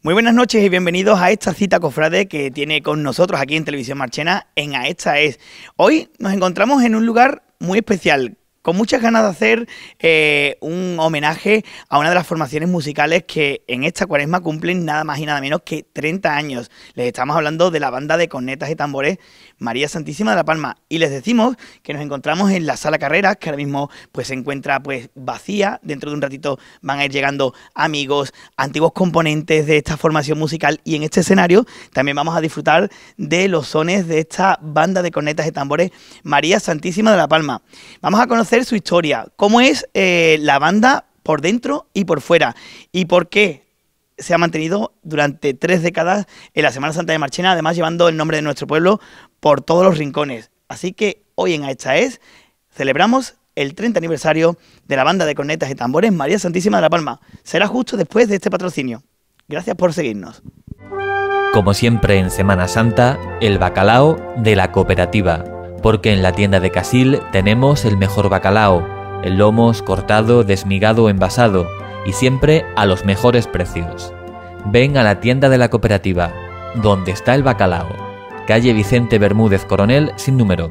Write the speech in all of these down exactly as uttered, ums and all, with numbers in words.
Muy buenas noches y bienvenidos a esta cita cofrade que tiene con nosotros aquí en Televisión Marchena en A Esta Es. Hoy nos encontramos en un lugar muy especial, con muchas ganas de hacer eh, un homenaje a una de las formaciones musicales que en esta cuaresma cumplen nada más y nada menos que treinta años. Les estamos hablando de la banda de cornetas y tambores María Santísima de la Palma, y les decimos que nos encontramos en la Sala Carreras, que ahora mismo pues se encuentra pues vacía. Dentro de un ratito van a ir llegando amigos, antiguos componentes de esta formación musical, y en este escenario también vamos a disfrutar de los sones de esta banda de cornetas y tambores María Santísima de la Palma. Vamos a conocer su historia, cómo es eh, la banda por dentro y por fuera, y por qué se ha mantenido durante tres décadas en la Semana Santa de Marchena, además llevando el nombre de nuestro pueblo por todos los rincones. Así que hoy en A Esta Es celebramos el treinta aniversario de la banda de cornetas y tambores María Santísima de la Palma. Será justo después de este patrocinio. Gracias por seguirnos. Como siempre en Semana Santa, el bacalao de la cooperativa, porque en la tienda de Casil tenemos el mejor bacalao, el lomos cortado, desmigado o envasado, y siempre a los mejores precios. Ven a la tienda de la cooperativa, donde está el bacalao, calle Vicente Bermúdez Coronel sin número.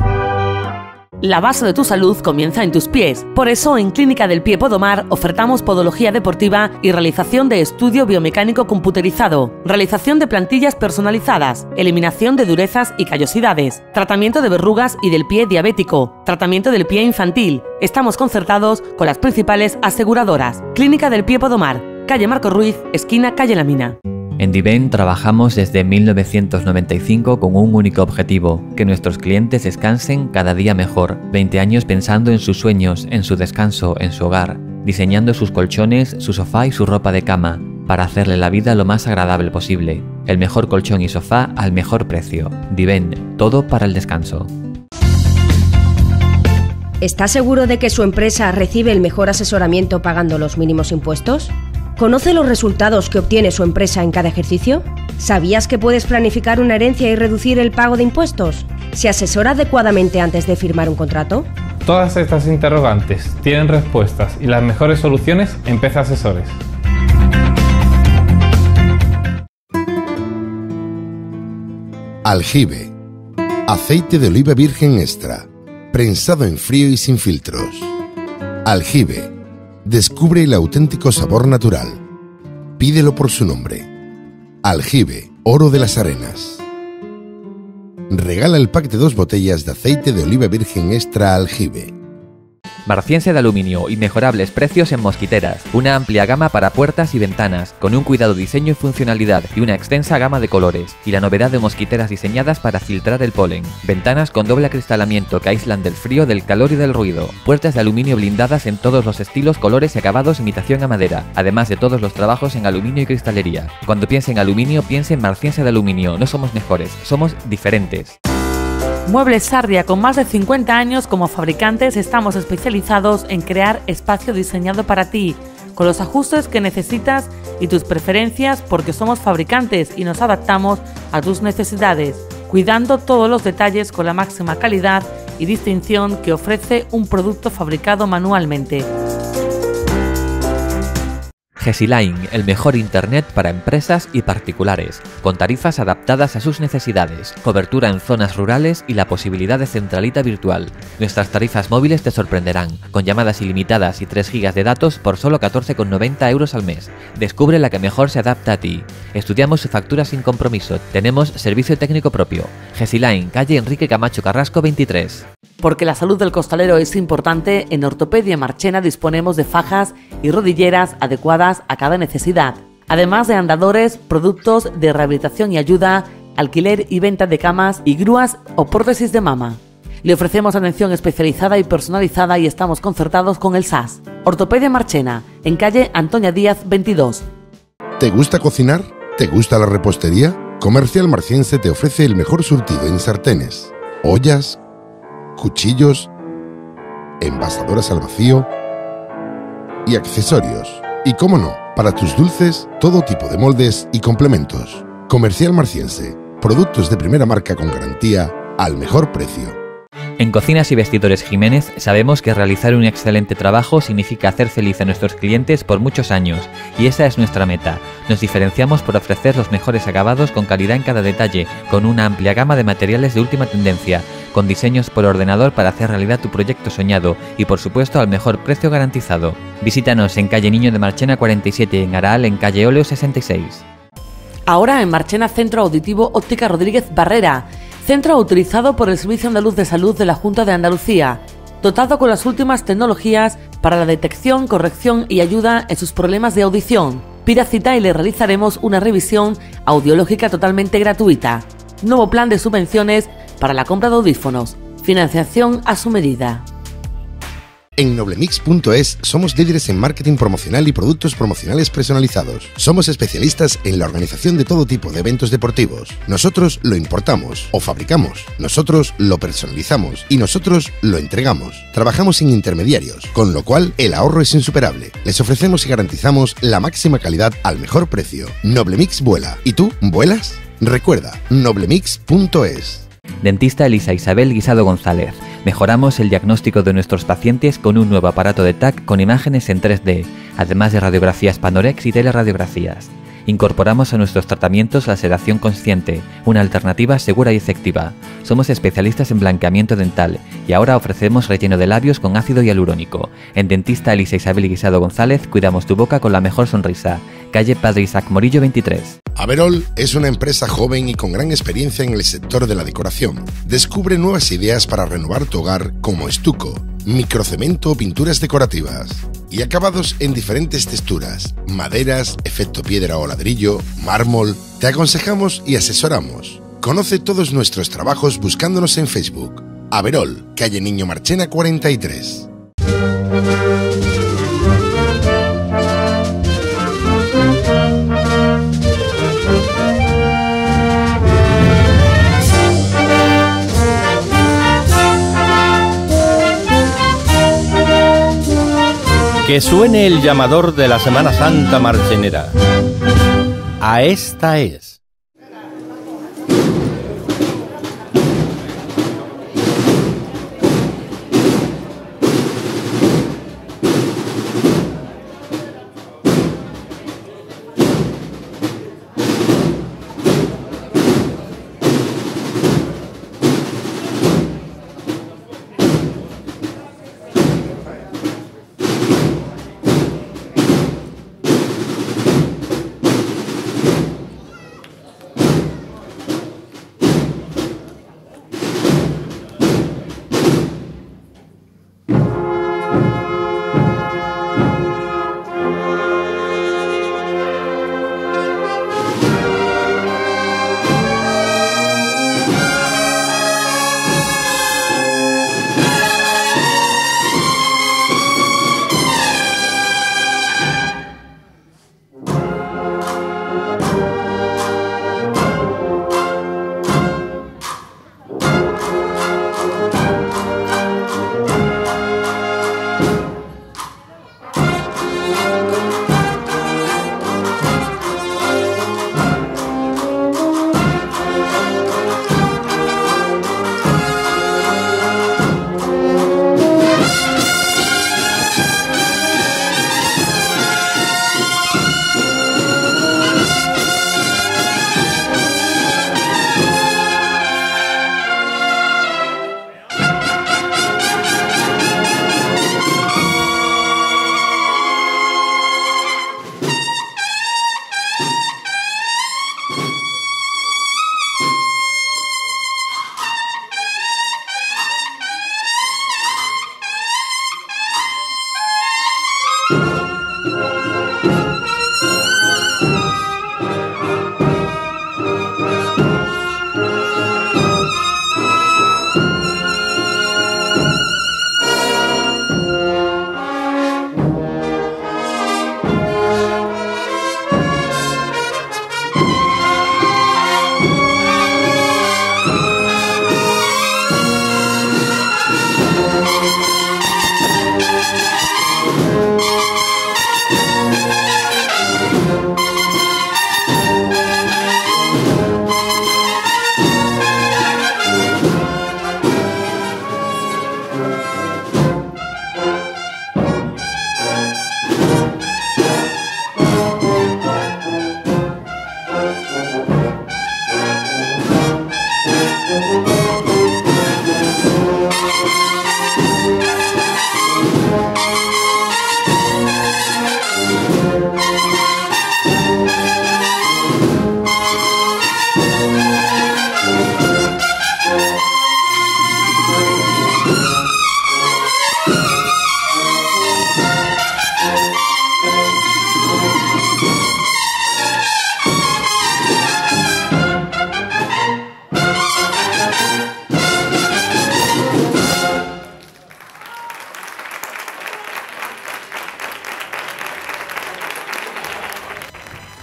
La base de tu salud comienza en tus pies. Por eso, en Clínica del Pie Podomar ofertamos podología deportiva y realización de estudio biomecánico computerizado, realización de plantillas personalizadas, eliminación de durezas y callosidades, tratamiento de verrugas y del pie diabético, tratamiento del pie infantil. Estamos concertados con las principales aseguradoras. Clínica del Pie Podomar, calle Marco Ruiz, esquina calle La Mina. En Diven trabajamos desde mil novecientos noventa y cinco con un único objetivo: que nuestros clientes descansen cada día mejor. veinte años pensando en sus sueños, en su descanso, en su hogar, diseñando sus colchones, su sofá y su ropa de cama, para hacerle la vida lo más agradable posible. El mejor colchón y sofá al mejor precio. Diven, todo para el descanso. ¿Está seguro de que su empresa recibe el mejor asesoramiento pagando los mínimos impuestos? ¿Conoce los resultados que obtiene su empresa en cada ejercicio? ¿Sabías que puedes planificar una herencia y reducir el pago de impuestos? ¿Se asesora adecuadamente antes de firmar un contrato? Todas estas interrogantes tienen respuestas y las mejores soluciones en P C Asesores. Aljibe, aceite de oliva virgen extra, prensado en frío y sin filtros. Aljibe, descubre el auténtico sabor natural. Pídelo por su nombre. Aljibe, oro de las arenas. Regala el pack de dos botellas de aceite de oliva virgen extra Aljibe. Marciense de aluminio, inmejorables precios en mosquiteras, una amplia gama para puertas y ventanas, con un cuidado diseño y funcionalidad y una extensa gama de colores, y la novedad de mosquiteras diseñadas para filtrar el polen, ventanas con doble acristalamiento que aíslan del frío, del calor y del ruido, puertas de aluminio blindadas en todos los estilos, colores y acabados, imitación a madera, además de todos los trabajos en aluminio y cristalería. Cuando piense en aluminio, piense en Marciense de aluminio. No somos mejores, somos diferentes. Muebles Sardia, con más de cincuenta años como fabricantes, estamos especializados en crear espacio diseñado para ti, con los ajustes que necesitas y tus preferencias, porque somos fabricantes y nos adaptamos a tus necesidades, cuidando todos los detalles con la máxima calidad y distinción que ofrece un producto fabricado manualmente. Gesiline, el mejor internet para empresas y particulares, con tarifas adaptadas a sus necesidades, cobertura en zonas rurales y la posibilidad de centralita virtual. Nuestras tarifas móviles te sorprenderán, con llamadas ilimitadas y tres gigas de datos por solo catorce con noventa euros al mes. Descubre la que mejor se adapta a ti. Estudiamos su factura sin compromiso. Tenemos servicio técnico propio. Gesiline, calle Enrique Camacho Carrasco veintitrés. Porque la salud del costalero es importante, en Ortopedia Marchena disponemos de fajas y rodilleras adecuadas a cada necesidad, además de andadores, productos de rehabilitación y ayuda, alquiler y venta de camas y grúas o prótesis de mama. Le ofrecemos atención especializada y personalizada y estamos concertados con el S A S. Ortopedia Marchena, en calle Antonia Díaz veintidós. ¿Te gusta cocinar? ¿Te gusta la repostería? Comercial Marciense te ofrece el mejor surtido en sartenes, ollas, cuchillos, envasadoras al vacío y accesorios. Y cómo no, para tus dulces, todo tipo de moldes y complementos. Comercial Marciense, productos de primera marca con garantía al mejor precio. En Cocinas y Vestidores Jiménez sabemos que realizar un excelente trabajo significa hacer feliz a nuestros clientes por muchos años, y esa es nuestra meta. Nos diferenciamos por ofrecer los mejores acabados con calidad en cada detalle, con una amplia gama de materiales de última tendencia, con diseños por ordenador para hacer realidad tu proyecto soñado y por supuesto al mejor precio garantizado. Visítanos en calle Niño de Marchena cuarenta y siete y en Araal en calle Óleo sesenta y seis. Ahora en Marchena Centro Auditivo Óptica Rodríguez Barrera, centro autorizado por el Servicio Andaluz de Salud de la Junta de Andalucía, dotado con las últimas tecnologías para la detección, corrección y ayuda en sus problemas de audición. Pida cita y le realizaremos una revisión audiológica totalmente gratuita. Nuevo plan de subvenciones para la compra de audífonos. Financiación a su medida. En Noblemix punto es somos líderes en marketing promocional y productos promocionales personalizados. Somos especialistas en la organización de todo tipo de eventos deportivos. Nosotros lo importamos o fabricamos. Nosotros lo personalizamos y nosotros lo entregamos. Trabajamos sin intermediarios, con lo cual el ahorro es insuperable. Les ofrecemos y garantizamos la máxima calidad al mejor precio. Noblemix vuela. ¿Y tú vuelas? Recuerda, Noblemix punto es. Dentista Elisa Isabel Guisado González. Mejoramos el diagnóstico de nuestros pacientes con un nuevo aparato de T A C con imágenes en tres D, además de radiografías Panorex y teleradiografías. Incorporamos a nuestros tratamientos la sedación consciente, una alternativa segura y efectiva. Somos especialistas en blanqueamiento dental y ahora ofrecemos relleno de labios con ácido hialurónico. En Dentista Elisa Isabel Guisado González cuidamos tu boca con la mejor sonrisa. Calle Padre Isaac Morillo veintitrés. Averol es una empresa joven y con gran experiencia en el sector de la decoración. Descubre nuevas ideas para renovar tu hogar como estuco, microcemento o pinturas decorativas. Y acabados en diferentes texturas, maderas, efecto piedra o ladrillo, mármol. Te aconsejamos y asesoramos. Conoce todos nuestros trabajos buscándonos en Facebook. Averol, calle Niño Marchena cuarenta y tres. Que suene el llamador de la Semana Santa marchenera. A esta es.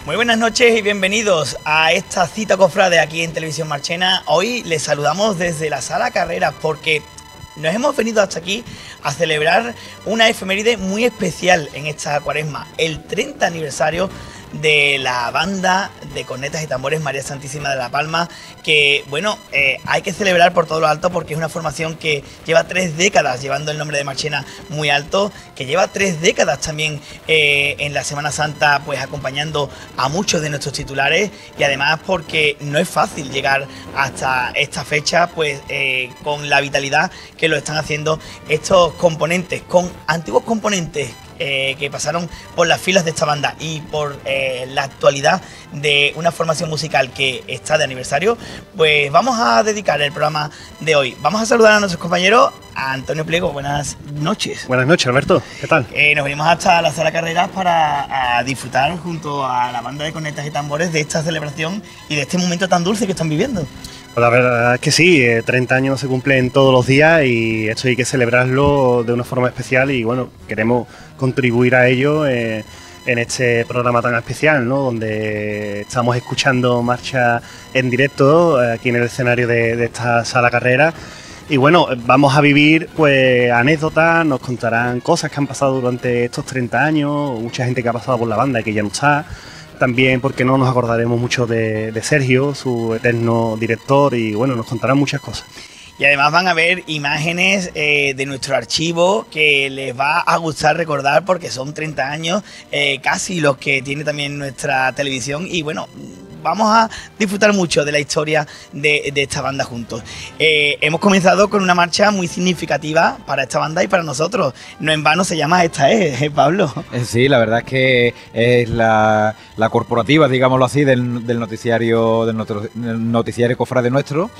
Muy buenas noches y bienvenidos a esta cita cofrade aquí en Televisión Marchena. Hoy les saludamos desde la Sala Carreras porque nos hemos venido hasta aquí a celebrar una efeméride muy especial en esta cuaresma, el treinta aniversario de la banda de cornetas y tambores María Santísima de la Palma, que bueno, eh, hay que celebrar por todo lo alto porque es una formación que lleva tres décadas llevando el nombre de Marchena muy alto, que lleva tres décadas también eh, en la Semana Santa pues acompañando a muchos de nuestros titulares, y además porque no es fácil llegar hasta esta fecha pues eh, con la vitalidad que lo están haciendo estos componentes, con antiguos componentes Eh, que pasaron por las filas de esta banda y por eh, la actualidad de una formación musical que está de aniversario. Pues vamos a dedicar el programa de hoy. Vamos a saludar a nuestros compañeros. A Antonio Pliego, buenas noches. Buenas noches, Alberto, ¿qué tal? Eh, nos venimos hasta la Sala Carreras para a disfrutar junto a la banda de cornetas y tambores de esta celebración y de este momento tan dulce que están viviendo. Pues la verdad es que sí, eh, treinta años se cumplen todos los días y esto hay que celebrarlo de una forma especial y bueno, queremos contribuir a ello eh, en este programa tan especial, ¿no? Donde estamos escuchando marcha en directo eh, aquí en el escenario de, de esta Sala Carreras. Y bueno, vamos a vivir pues anécdotas, nos contarán cosas que han pasado durante estos treinta años, mucha gente que ha pasado por la banda y que ya no está. También porque no nos acordaremos mucho de, de Sergio, su eterno director, y bueno, nos contarán muchas cosas. Y además van a ver imágenes eh, de nuestro archivo que les va a gustar recordar porque son treinta años, eh, casi los que tiene también nuestra televisión, y bueno, vamos a disfrutar mucho de la historia de, de esta banda juntos. Eh, hemos comenzado con una marcha muy significativa para esta banda y para nosotros. No en vano se llama Esta Es, ¿eh, Pablo? Sí, la verdad es que es la, la corporativa, digámoslo así, del, del noticiario del, nuestro, del noticiario cofrade nuestro.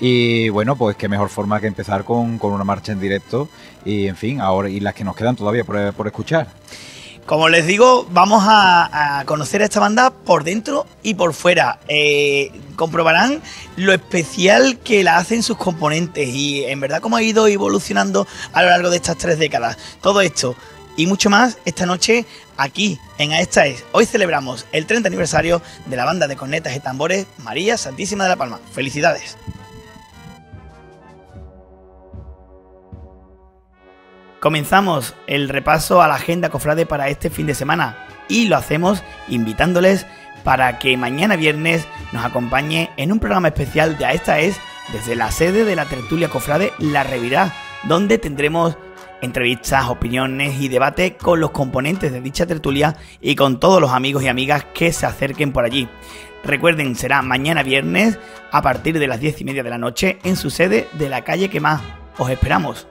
Y bueno, pues qué mejor forma que empezar con, con una marcha en directo y en fin, ahora y las que nos quedan todavía por, por escuchar. Como les digo, vamos a, a conocer a esta banda por dentro y por fuera. Eh, comprobarán lo especial que la hacen sus componentes y en verdad cómo ha ido evolucionando a lo largo de estas tres décadas. Todo esto y mucho más esta noche aquí en Esta Es. Hoy celebramos el treinta aniversario de la banda de cornetas y tambores María Santísima de la Palma. ¡Felicidades! Comenzamos el repaso a la agenda cofrade para este fin de semana y lo hacemos invitándoles para que mañana viernes nos acompañe en un programa especial de A Esta Es desde la sede de la tertulia cofrade La Revirá, donde tendremos entrevistas, opiniones y debate con los componentes de dicha tertulia y con todos los amigos y amigas que se acerquen por allí. Recuerden, será mañana viernes a partir de las diez y media de la noche en su sede de la calle Quemá. Os esperamos.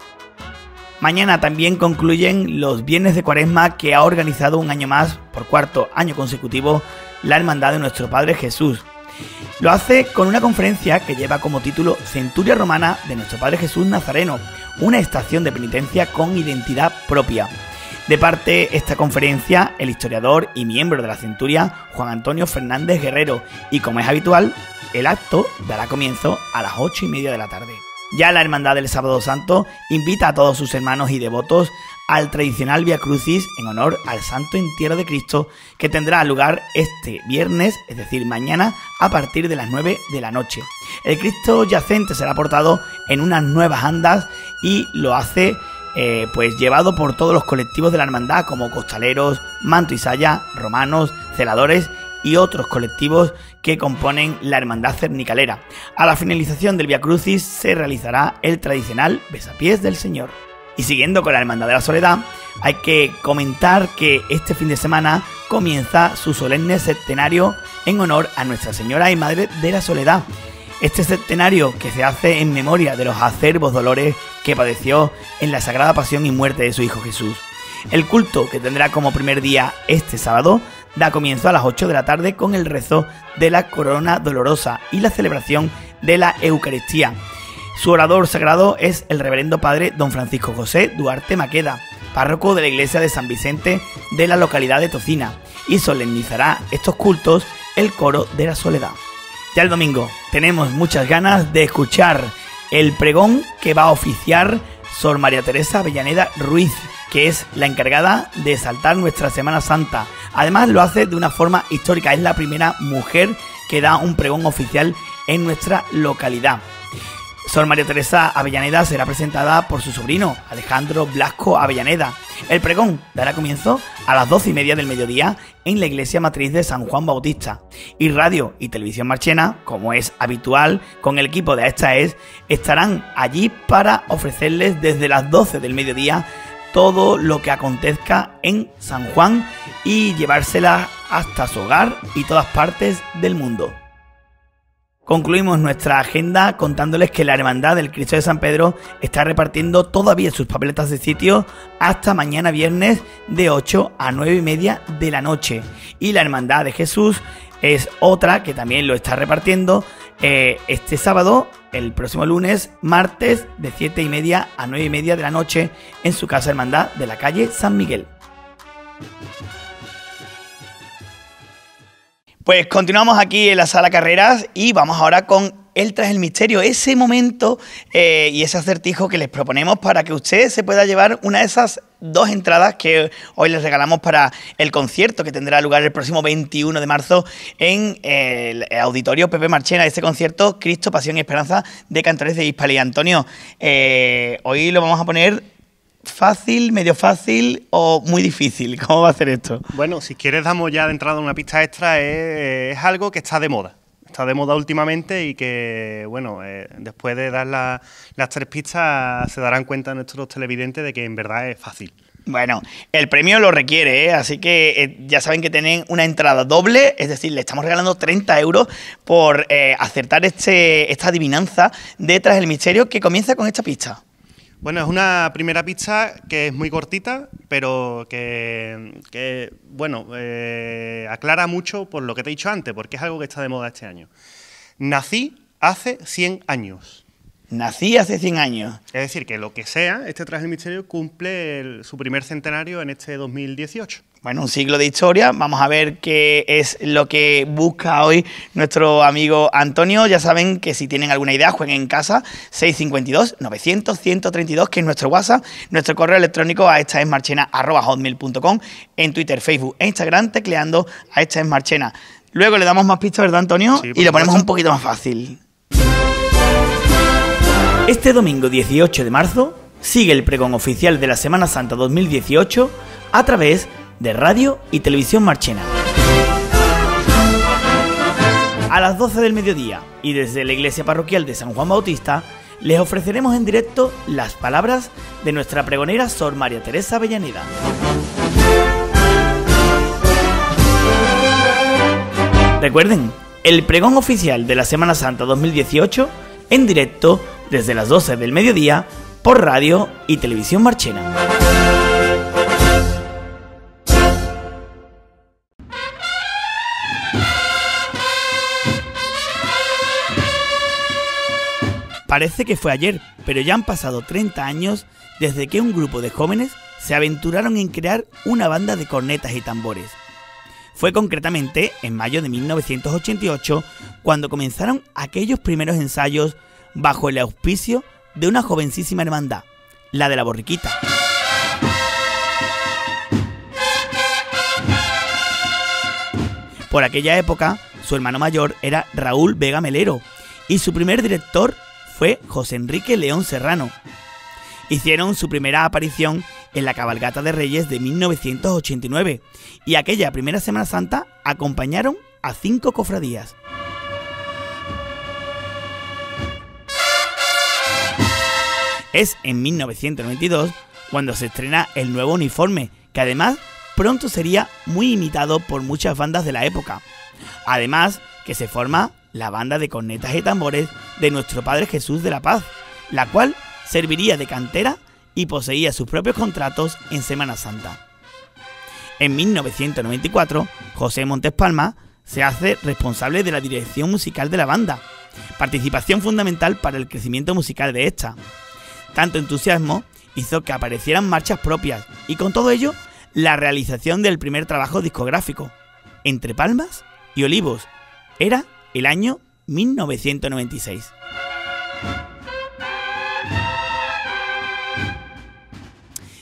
Mañana también concluyen los Viernes de Cuaresma que ha organizado un año más, por cuarto año consecutivo, la Hermandad de Nuestro Padre Jesús. Lo hace con una conferencia que lleva como título Centuria Romana de Nuestro Padre Jesús Nazareno, una estación de penitencia con identidad propia. De parte esta conferencia, el historiador y miembro de la Centuria, Juan Antonio Fernández Guerrero, y como es habitual, el acto dará comienzo a las ocho y media de la tarde. Ya la Hermandad del Sábado Santo invita a todos sus hermanos y devotos al tradicional Vía Crucis en honor al Santo Entierro de Cristo, que tendrá lugar este viernes, es decir, mañana, a partir de las nueve de la noche. El Cristo yacente será portado en unas nuevas andas y lo hace eh, pues llevado por todos los colectivos de la hermandad, como costaleros, manto y saya, romanos, celadores y otros colectivos que componen la hermandad cernicalera. A la finalización del Vía Crucis se realizará el tradicional besapiés del Señor. Y siguiendo con la Hermandad de la Soledad, hay que comentar que este fin de semana comienza su solemne septenario en honor a Nuestra Señora y Madre de la Soledad. Este septenario que se hace en memoria de los acerbos dolores que padeció en la Sagrada Pasión y Muerte de su Hijo Jesús. El culto, que tendrá como primer día este sábado, da comienzo a las ocho de la tarde con el rezo de la Corona Dolorosa y la celebración de la Eucaristía. Su orador sagrado es el reverendo padre don Francisco José Duarte Maqueda, párroco de la iglesia de San Vicente de la localidad de Tocina, y solemnizará estos cultos el coro de la Soledad. Ya el domingo tenemos muchas ganas de escuchar el pregón que va a oficiar Sor María Teresa Avellaneda Ruiz, que es la encargada de exaltar nuestra Semana Santa, Además lo hace de una forma histórica, es la primera mujer que da un pregón oficial en nuestra localidad. Sor María Teresa Avellaneda será presentada por su sobrino, Alejandro Blasco Avellaneda. El pregón dará comienzo a las doce y media del mediodía en la iglesia matriz de San Juan Bautista. Y Radio y Televisión Marchena, como es habitual con el equipo de Esta Es, estarán allí para ofrecerles desde las doce del mediodía todo lo que acontezca en San Juan y llevársela hasta su hogar y todas partes del mundo. Concluimos nuestra agenda contándoles que la Hermandad del Cristo de San Pedro está repartiendo todavía sus papeletas de sitio hasta mañana viernes de ocho a nueve y media de la noche. Y la Hermandad de Jesús es otra que también lo está repartiendo eh, este sábado, el próximo lunes, martes de siete y media a nueve y media de la noche en su casa hermandad de la calle San Miguel. Pues continuamos aquí en la sala Carreras y vamos ahora con el Tras el Misterio, ese momento eh, y ese acertijo que les proponemos para que usted se pueda llevar una de esas dos entradas que hoy les regalamos para el concierto que tendrá lugar el próximo veintiuno de marzo en el Auditorio Pepe Marchena, este concierto Cristo, Pasión y Esperanza de Cantores de Hispali. Antonio, eh, hoy lo vamos a poner fácil, medio fácil o muy difícil. ¿Cómo va a ser esto? Bueno, si quieres damos ya de entrada una pista extra. Es, es algo que está de moda. Está de moda últimamente y que, bueno, eh, después de dar la, las tres pistas se darán cuenta nuestros televidentes de que en verdad es fácil. Bueno, el premio lo requiere, ¿eh? Así que eh, ya saben que tienen una entrada doble, es decir, le estamos regalando treinta euros por eh, acertar este, esta adivinanza de Tras el Misterio, que comienza con esta pista. Bueno, es una primera pista que es muy cortita, pero que, que bueno, eh, aclara mucho por lo que te he dicho antes, porque es algo que está de moda este año. Nací hace cien años. Nací hace cien años. Es decir, que lo que sea, este Tras el Misterio cumple el, su primer centenario en este dos mil dieciocho. Bueno, un siglo de historia. Vamos a ver qué es lo que busca hoy nuestro amigo Antonio. Ya saben que si tienen alguna idea, jueguen en casa. seis cinco dos, novecientos, ciento treinta y dos, que es nuestro WhatsApp. Nuestro correo electrónico a estaesmarchena arroba hotmail punto com. En Twitter, Facebook e Instagram, tecleando a estaesmarchena. Luego le damos más pistas, ¿verdad, Antonio? Sí, y lo ponemos un poquito más fácil. Este domingo dieciocho de marzo sigue el pregón oficial de la Semana Santa dos mil dieciocho a través de Radio y Televisión Marchena. A las doce del mediodía y desde la iglesia parroquial de San Juan Bautista les ofreceremos en directo las palabras de nuestra pregonera Sor María Teresa Avellaneda. Recuerden, el pregón oficial de la Semana Santa dos mil dieciocho en directo desde las doce del mediodía por Radio y Televisión Marchena. Parece que fue ayer, pero ya han pasado treinta años desde que un grupo de jóvenes se aventuraron en crear una banda de cornetas y tambores. Fue concretamente en mayo de mil novecientos ochenta y ocho cuando comenzaron aquellos primeros ensayos bajo el auspicio de una jovencísima hermandad, la de la Borriquita. Por aquella época, su hermano mayor era Raúl Vega Melero y su primer director fue José Enrique León Serrano. Hicieron su primera aparición en la Cabalgata de Reyes de mil novecientos ochenta y nueve y aquella primera Semana Santa acompañaron a cinco cofradías. Es en mil novecientos noventa y dos cuando se estrena el nuevo uniforme, que además pronto sería muy imitado por muchas bandas de la época. Además que se forma la banda de cornetas y tambores de nuestro Padre Jesús de la Paz, la cual serviría de cantera y poseía sus propios contratos en Semana Santa. En mil novecientos noventa y cuatro, José Montes Palma se hace responsable de la dirección musical de la banda, participación fundamental para el crecimiento musical de esta. Tanto entusiasmo hizo que aparecieran marchas propias y con todo ello, la realización del primer trabajo discográfico, Entre Palmas y Olivos, era el año mil novecientos noventa y seis.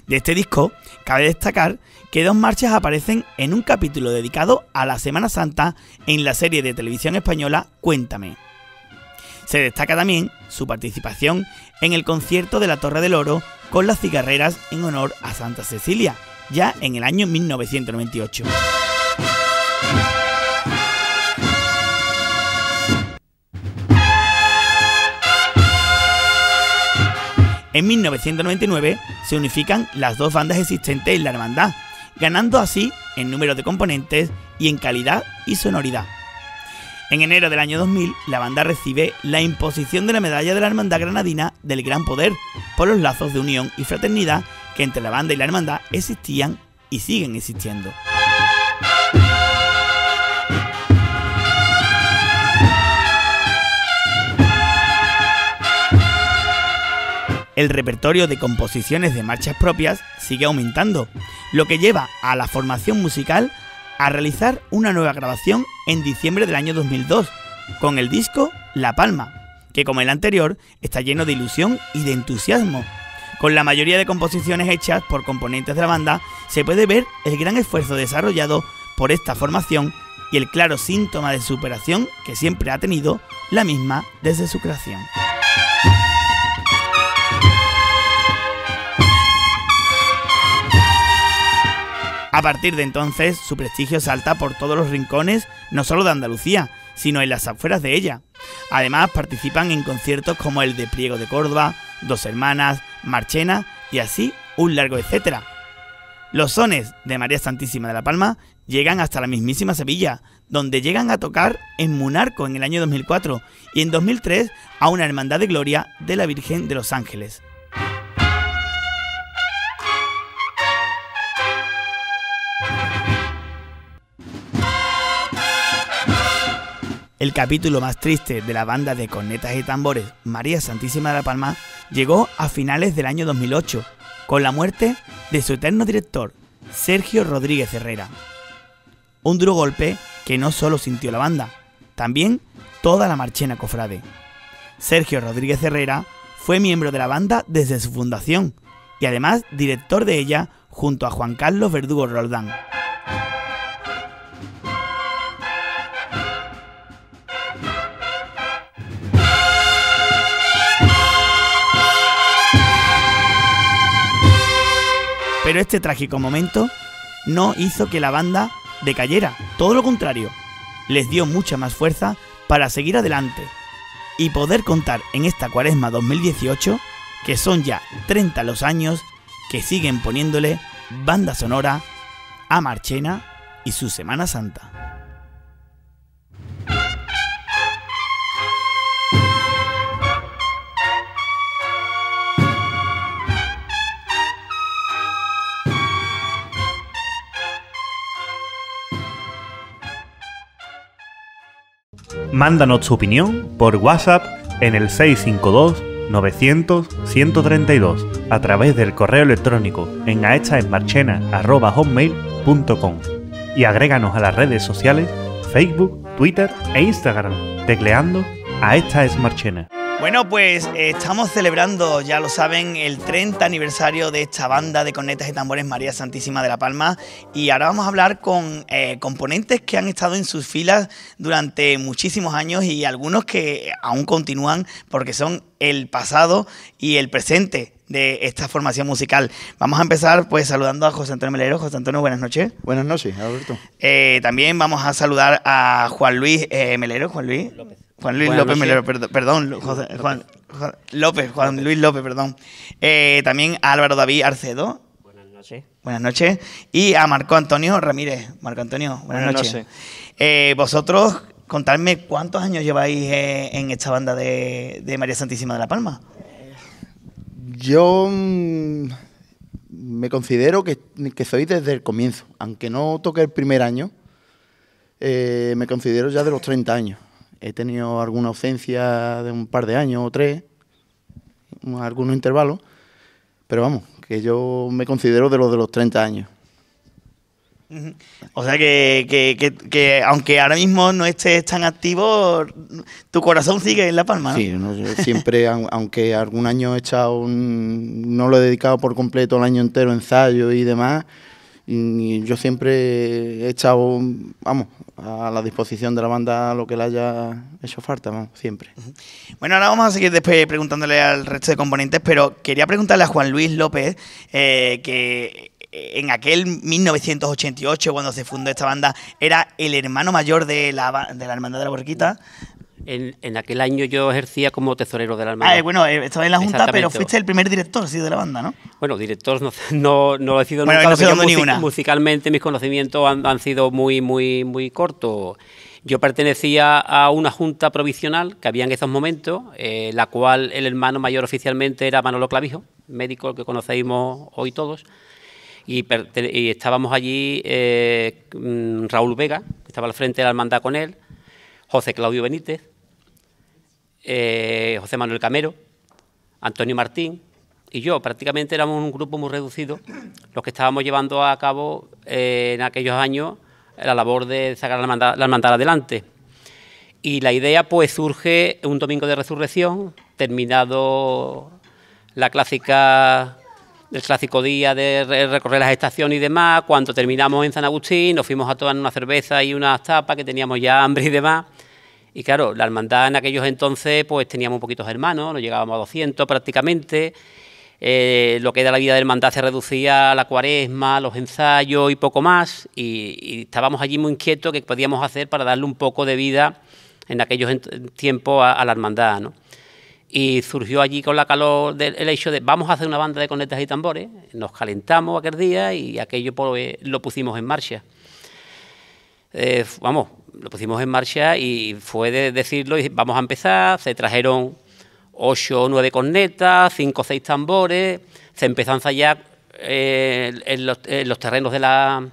De este disco, cabe destacar que dos marchas aparecen en un capítulo dedicado a la Semana Santa en la serie de televisión española Cuéntame. Se destaca también su participación en el concierto de la Torre del Oro con las cigarreras en honor a Santa Cecilia, ya en el año mil novecientos noventa y ocho. En mil novecientos noventa y nueve se unifican las dos bandas existentes en la hermandad, ganando así en número de componentes y en calidad y sonoridad. En enero del año dos mil, la banda recibe la imposición de la medalla de la Hermandad Granadina del Gran Poder por los lazos de unión y fraternidad que entre la banda y la hermandad existían y siguen existiendo. El repertorio de composiciones de marchas propias sigue aumentando, lo que lleva a la formación musical a realizar una nueva grabación en diciembre del año dos mil dos, con el disco La Palma, que como el anterior está lleno de ilusión y de entusiasmo. Con la mayoría de composiciones hechas por componentes de la banda, se puede ver el gran esfuerzo desarrollado por esta formación y el claro síntoma de superación que siempre ha tenido la misma desde su creación. A partir de entonces, su prestigio salta por todos los rincones, no solo de Andalucía, sino en las afueras de ella. Además, participan en conciertos como el de Priego de Córdoba, Dos Hermanas, Marchena y así un largo etcétera. Los sones de María Santísima de la Palma llegan hasta la mismísima Sevilla, donde llegan a tocar en Munarco en el año dos mil cuatro y en dos mil tres a una Hermandad de Gloria de la Virgen de los Ángeles. El capítulo más triste de la banda de cornetas y tambores María Santísima de la Palma llegó a finales del año dos mil ocho, con la muerte de su eterno director, Sergio Rodríguez Herrera. Un duro golpe que no solo sintió la banda, también toda la Marchena cofrade. Sergio Rodríguez Herrera fue miembro de la banda desde su fundación y además director de ella junto a Juan Carlos Verdugo Roldán. Pero este trágico momento no hizo que la banda decayera, todo lo contrario, les dio mucha más fuerza para seguir adelante y poder contar en esta Cuaresma dos mil dieciocho, que son ya treinta los años que siguen poniéndole banda sonora a Marchena y su Semana Santa. Mándanos tu opinión por WhatsApp en el seis cinco dos, novecientos, ciento treinta y dos a través del correo electrónico en aestaesmarchena arroba hotmail punto com y agréganos a las redes sociales Facebook, Twitter e Instagram tecleando aestaesmarchena. Bueno, pues eh, estamos celebrando, ya lo saben, el treinta aniversario de esta banda de cornetas y tambores María Santísima de la Palma, y ahora vamos a hablar con eh, componentes que han estado en sus filas durante muchísimos años y algunos que aún continúan porque son el pasado y el presente de esta formación musical. Vamos a empezar pues saludando a José Antonio Melero. José Antonio, buenas noches. Buenas noches, Alberto. Eh, también vamos a saludar a Juan Luis eh, Melero. Juan Luis López. Juan Luis Buenas López noches. Melero, perdón, perdón José, Juan, Juan López, Juan Luis López, perdón. Eh, también a Álvaro David Arcedo. Buenas noches. Buenas noches. Y a Marco Antonio Ramírez. Marco Antonio, buenas, buenas noches. noches. Eh, vosotros, contadme cuántos años lleváis eh, en esta banda de, de María Santísima de la Palma. Yo mmm, me considero que, que soy desde el comienzo, aunque no toque el primer año, eh, me considero ya de los treinta años. He tenido alguna ausencia de un par de años o tres, algunos intervalos, pero vamos, que yo me considero de los de los treinta años. O sea que, que, que, que aunque ahora mismo no estés tan activo, tu corazón sigue en La Palma, ¿no? Sí, no, yo siempre, aunque algún año he echado un, no lo he dedicado por completo el año entero a ensayo y demás, y yo siempre he echado, vamos, a la disposición de la banda lo que le haya hecho falta, vamos, siempre. Bueno, ahora vamos a seguir después preguntándole al resto de componentes, pero quería preguntarle a Juan Luis López, eh, que en aquel mil novecientos ochenta y ocho, cuando se fundó esta banda, era el hermano mayor de la, de la Hermandad de la Borriquita. En, en aquel año yo ejercía como tesorero de la hermandad. Ah, bueno, estaba en la Junta, pero fuiste el primer director, sí, de la banda, ¿no? Bueno, director no, no, no lo he sido bueno, nunca. No sé dónde music, ni una. Musicalmente mis conocimientos han, han sido muy, muy, muy cortos. Yo pertenecía a una junta provisional que había en esos momentos, eh, la cual el hermano mayor oficialmente era Manolo Clavijo, médico que conocemos hoy todos. Y, y estábamos allí eh, Raúl Vega, que estaba al frente de la hermandad con él, José Claudio Benítez, eh, José Manuel Camero, Antonio Martín y yo. Prácticamente éramos un grupo muy reducido los que estábamos llevando a cabo eh, en aquellos años la labor de sacar la hermandad, la hermandad adelante. Y la idea pues surge un domingo de resurrección, terminado la clásica... el clásico día de recorrer las estaciones y demás. Cuando terminamos en San Agustín nos fuimos a tomar una cerveza y unas tapas, que teníamos ya hambre y demás. Y claro, la hermandad en aquellos entonces pues teníamos un poquitos hermanos, nos llegábamos a doscientos prácticamente. Eh, lo que era la vida de hermandad se reducía a la cuaresma, los ensayos y poco más. Y, y estábamos allí muy inquietos qué podíamos hacer para darle un poco de vida en aquellos tiempos a, a la hermandad, ¿no? Y surgió allí con la calor del el hecho de vamos a hacer una banda de cornetas y tambores. Nos calentamos aquel día y aquello pues, lo pusimos en marcha. Eh, vamos, lo pusimos en marcha y fue de decirlo y vamos a empezar. Se trajeron ocho o nueve cornetas, cinco o seis tambores. Se empezó a ensayar eh, en, los, en los terrenos de la...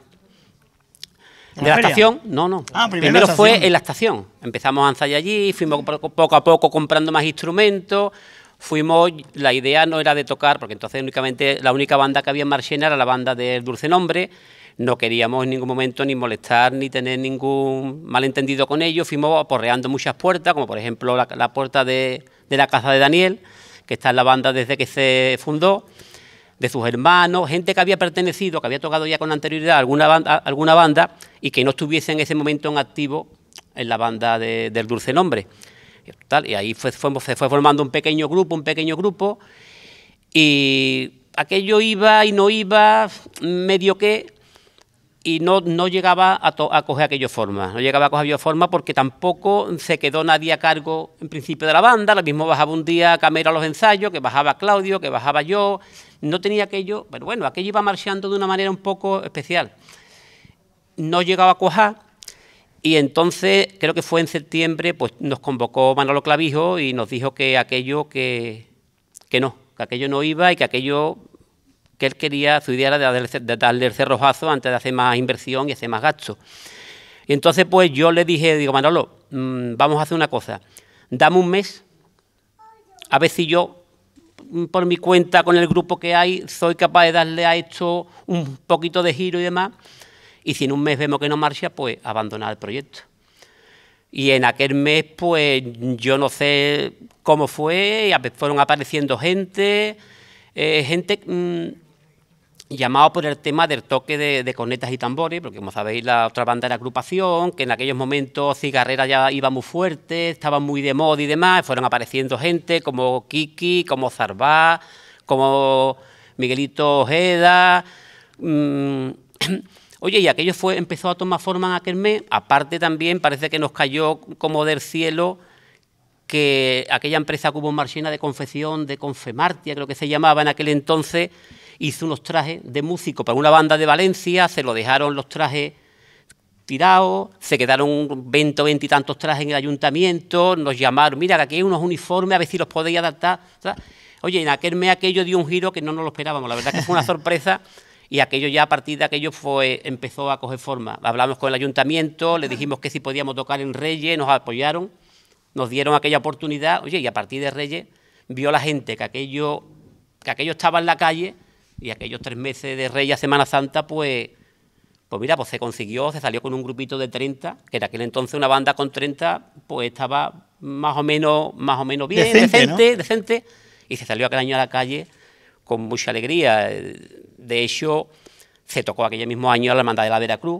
¿De la, la estación? No, no. Ah, primero primero la fue en la estación. Empezamos a ensayar allí, fuimos poco a poco comprando más instrumentos. Fuimos, la idea no era de tocar, porque entonces únicamente la única banda que había en Marchena era la banda del Dulce Nombre. No queríamos en ningún momento ni molestar ni tener ningún malentendido con ellos. Fuimos aporreando muchas puertas, como por ejemplo la, la puerta de, de la casa de Daniel, que está en la banda desde que se fundó, de sus hermanos, gente que había pertenecido, que había tocado ya con anterioridad a alguna banda, alguna banda y que no estuviese en ese momento en activo en la banda de, del Dulce Nombre. Y, tal, y ahí fue, fue, se fue formando un pequeño grupo, un pequeño grupo, y aquello iba y no iba, medio que, y no, no llegaba a, to, a coger aquello forma, no llegaba a coger aquello forma porque tampoco se quedó nadie a cargo en principio de la banda. Lo mismo bajaba un día Camero a los ensayos, que bajaba Claudio, que bajaba yo, no tenía aquello, pero bueno, aquello iba marchando de una manera un poco especial. No llegaba a cuajar y entonces, creo que fue en septiembre, pues nos convocó Manolo Clavijo y nos dijo que aquello que, que no, que aquello no iba y que aquello... que él quería, su idea era de darle, de darle el cerrojazo antes de hacer más inversión y hacer más gasto. Y entonces pues yo le dije, digo, Manolo, mmm, vamos a hacer una cosa, dame un mes, a ver si yo, por mi cuenta, con el grupo que hay, soy capaz de darle a esto un poquito de giro y demás, y si en un mes vemos que no marcha, pues abandonar el proyecto. Y en aquel mes, pues yo no sé cómo fue, y fueron apareciendo gente, eh, gente... Mmm, llamado por el tema del toque de, de cornetas y tambores, porque como sabéis la otra banda era Agrupación, que en aquellos momentos Cigarrera ya iba muy fuerte, estaba muy de moda y demás, fueron apareciendo gente como Kiki, como Zarbá, como Miguelito Ojeda. Mmm, oye, y aquello fue, empezó a tomar forma en aquel mes. Aparte también parece que nos cayó como del cielo que aquella empresa que hubo en Marchena de confección, de Confemartia, creo que se llamaba en aquel entonces, hizo unos trajes de músico para una banda de Valencia, se lo dejaron los trajes tirados, se quedaron veinte o veinte y tantos trajes en el ayuntamiento, nos llamaron, mira, que aquí hay unos uniformes, a ver si los podéis adaptar. ¿Sabes? Oye, en aquel mes aquello dio un giro que no nos lo esperábamos, la verdad que fue una sorpresa y aquello ya a partir de aquello fue, empezó a coger forma. Hablamos con el ayuntamiento, le dijimos que si podíamos tocar en Reyes, nos apoyaron, nos dieron aquella oportunidad, oye, y a partir de Reyes vio la gente que aquello, que aquello estaba en la calle. Y aquellos tres meses de Reyes a Semana Santa, pues, Pues mira, pues se consiguió, se salió con un grupito de treinta, que en aquel entonces una banda con treinta, pues estaba más o menos, más o menos bien, Decente, decente, ¿no? decente, y se salió aquel año a la calle con mucha alegría. De hecho, se tocó aquel mismo año a la Hermandad de la Veracruz.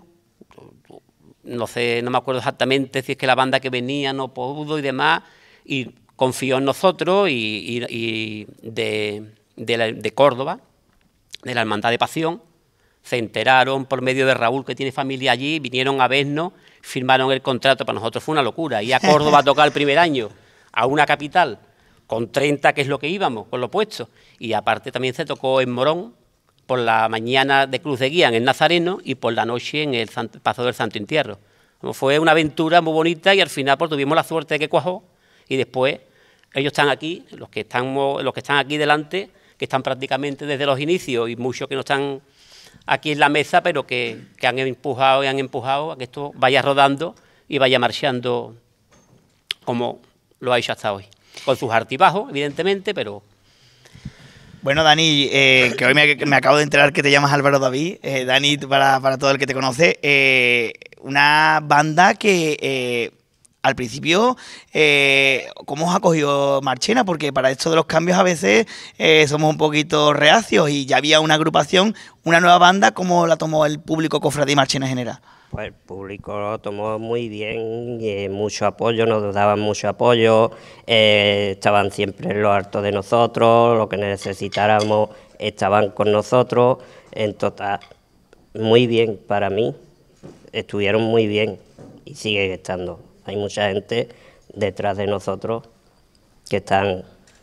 No sé, no me acuerdo exactamente si es que la banda que venía no pudo y demás, y confió en nosotros, y, y, y de, de, la, de Córdoba, de la Hermandad de Pasión, se enteraron por medio de Raúl, que tiene familia allí, vinieron a vernos, firmaron el contrato. Para nosotros fue una locura. Ir a Córdoba a tocar el primer año, a una capital, con treinta, que es lo que íbamos, con lo puesto. Y aparte también se tocó en Morón, por la mañana de Cruz de Guía en el Nazareno, y por la noche en el Santo, Paso del Santo Entierro. Fue una aventura muy bonita, y al final pues, tuvimos la suerte de que cuajó, y después ellos están aquí, los que están, los que están aquí delante, que están prácticamente desde los inicios, y muchos que no están aquí en la mesa, pero que, que han empujado y han empujado a que esto vaya rodando y vaya marchando como lo ha hecho hasta hoy. Con sus altibajos, evidentemente, pero... Bueno, Dani, eh, que hoy me, me acabo de enterar que te llamas Álvaro David. Eh, Dani, para, para todo el que te conoce, eh, una banda que... Eh, al principio, eh, ¿cómo os ha cogido Marchena? Porque para esto de los cambios a veces eh, somos un poquito reacios, y ya había una agrupación, una nueva banda. ¿Cómo la tomó el público cofradía Marchena en general? Pues el público lo tomó muy bien, y mucho apoyo, nos daban mucho apoyo, eh, estaban siempre en lo alto de nosotros, lo que necesitáramos estaban con nosotros. En total, muy bien para mí, estuvieron muy bien y siguen estando. Hay mucha gente detrás de nosotros que están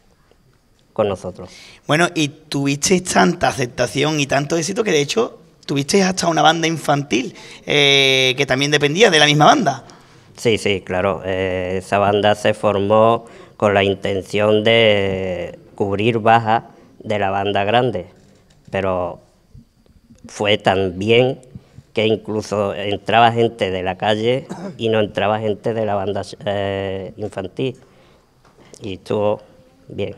con nosotros. Bueno, y tuvisteis tanta aceptación y tanto éxito que de hecho tuvisteis hasta una banda infantil eh, que también dependía de la misma banda. Sí, sí, claro. Eh, esa banda se formó con la intención de cubrir bajas de la banda grande, pero fue tan bien que incluso entraba gente de la calle y no entraba gente de la banda eh, infantil, y estuvo bien.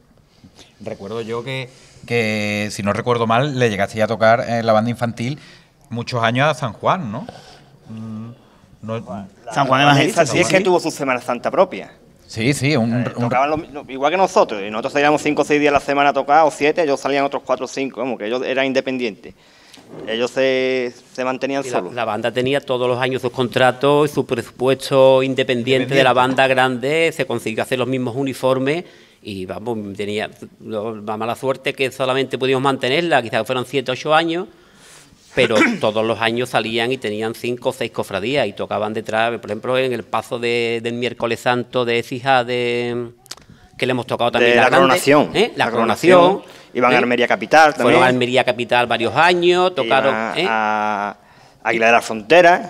Recuerdo yo que, que, si no recuerdo mal, le llegaste a tocar en la banda infantil muchos años a San Juan, ¿no? Mm, no San Juan Evangelista, sí, es que tuvo su Semana Santa propia. Sí, sí, un, eh, un... tocaban lo, igual que nosotros, y nosotros salíamos cinco o seis días a la semana a tocar, o siete, ellos salían otros cuatro o cinco, como que ellos eran independientes. Ellos se, se mantenían la, solos. La banda tenía todos los años sus contratos y su presupuesto independiente de la banda grande, se consiguió hacer los mismos uniformes, y vamos, tenía la mala suerte que solamente pudimos mantenerla, quizás fueron siete o ocho años, pero todos los años salían y tenían cinco o seis cofradías y tocaban detrás, por ejemplo, en el paso de, del miércoles santo de Écija, de que le hemos tocado también de la, la coronación, ¿eh? la, la coronación, coronación. Iban ¿eh? a Almería Capital también. Fueron a Almería Capital varios años, tocaron... A, ¿eh? a Aguilar de la Frontera.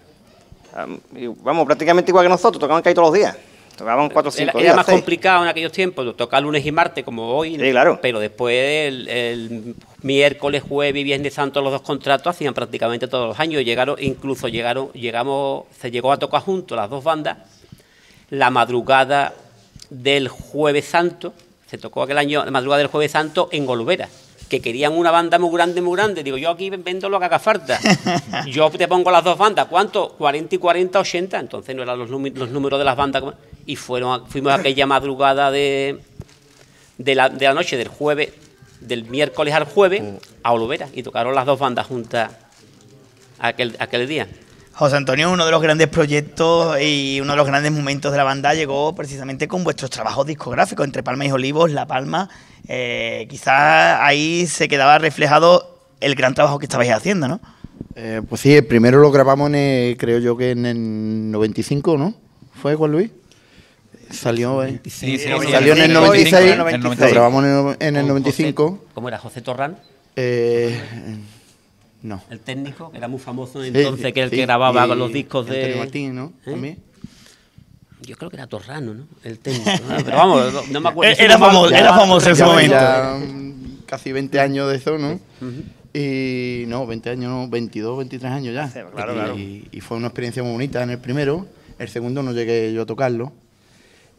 Vamos, prácticamente igual que nosotros, tocaban casi todos los días. Tocaban cuatro o cinco era, días. Era más seis. complicado en aquellos tiempos, tocar lunes y martes como hoy, sí, claro. Pero después el, el miércoles, jueves y viernes santo, los dos contratos hacían prácticamente todos los años. Llegaron, incluso llegaron, llegamos, se llegó a tocar juntos las dos bandas la madrugada del Jueves Santo. Se tocó aquel año la madrugada del Jueves Santo en Olvera, que querían una banda muy grande, muy grande. Digo, yo aquí vendo lo que haga falta. Yo te pongo las dos bandas. ¿Cuánto? cuarenta y cuarenta, ochenta. Entonces no eran los, los números de las bandas. Y fueron a, fuimos a aquella madrugada de, de, la, de la noche del jueves, del miércoles al jueves, a Olvera. Y tocaron las dos bandas juntas aquel, aquel día. José Antonio, uno de los grandes proyectos y uno de los grandes momentos de la banda llegó precisamente con vuestros trabajos discográficos, Entre Palma y Olivos, La Palma. Eh, quizás ahí se quedaba reflejado el gran trabajo que estabais haciendo, ¿no? Eh, pues sí, el primero lo grabamos, en el, creo yo que en el noventa y cinco, ¿no? ¿Fue, Juan Luis? Salió, eh. Sí, sí, salió en el noventa y seis, en el noventa y seis. Lo grabamos en el, en el noventa y cinco. José, ¿cómo era? ¿José Torrán? Eh... No. El técnico, que era muy famoso entonces, sí, que el sí, que grababa y, con los discos de... Antonio Martín, ¿no? ¿Eh? También. Yo creo que era Torrano, ¿no? El técnico. ¿no? Pero vamos, no, no me acuerdo. Era, famoso, ya, era famoso en ese momento. Ya, casi veinte años de eso, ¿no? Uh-huh. Y no, veinte años, no, veintidós, veintitrés años ya. Sí, claro, y, claro. y fue una experiencia muy bonita en el primero. El segundo no llegué yo a tocarlo.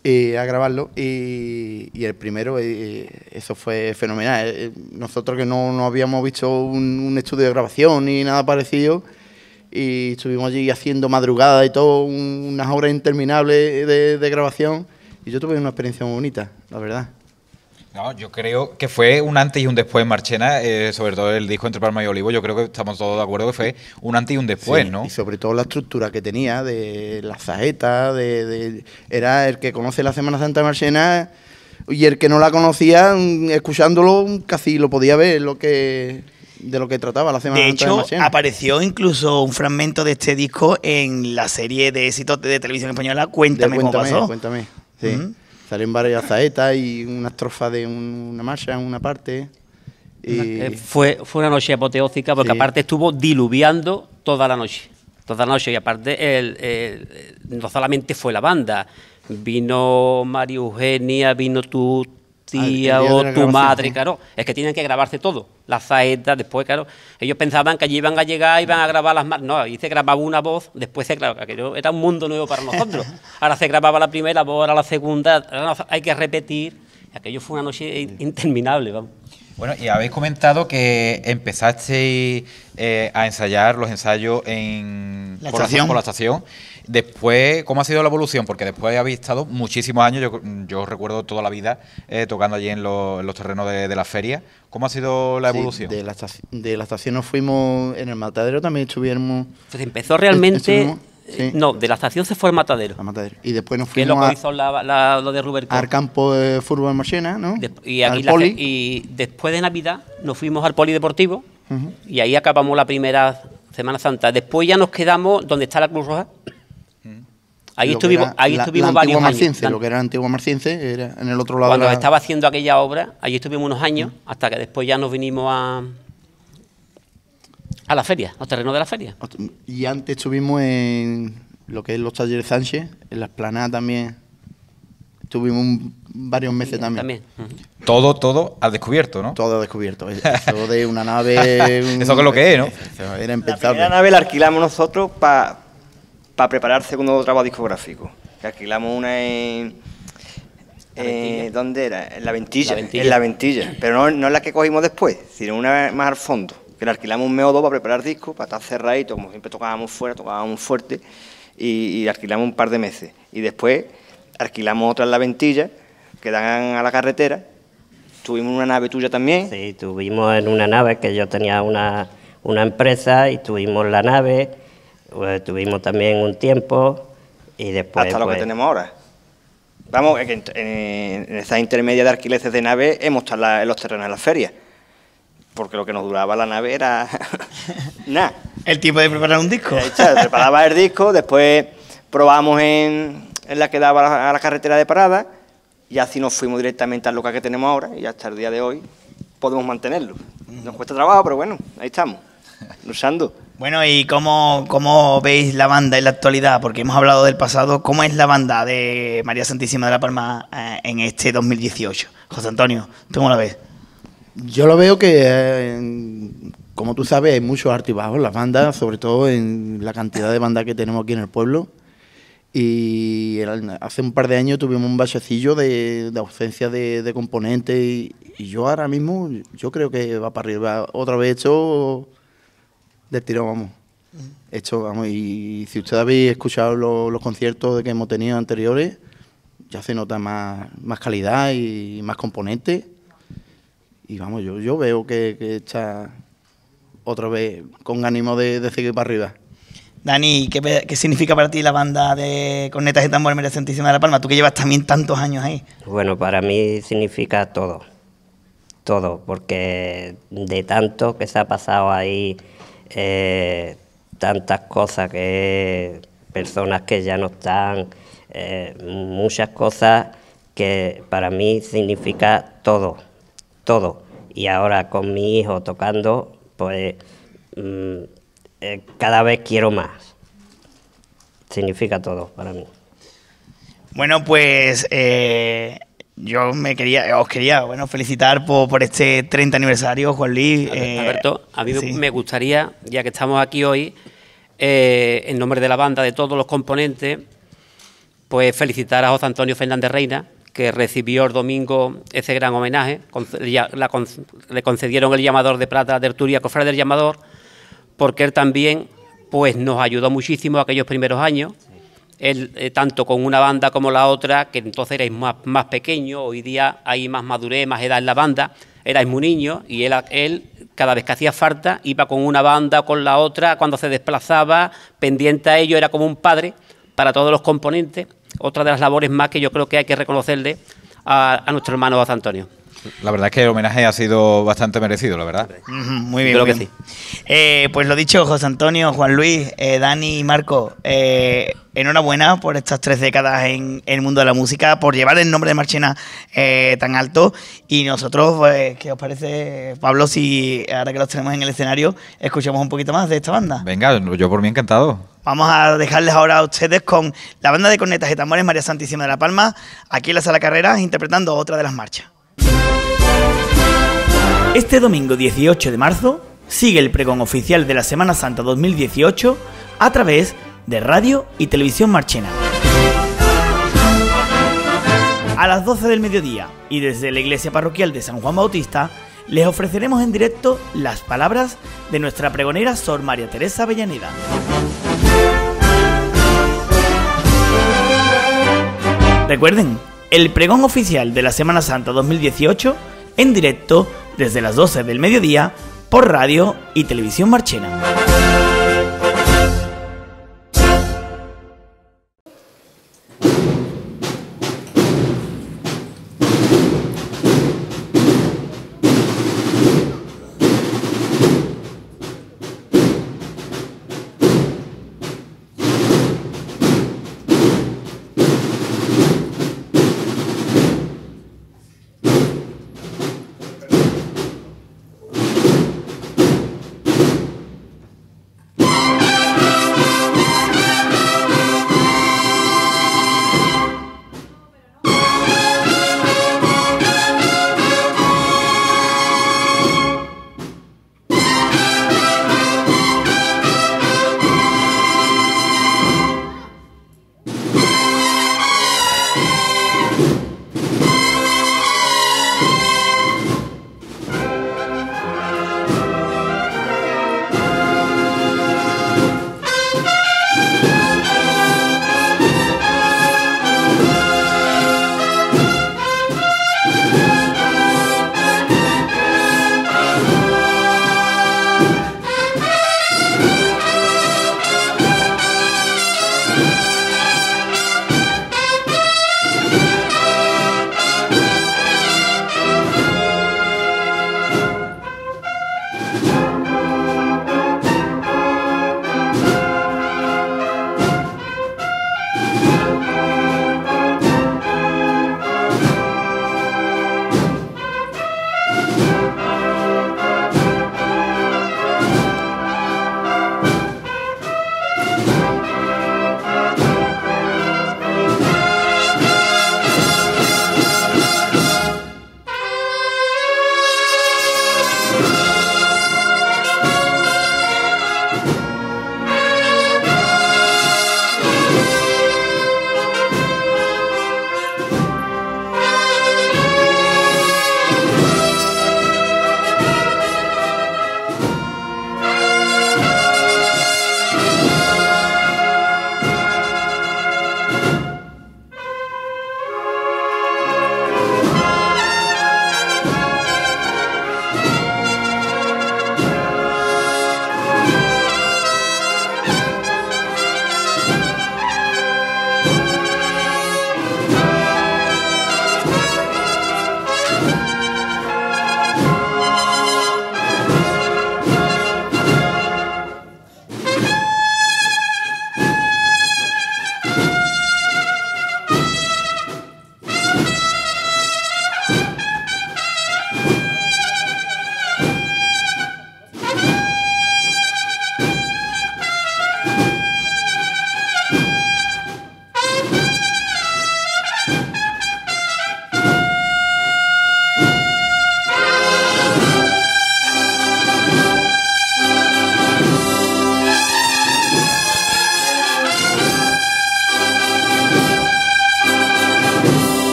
eh, a grabarlo y, y el primero, eh, eso fue fenomenal. Eh, nosotros que no, no habíamos visto un, un estudio de grabación ni nada parecido, y estuvimos allí haciendo madrugada y todo, un, unas horas interminables de, de grabación, y yo tuve una experiencia muy bonita, la verdad. No, yo creo que fue un antes y un después en Marchena, eh, sobre todo el disco Entre Palma y Olivo. Yo creo que estamos todos de acuerdo que fue un antes y un después, Sí, ¿no? Y sobre todo la estructura que tenía, de las saetas, de, de, era el que conoce la Semana Santa de Marchena, y el que no la conocía, escuchándolo, casi lo podía ver lo que de lo que trataba la Semana De Santa de hecho, Marchena. apareció incluso un fragmento de este disco en la serie de éxitos de televisión española Cuéntame, De cómo Cuéntame, pasó. Cuéntame, sí. Ujú. Salen varias saetas y una estrofa de un- una marcha en una parte. Y Eh, fue, fue una noche apoteósica porque Sí. aparte estuvo diluviando toda la noche. Toda la noche. Y aparte, el, el- no solamente fue la banda, vino María Eugenia, vino tu tía Ah, el día de o la tu grabación, madre, sí. claro. Es que tienen que grabarse todo. Las saetas, después, claro. Ellos pensaban que allí iban a llegar, iban a grabar las más. No, ahí se grababa una voz, después se grababa. Aquello era un mundo nuevo para nosotros. Ahora se grababa la primera voz, ahora la segunda, ahora no, hay que repetir. Aquello fue una noche interminable, vamos. Bueno, y habéis comentado que empezasteis eh, a ensayar los ensayos en La por, estación. por la estación. Después, ¿cómo ha sido la evolución? Porque después habéis estado muchísimos años, yo, yo recuerdo toda la vida eh, tocando allí en, los- en los terrenos de, de la feria. ¿Cómo ha sido la sí, evolución? de, la estaci- de la estación nos fuimos en el Matadero, también estuvimos. Entonces empezó realmente. Estuvimos, sí. eh, No, de la estación se fue al matadero. A Matadero. Y después nos Que es lo fuimos que a- hizo la, la- lo de Rubén al campo de fútbol de Marchena, ¿no? Y, aquí al la- poli. y después de Navidad nos fuimos al polideportivo Ujú. y ahí acabamos la primera Semana Santa. Después ya nos quedamos donde está la Cruz Roja. Ahí Lo que estuvimos, era ahí la- estuvimos la varios antigua años. Marciense, La- lo que era la antigua Marciense, era en el otro lado Cuando de la... estaba haciendo aquella obra, allí estuvimos unos años, hasta que después ya nos vinimos a, a la feria, los terrenos de la feria. Y antes estuvimos en lo que es los talleres Sánchez, en la Esplanada también. Estuvimos un- varios meses también. También. Todo, todo al descubierto, ¿no? Todo descubierto. Eso de una nave... un- Eso que es lo que es, ¿no? Eso era La impensable. primera nave la alquilamos nosotros para preparar el segundo trabajo discográfico. Que alquilamos una en... eh, ¿Dónde era? En la Ventilla. La Ventilla. En la Ventilla. Pero no, no es la que cogimos después, sino una más al fondo. Que la alquilamos un mes o dos para preparar discos, para estar cerradito, como siempre tocábamos fuera, tocábamos fuerte, y, y alquilamos un par de meses. Y después alquilamos otra en la Ventilla, que dan a la carretera. Tuvimos una nave tuya también. Sí, tuvimos en una nave que yo tenía una, una empresa y tuvimos la nave, pues, tuvimos también un tiempo y después... hasta lo que pues, tenemos ahora. Vamos, es que en, en, en esa intermedia de alquileres de nave hemos estado en, la- en los terrenos de las ferias, porque lo que nos duraba la nave era nada. El tiempo de preparar un disco. Ahí está, preparaba el disco, después probamos en, en la que daba a la, a la carretera de parada, y así nos fuimos directamente al local que tenemos ahora, y hasta el día de hoy podemos mantenerlo. Nos cuesta trabajo, pero bueno, ahí estamos, luchando. Bueno, ¿y cómo, cómo veis la banda en la actualidad? Porque hemos hablado del pasado. ¿Cómo es la banda de María Santísima de la Palma eh, en este dos mil dieciocho? José Antonio, ¿tú cómo la ves? Yo lo veo que, eh, como tú sabes, hay muchos altibajos en las bandas, sobre todo en la cantidad de bandas que tenemos aquí en el pueblo. Y el- hace un par de años tuvimos un bachecillo de, de ausencia de, de componentes y, y yo ahora mismo, yo creo que va para arriba. Otra vez hecho del tirón, vamos. Hecho, vamos. Y si ustedes habéis escuchado lo- los conciertos que hemos tenido anteriores, ya se nota más, más calidad y más componentes. Y vamos, yo, yo veo que, que está otra vez con ánimo de, de seguir para arriba. Dani, ¿qué, pe- qué significa para ti la banda de cornetas y tambores María Santísima de la Palma? Tú que llevas también tantos años ahí. Bueno, para mí significa todo, todo, porque de tanto que se ha pasado ahí, eh, tantas cosas, que personas que ya no están, eh, muchas cosas que para mí significa todo, todo. Y ahora con mi hijo tocando, pues mm, eh, cada vez quiero más. Significa todo para mí. Bueno, pues eh, yo me quería, os quería bueno, felicitar por, por este treinta aniversario, Juan Luis. eh, Alberto, a mí me- sí. me gustaría, ya que estamos aquí hoy, eh, en nombre de la banda, de todos los componentes, pues felicitar a José Antonio Fernández Reina, que recibió el domingo ese gran homenaje. Le concedieron el llamador de plata de Tertulia Cofrade del Llamador, porque él también pues nos ayudó muchísimo aquellos primeros años. Él, eh, tanto con una banda como la otra, que entonces erais más, más pequeños, hoy día hay más madurez, más edad en la banda, erais muy niños, y él, él cada vez que hacía falta iba con una banda o con la otra, cuando se desplazaba, pendiente a ello, era como un padre para todos los componentes. Otra de las labores más que yo creo que hay que reconocerle a, a nuestro hermano José Antonio. La verdad es que el homenaje ha sido bastante merecido, la verdad. Uh-huh, muy bien, creo muy que bien. sí. Eh, pues lo dicho, José Antonio, Juan Luis, eh, Dani y Marco, eh, enhorabuena por estas tres décadas en, en el mundo de la música, por llevar el nombre de Marchena eh, tan alto. Y nosotros, pues, ¿qué os parece, Pablo, si ahora que los tenemos en el escenario, escuchamos un poquito más de esta banda? Venga, yo por mí encantado. Vamos a dejarles ahora a ustedes con la banda de cornetas y tambores María Santísima de la Palma, aquí en la Sala Carreras, interpretando otra de las marchas. Este domingo dieciocho de marzo sigue el pregón oficial de la Semana Santa dos mil dieciocho a través de Radio y Televisión Marchena. A las doce del mediodía y desde la iglesia parroquial de San Juan Bautista les ofreceremos en directo las palabras de nuestra pregonera Sor María Teresa Avellaneda. Recuerden, el pregón oficial de la Semana Santa dos mil dieciocho en directo desde las doce del mediodía por Radio y Televisión Marchena.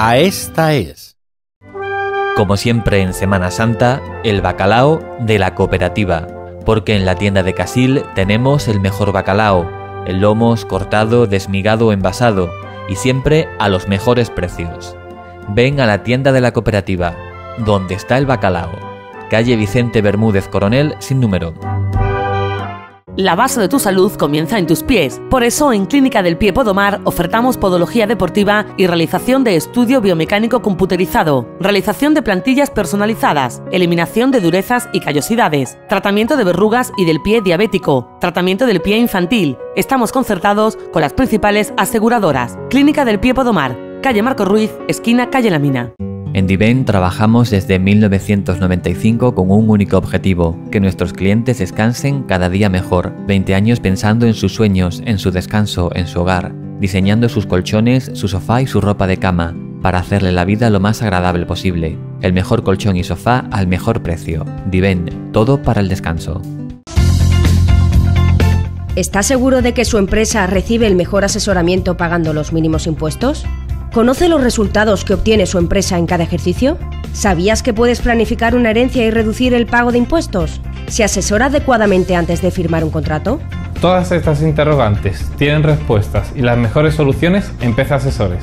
A esta es. Como siempre en Semana Santa, el bacalao de la cooperativa, porque en la tienda de Casil tenemos el mejor bacalao, el lomos cortado, desmigado o envasado, y siempre a los mejores precios. Ven a la tienda de la cooperativa, donde está el bacalao, calle Vicente Bermúdez Coronel sin número. La base de tu salud comienza en tus pies. Por eso, en Clínica del Pie Podomar ofertamos podología deportiva y realización de estudio biomecánico computerizado, realización de plantillas personalizadas, eliminación de durezas y callosidades, tratamiento de verrugas y del pie diabético, tratamiento del pie infantil. Estamos concertados con las principales aseguradoras. Clínica del Pie Podomar, calle Marco Ruiz, esquina calle La Mina. En Diven trabajamos desde mil novecientos noventa y cinco con un único objetivo, que nuestros clientes descansen cada día mejor. veinte años pensando en sus sueños, en su descanso, en su hogar, diseñando sus colchones, su sofá y su ropa de cama, para hacerle la vida lo más agradable posible. El mejor colchón y sofá al mejor precio. Diven, todo para el descanso. ¿Está seguro de que su empresa recibe el mejor asesoramiento pagando los mínimos impuestos? ¿Conoce los resultados que obtiene su empresa en cada ejercicio? ¿Sabías que puedes planificar una herencia y reducir el pago de impuestos? ¿Se asesora adecuadamente antes de firmar un contrato? Todas estas interrogantes tienen respuestas y las mejores soluciones en P C Asesores.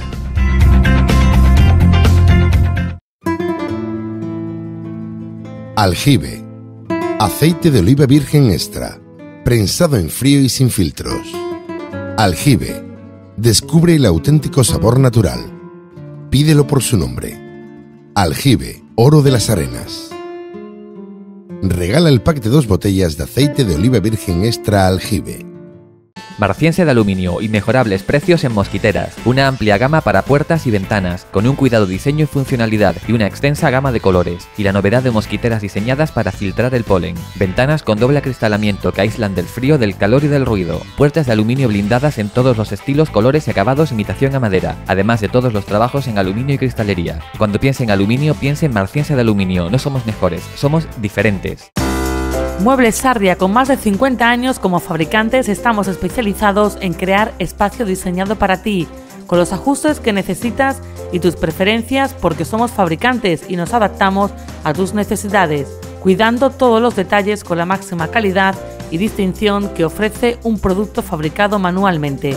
Aljibe. Aceite de oliva virgen extra. Prensado en frío y sin filtros. Aljibe. Descubre el auténtico sabor natural. Pídelo por su nombre. Aljibe, oro de las arenas. Regala el pack de dos botellas de aceite de oliva virgen extra Aljibe. Marciense de aluminio, inmejorables precios en mosquiteras, una amplia gama para puertas y ventanas, con un cuidado diseño y funcionalidad y una extensa gama de colores, y la novedad de mosquiteras diseñadas para filtrar el polen, ventanas con doble acristalamiento que aíslan del frío, del calor y del ruido, puertas de aluminio blindadas en todos los estilos, colores y acabados imitación a madera, además de todos los trabajos en aluminio y cristalería. Cuando piense en aluminio, piense en Marciense de aluminio, no somos mejores, somos diferentes. Muebles Sarria, con más de cincuenta años como fabricantes, estamos especializados en crear espacio diseñado para ti, con los ajustes que necesitas y tus preferencias, porque somos fabricantes y nos adaptamos a tus necesidades, cuidando todos los detalles con la máxima calidad y distinción que ofrece un producto fabricado manualmente.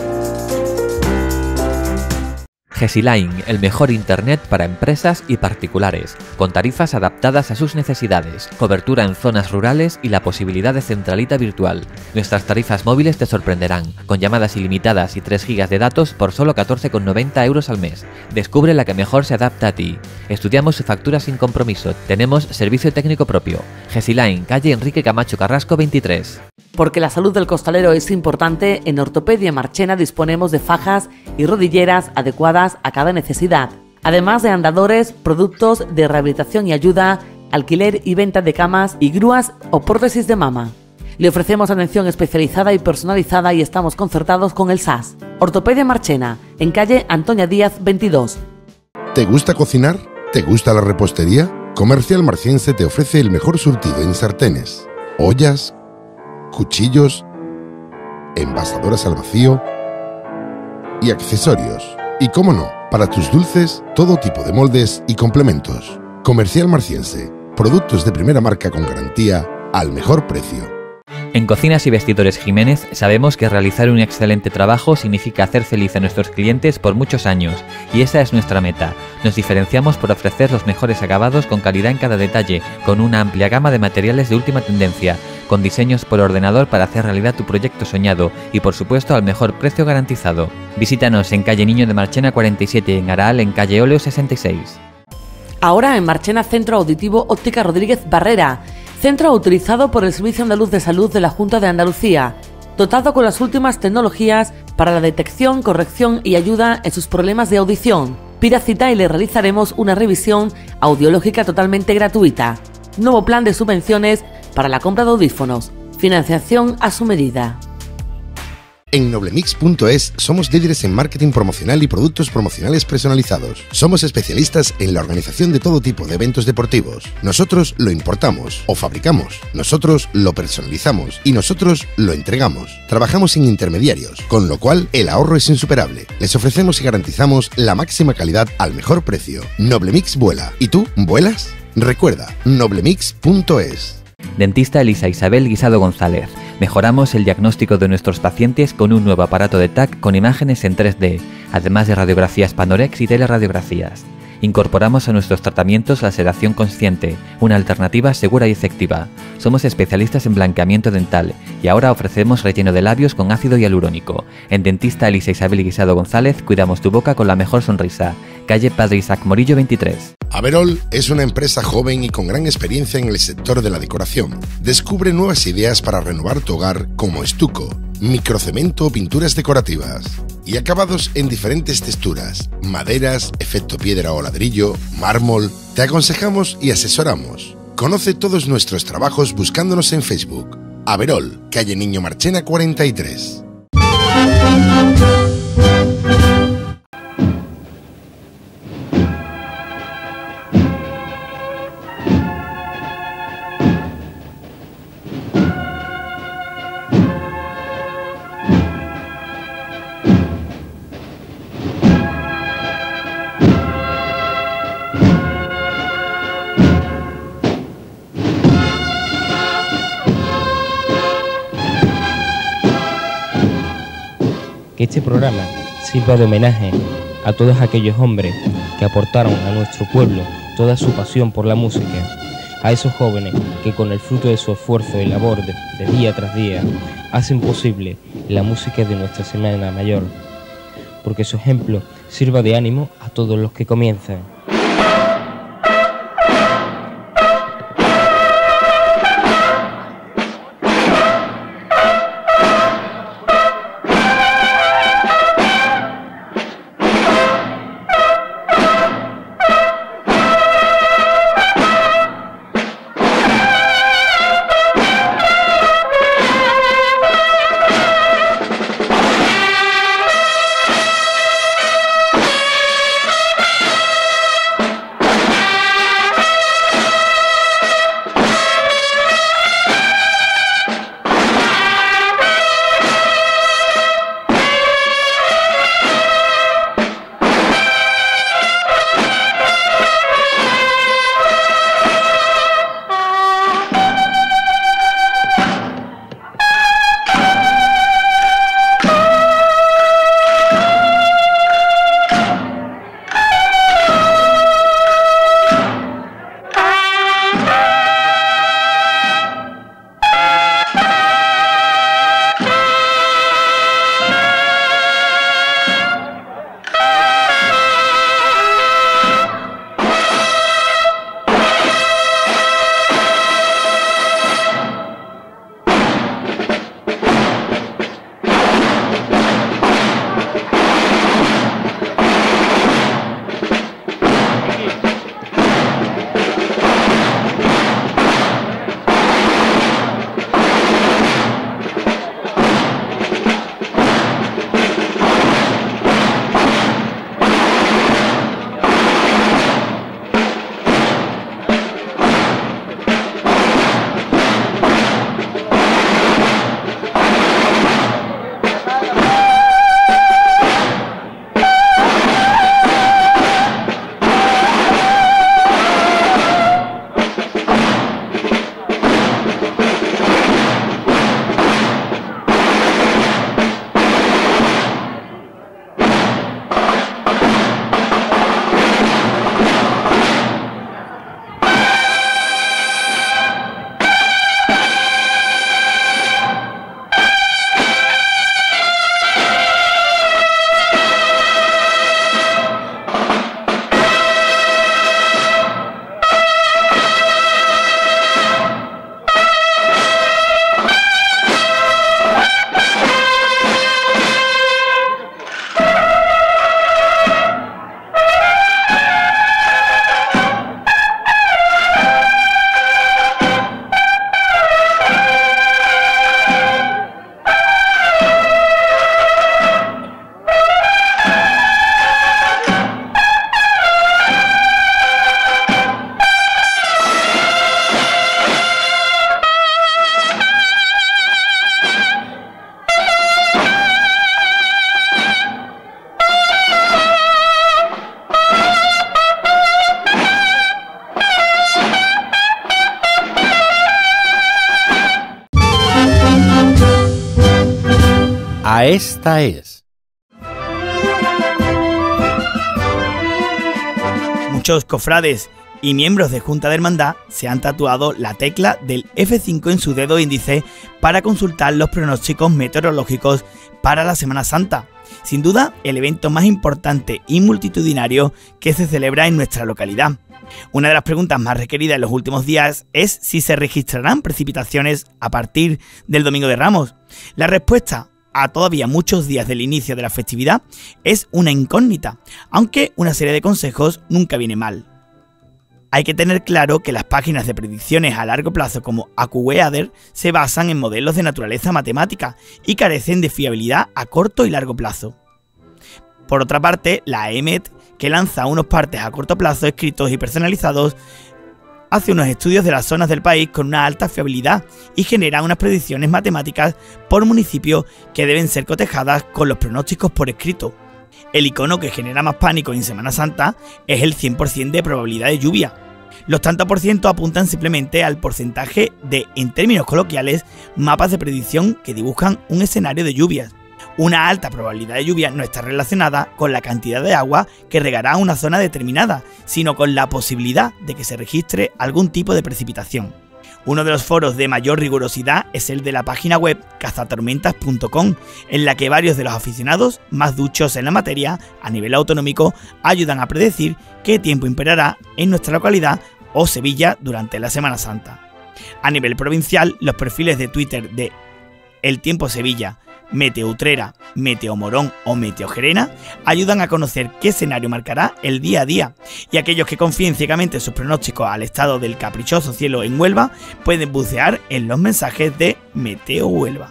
Gesiline, el mejor internet para empresas y particulares, con tarifas adaptadas a sus necesidades, cobertura en zonas rurales y la posibilidad de centralita virtual. Nuestras tarifas móviles te sorprenderán, con llamadas ilimitadas y tres gigas de datos por solo catorce con noventa euros al mes. Descubre la que mejor se adapta a ti. Estudiamos su factura sin compromiso. Tenemos servicio técnico propio. Gesiline, calle Enrique Camacho Carrasco veintitrés. Porque la salud del costalero es importante, en Ortopedia Marchena disponemos de fajas y rodilleras adecuadas a cada necesidad, además de andadores, productos de rehabilitación y ayuda, alquiler y venta de camas y grúas o prótesis de mama. Le ofrecemos atención especializada y personalizada y estamos concertados con el S A S. Ortopedia Marchena, en calle Antonia Díaz veintidós. ¿Te gusta cocinar? ¿Te gusta la repostería? Comercial Marciense te ofrece el mejor surtido en sartenes, ollas, cuchillos, envasadoras al vacío y accesorios. Y cómo no, para tus dulces, todo tipo de moldes y complementos. Comercial Marciense, productos de primera marca con garantía al mejor precio. En Cocinas y Vestidores Jiménez sabemos que realizar un excelente trabajo significa hacer feliz a nuestros clientes por muchos años, y esa es nuestra meta. Nos diferenciamos por ofrecer los mejores acabados con calidad en cada detalle, con una amplia gama de materiales de última tendencia, con diseños por ordenador para hacer realidad tu proyecto soñado y por supuesto al mejor precio garantizado. Visítanos en calle Niño de Marchena cuarenta y siete y en Araal en calle Óleo sesenta y seis. Ahora en Marchena Centro Auditivo Óptica Rodríguez Barrera, centro utilizado por el Servicio Andaluz de Salud de la Junta de Andalucía, dotado con las últimas tecnologías para la detección, corrección y ayuda en sus problemas de audición. Pida cita y le realizaremos una revisión audiológica totalmente gratuita. Nuevo plan de subvenciones para la compra de audífonos. Financiación a su medida. En Noblemix punto es somos líderes en marketing promocional y productos promocionales personalizados. Somos especialistas en la organización de todo tipo de eventos deportivos. Nosotros lo importamos o fabricamos, nosotros lo personalizamos y nosotros lo entregamos. Trabajamos sin intermediarios, con lo cual el ahorro es insuperable. Les ofrecemos y garantizamos la máxima calidad al mejor precio. Noblemix vuela. ¿Y tú vuelas? Recuerda, Noblemix punto es. Dentista Elisa Isabel Guisado González. Mejoramos el diagnóstico de nuestros pacientes con un nuevo aparato de T A C con imágenes en tres D, además de radiografías Panorex y teleradiografías. Incorporamos a nuestros tratamientos la sedación consciente, una alternativa segura y efectiva. Somos especialistas en blanqueamiento dental y ahora ofrecemos relleno de labios con ácido hialurónico. En Dentista Elisa Isabel Guisado González cuidamos tu boca con la mejor sonrisa. Calle Padre Isaac Morillo veintitrés. Averol es una empresa joven y con gran experiencia en el sector de la decoración. Descubre nuevas ideas para renovar tu hogar como estuco, microcemento o pinturas decorativas. Y acabados en diferentes texturas, maderas, efecto piedra o ladrillo, mármol. Te aconsejamos y asesoramos. Conoce todos nuestros trabajos buscándonos en Facebook. Averol, calle Niño Marchena cuarenta y tres. Que este programa sirva de homenaje a todos aquellos hombres que aportaron a nuestro pueblo toda su pasión por la música, a esos jóvenes que con el fruto de su esfuerzo y labor de, de día tras día hacen posible la música de nuestra Semana Mayor, porque su ejemplo sirva de ánimo a todos los que comienzan. A esta es. Muchos cofrades y miembros de Junta de Hermandad se han tatuado la tecla del F cinco en su dedo índice para consultar los pronósticos meteorológicos para la Semana Santa. Sin duda, el evento más importante y multitudinario que se celebra en nuestra localidad. Una de las preguntas más requeridas en los últimos días es si se registrarán precipitaciones a partir del Domingo de Ramos. La respuesta a todavía muchos días del inicio de la festividad es una incógnita, aunque una serie de consejos nunca viene mal. Hay que tener claro que las páginas de predicciones a largo plazo como AccuWeather se basan en modelos de naturaleza matemática y carecen de fiabilidad a corto y largo plazo. Por otra parte, la E M E T, que lanza unos partes a corto plazo escritos y personalizados, hace unos estudios de las zonas del país con una alta fiabilidad y genera unas predicciones matemáticas por municipio que deben ser cotejadas con los pronósticos por escrito. El icono que genera más pánico en Semana Santa es el cien por ciento de probabilidad de lluvia. Los tantos por ciento apuntan simplemente al porcentaje de, en términos coloquiales, mapas de predicción que dibujan un escenario de lluvias. Una alta probabilidad de lluvia no está relacionada con la cantidad de agua que regará una zona determinada, sino con la posibilidad de que se registre algún tipo de precipitación. Uno de los foros de mayor rigurosidad es el de la página web cazatormentas punto com, en la que varios de los aficionados más duchos en la materia a nivel autonómico ayudan a predecir qué tiempo imperará en nuestra localidad o Sevilla durante la Semana Santa. A nivel provincial, los perfiles de Twitter de El Tiempo Sevilla, Meteo Utrera, Meteo Morón o Meteo Gerena ayudan a conocer qué escenario marcará el día a día, y aquellos que confíen ciegamente sus pronósticos al estado del caprichoso cielo en Huelva pueden bucear en los mensajes de Meteo Huelva.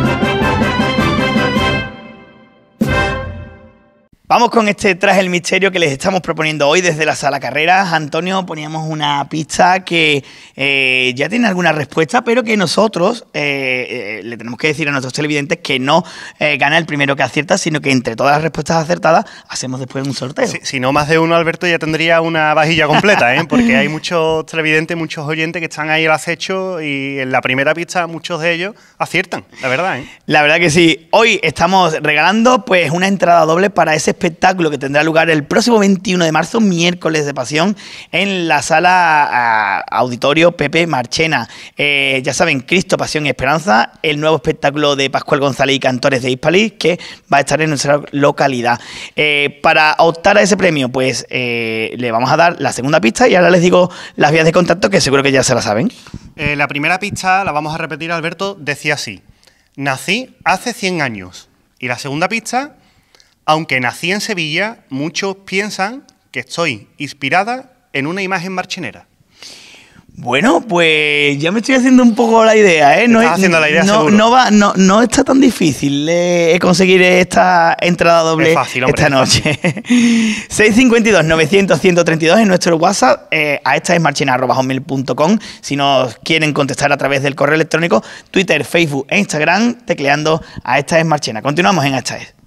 Vamos con este Tras el Misterio que les estamos proponiendo hoy desde la Sala Carreras. Antonio, poníamos una pista que eh, ya tiene alguna respuesta, pero que nosotros eh, eh, le tenemos que decir a nuestros televidentes que no eh, gana el primero que acierta, sino que entre todas las respuestas acertadas hacemos después un sorteo. Si, si no más de uno, Alberto, ya tendría una vajilla completa, ¿eh? Porque hay muchos televidentes, muchos oyentes que están ahí al acecho y en la primera pista muchos de ellos aciertan, la verdad, ¿eh? La verdad que sí. Hoy estamos regalando pues una entrada doble para ese espectáculo que tendrá lugar el próximo veintiuno de marzo, miércoles de Pasión, en la sala uh, Auditorio Pepe Marchena. Eh, ya saben, Cristo, Pasión y Esperanza, el nuevo espectáculo de Pascual González y Cantores de Hispalí, que va a estar en nuestra localidad. Eh, para optar a ese premio, pues eh, le vamos a dar la segunda pista y ahora les digo las vías de contacto, que seguro que ya se la saben. Eh, la primera pista, la vamos a repetir, Alberto, decía así: nací hace cien años. Y la segunda pista: aunque nací en Sevilla, muchos piensan que estoy inspirada en una imagen marchenera. Bueno, pues ya me estoy haciendo un poco la idea, ¿eh? No, Estás haciendo la idea, no, seguro. No, va, no, no está tan difícil eh, conseguir esta entrada doble es fácil, hombre, esta noche. seis cinco dos, novecientos, ciento treinta y dos en nuestro WhatsApp, eh, a esta es marchena arroba hotmail punto com. Si nos quieren contestar a través del correo electrónico, Twitter, Facebook e Instagram, tecleando a esta es marchena. Continuamos en a esta es.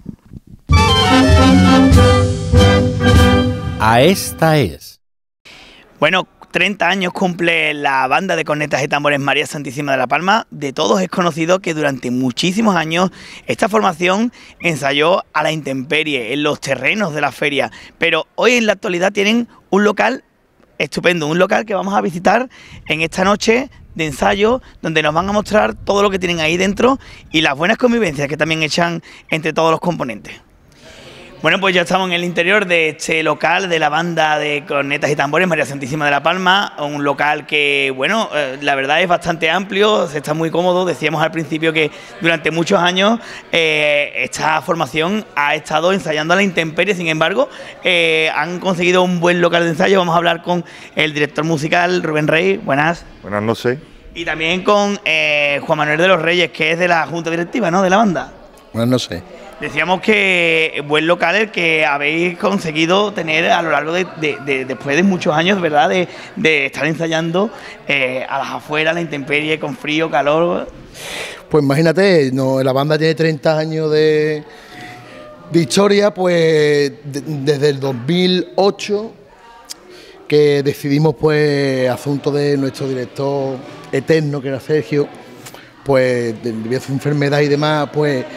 A esta es. Bueno, treinta años cumple la banda de cornetas y tambores María Santísima de la Palma. De todos es conocido que durante muchísimos años esta formación ensayó a la intemperie, en los terrenos de la feria. Pero hoy en la actualidad tienen un local estupendo, un local que vamos a visitar en esta noche de ensayo, donde nos van a mostrar todo lo que tienen ahí dentro y las buenas convivencias que también echan entre todos los componentes. Bueno, pues ya estamos en el interior de este local de la banda de cornetas y tambores María Santísima de la Palma, un local que, bueno, eh, la verdad es bastante amplio, se está muy cómodo. Decíamos al principio que durante muchos años eh, esta formación ha estado ensayando a la intemperie, sin embargo, eh, han conseguido un buen local de ensayo. Vamos a hablar con el director musical, Rubén Rey. Buenas. Buenas noches. Y también con eh, Juan Manuel de los Reyes, que es de la Junta Directiva, ¿no?, de la banda. Buenas noches. Decíamos que buen local el que habéis conseguido tener a lo largo de, de, de después de muchos años, ¿verdad?, de, de estar ensayando eh, a las afueras, a la intemperie, con frío, calor. Pues imagínate, no, la banda tiene treinta años de, de historia, pues de, desde el dos mil ocho que decidimos, pues, asunto de nuestro director eterno, que era Sergio, pues debido a su enfermedad y demás, pues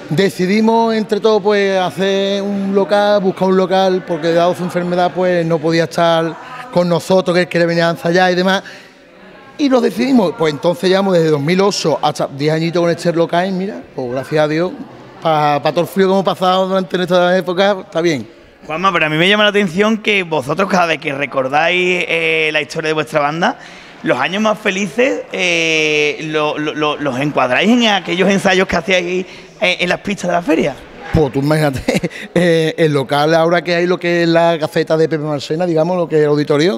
decidimos entre todos pues hacer un local, buscar un local, porque dado su enfermedad pues no podía estar con nosotros, que él quería venir a ensayar y demás. Y nos decidimos, pues entonces llevamos desde dos mil ocho hasta diez añitos con este local y mira, pues gracias a Dios, para pa todo el frío que hemos pasado durante esta época, está bien. Juanma, pero a mí me llama la atención que vosotros cada vez que recordáis eh, la historia de vuestra banda, los años más felices eh, lo, lo, lo, los encuadráis en aquellos ensayos que hacíais en, en las pistas de la feria. Pues tú imagínate, eh, el local ahora que hay lo que es la gaceta de Pepe Marchena, digamos, lo que es el auditorio,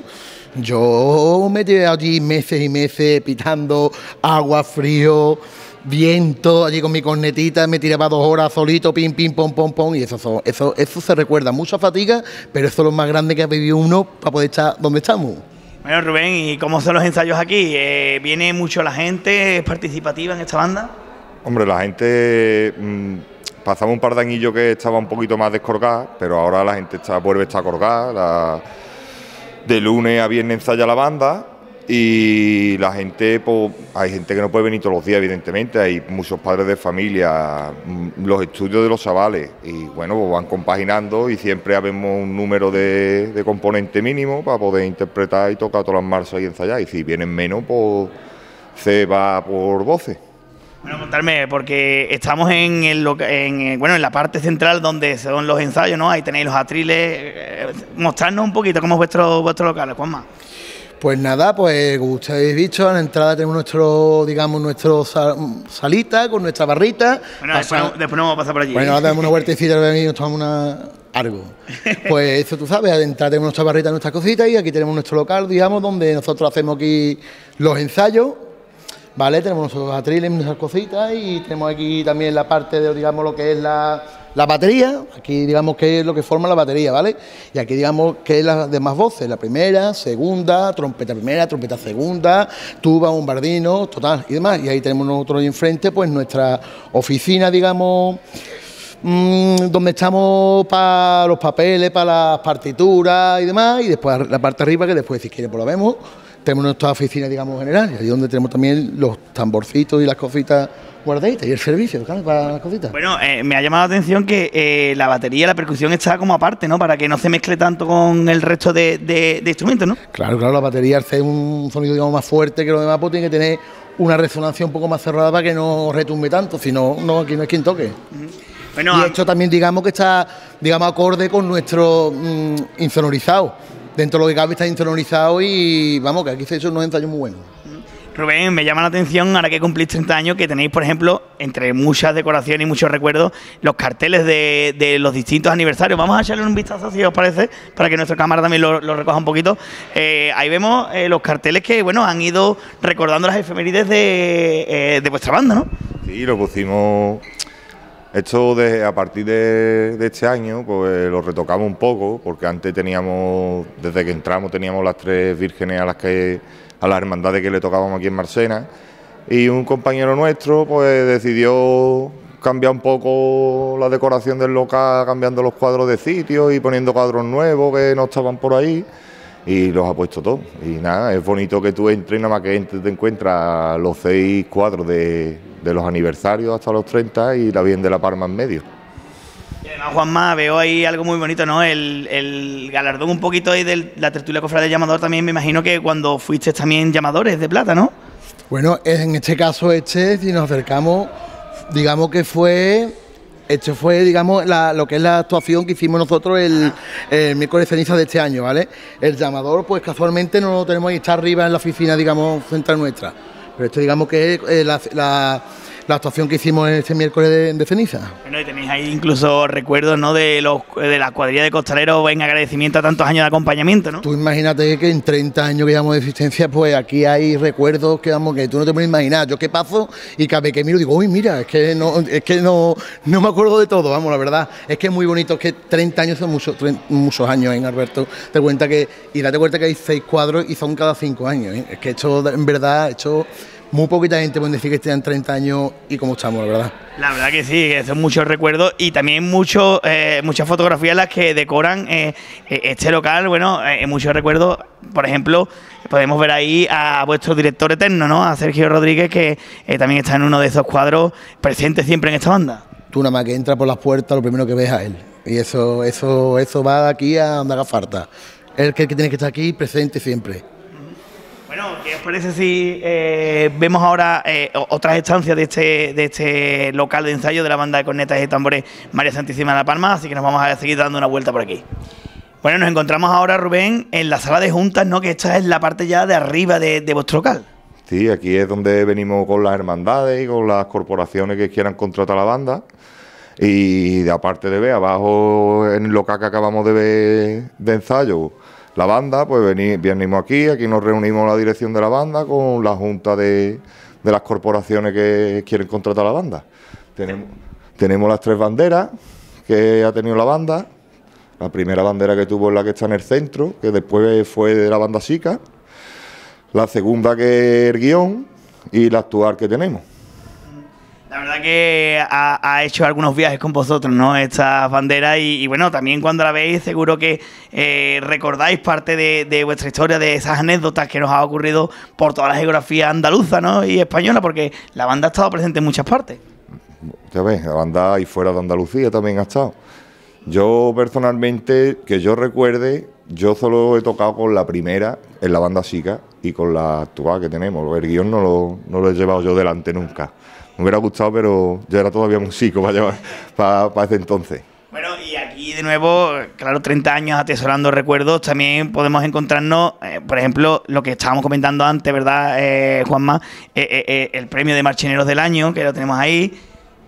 yo me tiré allí meses y meses pitando, agua, frío, viento, allí con mi cornetita, me tiraba dos horas solito, pim, pim, pom, pom, pom, y eso, eso, eso, eso se recuerda, mucha fatiga, pero eso es lo más grande que ha vivido uno para poder estar donde estamos. Bueno, Rubén, ¿y cómo son los ensayos aquí? Eh, ¿Viene mucho la gente? ¿Es participativa en esta banda? Hombre, la gente... Mmm, pasamos un par de añillos que estaba un poquito más descolgada, pero ahora la gente está, vuelve a estar colgada. La, de lunes a viernes ensaya la banda y la gente, pues, hay gente que no puede venir todos los días, evidentemente, hay muchos padres de familia, los estudios de los chavales, y bueno, pues van compaginando y siempre habemos un número de, de componente mínimo para poder interpretar y tocar todas las marchas y ensayar, y si vienen menos, pues se va por voces. Bueno, contarme, porque estamos en el en, bueno, en la parte central donde son los ensayos, ¿no? Ahí tenéis los atriles. Eh, mostrarnos un poquito cómo es vuestro, vuestro local, Juanma. Pues nada, pues como ustedes habéis visto, a la entrada tenemos nuestro, digamos, nuestro sal, salita con nuestra barrita. Bueno, después, después no vamos a pasar por allí. Bueno, ahora damos una vueltecita y nos tomamos una, algo. Pues eso tú sabes, a la entrada tenemos nuestra barrita, nuestras cositas, y aquí tenemos nuestro local, digamos, donde nosotros hacemos aquí los ensayos. Vale, tenemos nuestros atriles, nuestras cositas, y tenemos aquí también la parte de, digamos, lo que es la, la batería. Aquí, digamos, que es lo que forma la batería, ¿vale? Y aquí, digamos, que es las demás voces, la primera, segunda, trompeta primera, trompeta segunda, tuba, bombardino, total, y demás. Y ahí tenemos nosotros ahí enfrente, pues, nuestra oficina, digamos, mmm, donde estamos para los papeles, para las partituras y demás, y después la parte arriba, que después, si quieren, pues lo vemos. Tenemos nuestra oficina, digamos, general, y ahí donde tenemos también los tamborcitos y las cositas guardaditas, y el servicio, claro, para las cositas. Bueno, eh, me ha llamado la atención que eh, la batería, la percusión está como aparte, ¿no? Para que no se mezcle tanto con el resto de, de, de instrumentos, ¿no? Claro, claro, la batería, al ser un sonido, digamos, más fuerte que lo demás, pues tiene que tener una resonancia un poco más cerrada para que no retumbe tanto, si no, no, aquí no es quien toque. Uh-huh. Bueno, y esto también, digamos, que está, digamos, acorde con nuestro mmm, insonorizado. Dentro de lo que cabe está insonorizado y vamos, que aquí se han hecho unos ensayos muy buenos. Rubén, me llama la atención, ahora que cumplís treinta años, que tenéis, por ejemplo, entre muchas decoraciones y muchos recuerdos, los carteles de, de los distintos aniversarios. Vamos a echarle un vistazo, si os parece, para que nuestra cámara también lo, lo recoja un poquito. Eh, ahí vemos eh, los carteles que, bueno, han ido recordando las efemérides de, eh, de vuestra banda, ¿no? Sí, lo pusimos... Esto de, a partir de, de este año pues lo retocamos un poco, porque antes teníamos, desde que entramos teníamos las tres vírgenes a las que a las hermandades que le tocábamos aquí en Marchena, y un compañero nuestro pues decidió cambiar un poco la decoración del local, cambiando los cuadros de sitio y poniendo cuadros nuevos que no estaban por ahí, y los ha puesto todos. Y nada, es bonito que tú entres y nada más que entres te encuentras los seis cuadros de, de los aniversarios hasta los treinta y la Virgen de la Palma en medio. Y además, Juanma, veo ahí algo muy bonito, ¿no? El, el galardón un poquito ahí de la tertulia cofrade de llamador también, me imagino que cuando fuiste también llamadores de plata, ¿no? Bueno, en este caso este, si nos acercamos, digamos que fue... Este fue, digamos, la, lo que es la actuación que hicimos nosotros el, el miércoles de ceniza de este año, ¿vale? El llamador, pues casualmente no lo tenemos ahí, está arriba en la oficina, digamos, central nuestra. Pero esto, digamos, que es eh, la, la, la actuación que hicimos este miércoles de, de ceniza. Bueno, y tenéis ahí incluso recuerdos, ¿no?, de los de la cuadrilla de costaleros en agradecimiento a tantos años de acompañamiento, ¿no? Tú imagínate que en treinta años que llevamos de existencia, pues aquí hay recuerdos que, vamos, que tú no te puedes imaginar. Yo qué paso y cada vez que miro digo, uy, mira, es que no es que no, no me acuerdo de todo, vamos, la verdad. Es que es muy bonito, es que treinta años son muchos, muchos años, en Alberto. Te cuenta que, y date cuenta que hay seis cuadros y son cada cinco años, ¿eh? Es que esto, en verdad, esto... Muy poquita gente puede decir que estén treinta años y cómo estamos, la verdad. La verdad que sí, que son muchos recuerdos y también mucho, eh, muchas fotografías las que decoran eh, este local. Bueno, eh, muchos recuerdos, por ejemplo, podemos ver ahí a vuestro director eterno, ¿no?, a Sergio Rodríguez, que eh, también está en uno de esos cuadros, presente siempre en esta banda. tú nada más que entras por las puertas, lo primero que ves a él. Y eso, eso, eso va aquí a donde haga falta. Es el que, el que tiene que estar aquí presente siempre. Bueno, ¿qué os parece si eh, vemos ahora eh, otras estancias de este, de este local de ensayo de la banda de cornetas y tambores María Santísima de la Palma? Así que nos vamos a seguir dando una vuelta por aquí. Bueno, nos encontramos ahora, Rubén, en la sala de juntas, ¿no? Que esta es la parte ya de arriba de, de vuestro local. Sí, aquí es donde venimos con las hermandades y con las corporaciones que quieran contratar a la banda. Y de aparte de ver, abajo en el local que acabamos de ver de ensayo, la banda, pues veni, venimos aquí, aquí nos reunimos la dirección de la banda con la junta de, de las corporaciones que quieren contratar a la banda. Tenemos, tenemos las tres banderas que ha tenido la banda. La primera bandera que tuvo es la que está en el centro, que después fue de la banda Sica. La segunda que es el guión y la actual que tenemos. La verdad que ha, ha hecho algunos viajes con vosotros, ¿no? Estas banderas y, y bueno, también cuando la veis seguro que eh, recordáis parte de, de vuestra historia, de esas anécdotas que nos ha ocurrido por toda la geografía andaluza, ¿no? Y española, porque la banda ha estado presente en muchas partes. Ya ves, la banda y fuera de Andalucía también ha estado. Yo personalmente, que yo recuerde, yo solo he tocado con la primera en la banda Sica y con la actual que tenemos. El guión no lo, no lo he llevado yo delante nunca. Me hubiera gustado, pero yo era todavía músico para, llevar, para, para ese entonces. Bueno, y aquí de nuevo, claro, treinta años atesorando recuerdos, también podemos encontrarnos, eh, por ejemplo, lo que estábamos comentando antes, ¿verdad, eh, Juanma? Eh, eh, eh, el premio de Marcheneros del Año, que lo tenemos ahí,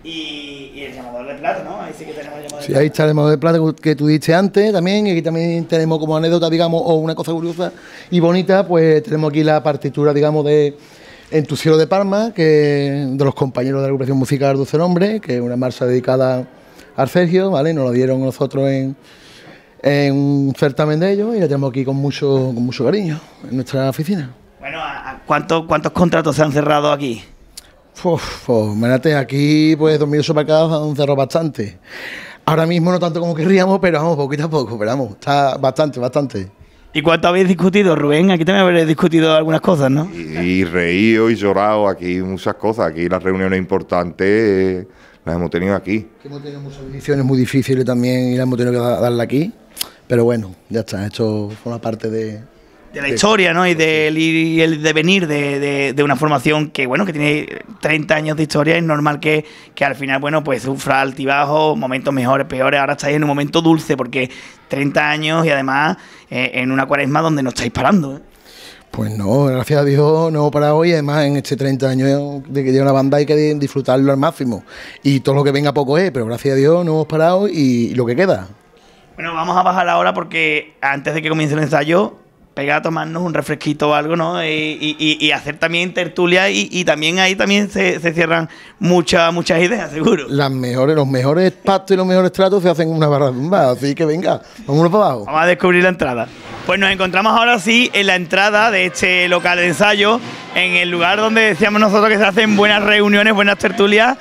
y, y el llamador de plata, ¿no? Ahí sí que tenemos el llamador Sí, de plata. ahí está el llamador de plata que tú diste antes también, y aquí también tenemos como anécdota, digamos, o una cosa curiosa y bonita, pues tenemos aquí la partitura, digamos, de En tu cielo de Palma, que de los compañeros de la agrupación musical Dulce Nombre, que es una marcha dedicada al Sergio, ¿vale? Nos lo dieron nosotros en, en un certamen de ellos y la tenemos aquí con mucho, con mucho cariño en nuestra oficina. Bueno, ¿a cuántos, cuántos contratos se han cerrado aquí? Uf, pues, imagínate, aquí pues dos mil supermercados han cerrado bastante. Ahora mismo no tanto como querríamos, pero vamos, poquito a poco, pero vamos, está bastante, bastante. ¿Y cuánto habéis discutido, Rubén? Aquí también habréis discutido algunas cosas, ¿no? Y, y reído y llorado, aquí muchas cosas. Aquí las reuniones importantes eh, las hemos tenido aquí. Que hemos tenido muchas decisiones muy difíciles también y las hemos tenido que darle aquí. Pero bueno, ya está, esto forma parte de... De la historia, ¿no? Y del y el devenir de, de, de una formación que, bueno, que tiene treinta años de historia. Es normal que, que al final, bueno, pues sufra altibajos, momentos mejores, peores. Ahora estáis en un momento dulce porque treinta años y además eh, en una cuaresma donde no estáis parando, ¿eh? Pues no, gracias a Dios no hemos parado y además en este treinta años de que lleva una banda hay que disfrutarlo al máximo. Y todo lo que venga poco es, pero gracias a Dios no hemos parado y, y lo que queda. Bueno, vamos a bajar ahora porque antes de que comience el ensayo, pegar a tomarnos un refresquito o algo, ¿no? Y, y, y hacer también tertulia y, y también ahí también se, se cierran muchas muchas ideas, seguro. Las mejores, los mejores pactos y los mejores tratos se hacen en una barra de zumba, así que venga, vámonos para abajo. Vamos a descubrir la entrada. Pues nos encontramos ahora sí en la entrada de este local de ensayo, en el lugar donde decíamos nosotros que se hacen buenas reuniones, buenas tertulias,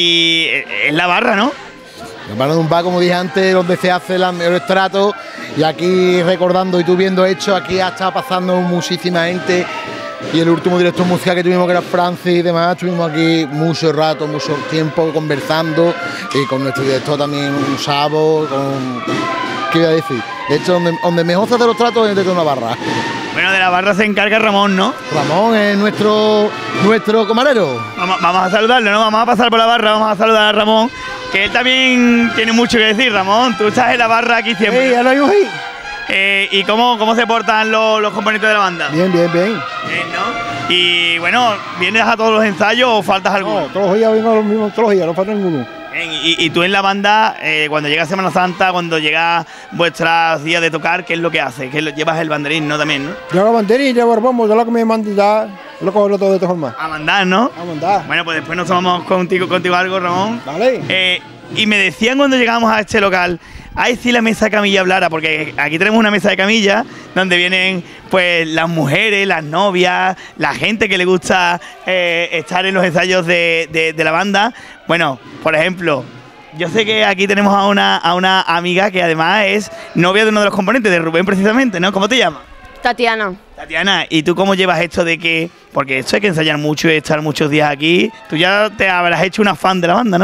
y es la barra, ¿no? La barra de un bar, como dije antes, donde se hace los mejores tratos. Y aquí recordando y tú viendo hecho, aquí ha estado pasando muchísima gente. Y el último director musical que tuvimos, que era Francis y demás, estuvimos aquí mucho rato, mucho tiempo conversando. Y con nuestro director también, un Sabo, con... ¿Qué iba a decir? De hecho, donde, donde mejor se hace los tratos es desde una barra. Bueno, de la barra se encarga Ramón, ¿no? Ramón es nuestro, nuestro camarero. Vamos, vamos a saludarlo, ¿no? Vamos a pasar por la barra, vamos a saludar a Ramón, que él también tiene mucho que decir. Ramón, tú estás en la barra aquí siempre. Sí, ya lo hay ahí. Eh, ¿Y cómo, cómo se portan los, los componentes de la banda? Bien, bien, bien. Bien, ¿no? Y bueno, ¿vienes a todos los ensayos o faltas alguno? No, todos los días vengo a los mismos, todos los días, no falta ninguno. Bien, y, y tú en la banda, eh, cuando llega Semana Santa, cuando llega vuestras días de tocar, ¿qué es lo que haces? Que llevas el banderín, ¿no? También, ¿no? Llevo la banderín, llevo el bombo, yo lo que me mando ya, lo cojo todo de esta forma. A mandar, ¿no? A mandar. Bueno, pues después nos tomamos contigo, contigo algo, Ramón. Vale. Eh, y me decían cuando llegamos a este local, ay, sí, la mesa de camilla hablara, porque aquí tenemos una mesa de camilla donde vienen pues las mujeres, las novias, la gente que le gusta eh, estar en los ensayos de, de, de la banda. Bueno, por ejemplo, yo sé que aquí tenemos a una, a una amiga que además es novia de uno de los componentes, de Rubén precisamente, ¿no? ¿Cómo te llamas? Tatiana. Tatiana, ¿y tú cómo llevas esto de que, porque esto hay que ensayar mucho y estar muchos días aquí, tú ya te habrás hecho una fan de la banda, ¿no?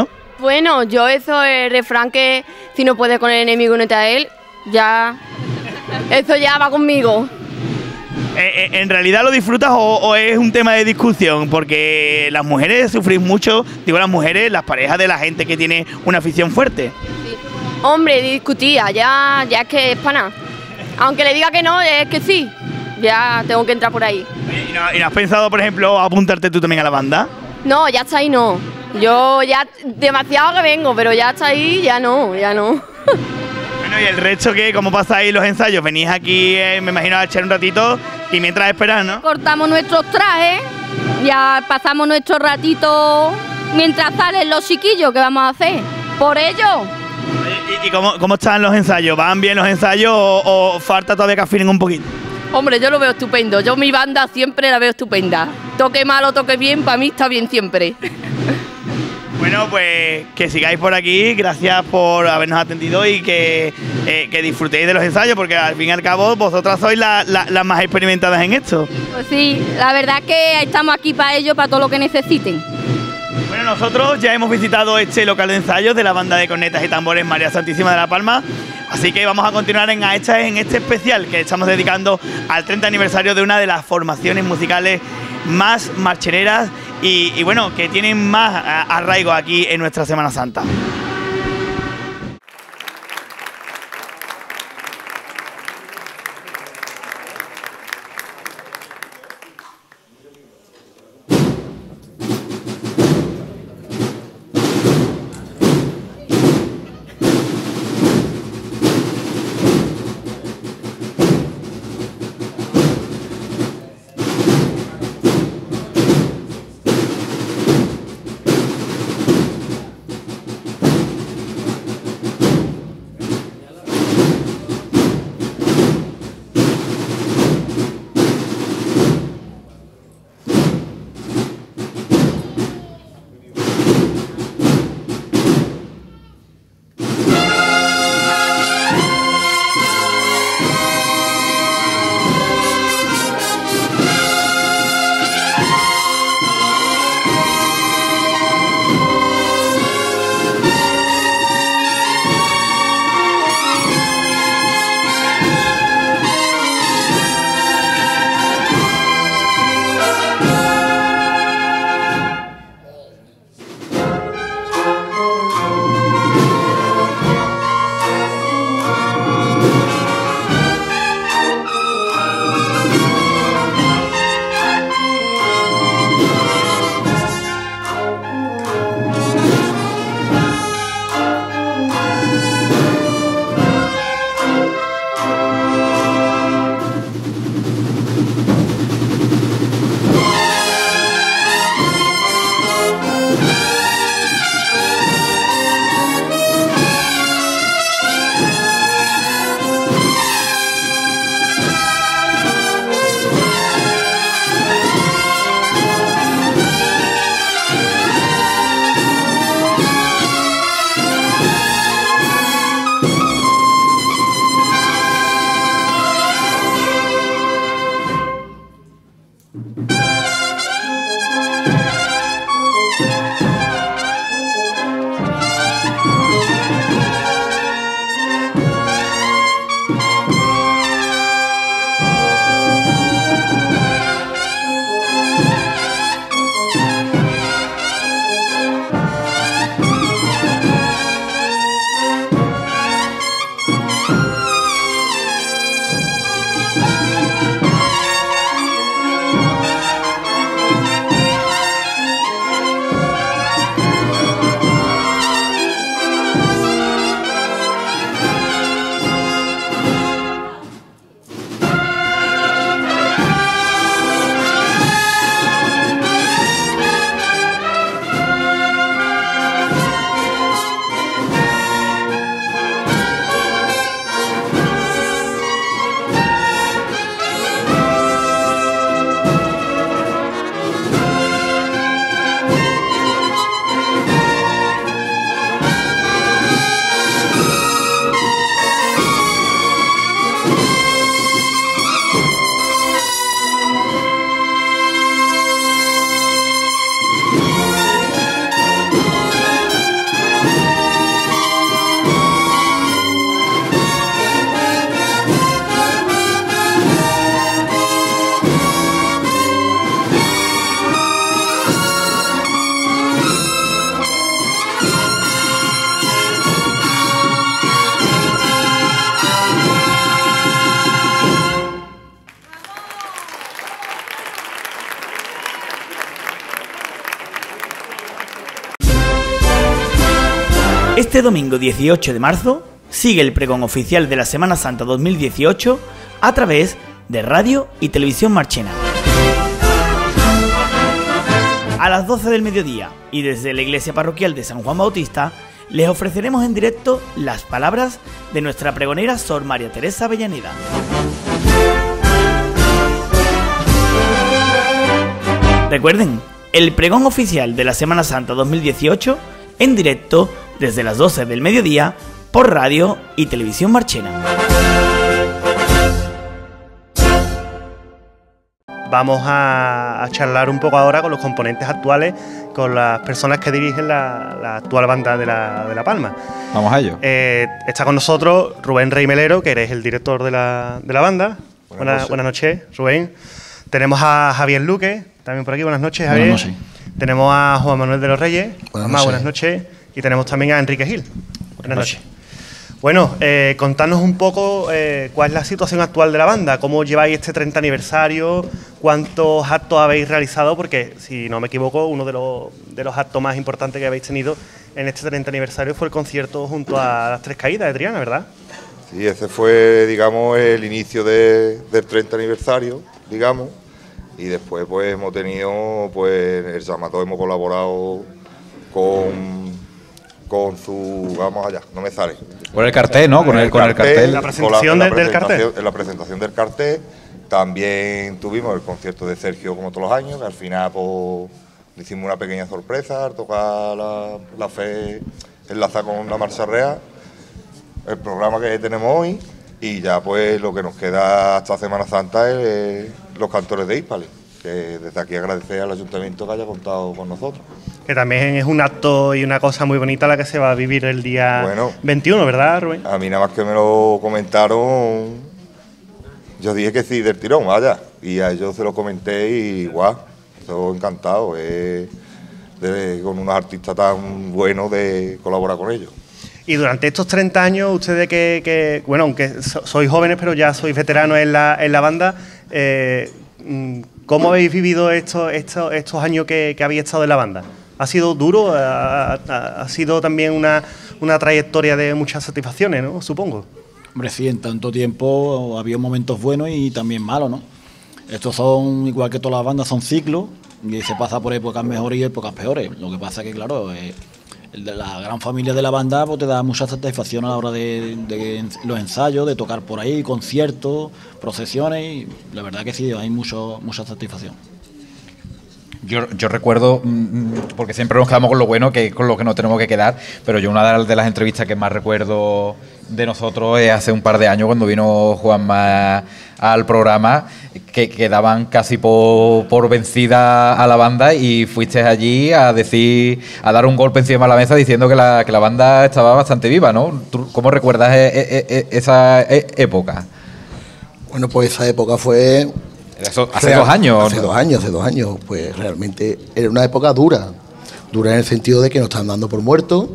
Bueno, yo eso es refrán que si no puedes con el enemigo únete a él, ya... Eso ya va conmigo. Eh, eh, ¿En realidad lo disfrutas o, o es un tema de discusión? Porque las mujeres sufrís mucho, digo las mujeres, las parejas de la gente que tiene una afición fuerte. Sí. Hombre, discutía, ya, ya es que es para nada. Aunque le diga que no, es que sí. Ya tengo que entrar por ahí. ¿Y no, y no has pensado, por ejemplo, apuntarte tú también a la banda? No, ya está ahí no. Yo ya demasiado que vengo, pero ya está ahí, ya no, ya no. Bueno, ¿y el resto qué? ¿Cómo pasáis los ensayos? Venís aquí, eh, me imagino, a echar un ratito y mientras esperas, ¿no? Cortamos nuestros trajes, ya pasamos nuestro ratito mientras salen los chiquillos, ¿qué vamos a hacer? Por ello. ¿Y, y cómo, cómo están los ensayos? ¿Van bien los ensayos o, o falta todavía que afinen un poquito? Hombre, yo lo veo estupendo. Yo mi banda siempre la veo estupenda. Toque mal o toque bien, para mí está bien siempre. Bueno, pues que sigáis por aquí, gracias por habernos atendido y que, eh, que disfrutéis de los ensayos, porque al fin y al cabo vosotras sois las la, la más experimentadas en esto. Pues sí, la verdad es que estamos aquí para ellos, para todo lo que necesiten. Bueno, nosotros ya hemos visitado este local de ensayos de la banda de cornetas y tambores María Santísima de la Palma, así que vamos a continuar en Aecha en este especial que estamos dedicando al treinta aniversario de una de las formaciones musicales más marcheneras y, y bueno, que tienen más arraigo aquí en nuestra Semana Santa. Este domingo dieciocho de marzo sigue el pregón oficial de la Semana Santa dos mil dieciocho a través de Radio y Televisión Marchena. A las doce del mediodía y desde la iglesia parroquial de San Juan Bautista les ofreceremos en directo las palabras de nuestra pregonera Sor María Teresa Avellaneda. Recuerden, el pregón oficial de la Semana Santa dos mil dieciocho en directo desde las doce del mediodía por Radio y Televisión Marchena. Vamos a, a charlar un poco ahora con los componentes actuales, con las personas que dirigen la, la actual banda de La, de la Palma. Vamos a ello. Eh, está con nosotros Rubén Rey Melero, que eres el director de la, de la banda. Buenas, buenas, noches. buenas noches, Rubén. Tenemos a Javier Luque, también por aquí. Buenas noches, Javier. Buenas noches. Tenemos a Juan Manuel de los Reyes. Buenas Mamá, noches. buenas noches. Y tenemos también a Enrique Gil. Buenas, Buenas noches. Bueno, eh, contanos un poco eh, cuál es la situación actual de la banda, cómo lleváis este treinta aniversario, cuántos actos habéis realizado, porque si no me equivoco, uno de los, de los actos más importantes que habéis tenido en este treinta aniversario fue el concierto junto a Las Tres Caídas de Triana, ¿verdad? Sí, ese fue, digamos, el inicio de, del treinta aniversario, digamos, y después pues hemos tenido, pues el Llamato hemos colaborado con... con su, vamos allá, no me sale. Con el cartel, ¿no? Con el, con el cartel. La presentación con la, del cartel. En la presentación del cartel. También tuvimos el concierto de Sergio como todos los años, que al final pues hicimos una pequeña sorpresa al tocar la, la fe enlazada con la marcha real, el programa que tenemos hoy, y ya pues lo que nos queda hasta Semana Santa es eh, los cantores de Hispali, que desde aquí agradecer al ayuntamiento que haya contado con nosotros. Que también es un acto y una cosa muy bonita la que se va a vivir el día bueno, veintiuno, ¿verdad, Rubén? A mí nada más que me lo comentaron, yo dije que sí del tirón, vaya, y a ellos se lo comenté y guau, estoy encantado, eh, de, con unos artistas tan buenos de colaborar con ellos. Y durante estos treinta años, ustedes que, que bueno, aunque so, sois jóvenes, pero ya sois veteranos en la, en la banda, eh, ¿cómo habéis vivido estos, estos, estos años que, que habéis estado en la banda? ¿Ha sido duro? ¿Ha, ha, ha sido también una, una trayectoria de muchas satisfacciones, ¿no? Supongo. Hombre, sí, en tanto tiempo había momentos buenos y también malos, ¿no? Estos son, igual que todas las bandas, son ciclos y se pasa por épocas mejores y épocas peores. Lo que pasa es que, claro, eh, el de la gran familia de la banda pues, te da mucha satisfacción a la hora de, de los ensayos, de tocar por ahí, conciertos, procesiones, y la verdad que sí, hay mucho, mucha satisfacción. Yo, yo recuerdo, porque siempre nos quedamos con lo bueno, que es con lo que nos tenemos que quedar, pero yo una de las entrevistas que más recuerdo de nosotros es hace un par de años cuando vino Juanma al programa, que quedaban casi por, por vencida a la banda y fuiste allí a decir, a dar un golpe encima de la mesa diciendo que la, que la banda estaba bastante viva, ¿no? ¿Tú cómo recuerdas e, e, e, esa e, época? Bueno, pues esa época fue... Eso, hace Real, dos años. Hace ¿no? dos años, hace dos años. Pues realmente era una época dura. Dura en el sentido de que nos estaban dando por muertos.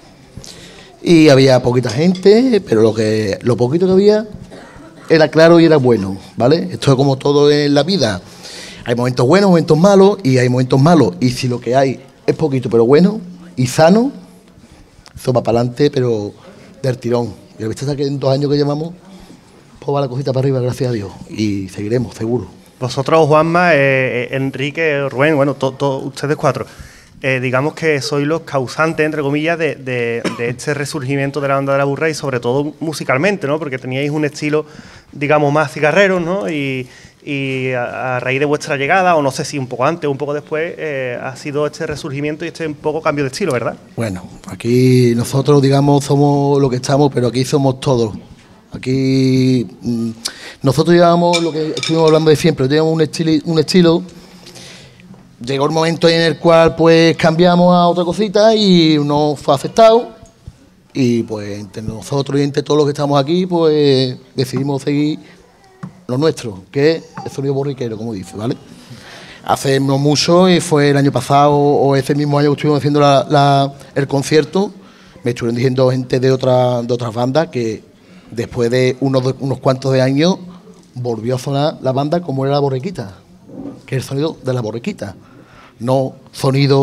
Y había poquita gente, pero lo que lo poquito que había era claro y era bueno, ¿vale? Esto es como todo en la vida. Hay momentos buenos, momentos malos, y hay momentos malos. Y si lo que hay es poquito, pero bueno y sano, eso va para adelante, pero del tirón. Y la vista está que en dos años que llevamos, pues va la cosita para arriba, gracias a Dios. Y seguiremos, seguro. Vosotros, Juanma, eh, Enrique, Rubén, bueno, to, to, ustedes cuatro, eh, digamos que sois los causantes, entre comillas, de, de, de este resurgimiento de la banda de la Burra y sobre todo musicalmente, ¿no? Porque teníais un estilo, digamos, más cigarrero, ¿no? Y, y a, a raíz de vuestra llegada, o no sé si un poco antes o un poco después, eh, ha sido este resurgimiento y este un poco cambio de estilo, ¿verdad? Bueno, aquí nosotros, digamos, somos lo que estamos, pero aquí somos todos. Aquí mmm, nosotros llevábamos lo que estuvimos hablando de siempre, teníamos un estilo, un estilo. Llegó el momento en el cual pues cambiamos a otra cosita y no fue aceptado. Y pues entre nosotros y entre todos los que estamos aquí, pues decidimos seguir lo nuestro, que es el sonido borriquero, como dice, ¿vale? Hace no mucho, y fue el año pasado o ese mismo año que estuvimos haciendo la, la, el concierto, me estuvieron diciendo gente de, otra, de otras bandas que después de unos, unos cuantos de años volvió a sonar la banda como era la borriquita, que es el sonido de la borriquita, no sonido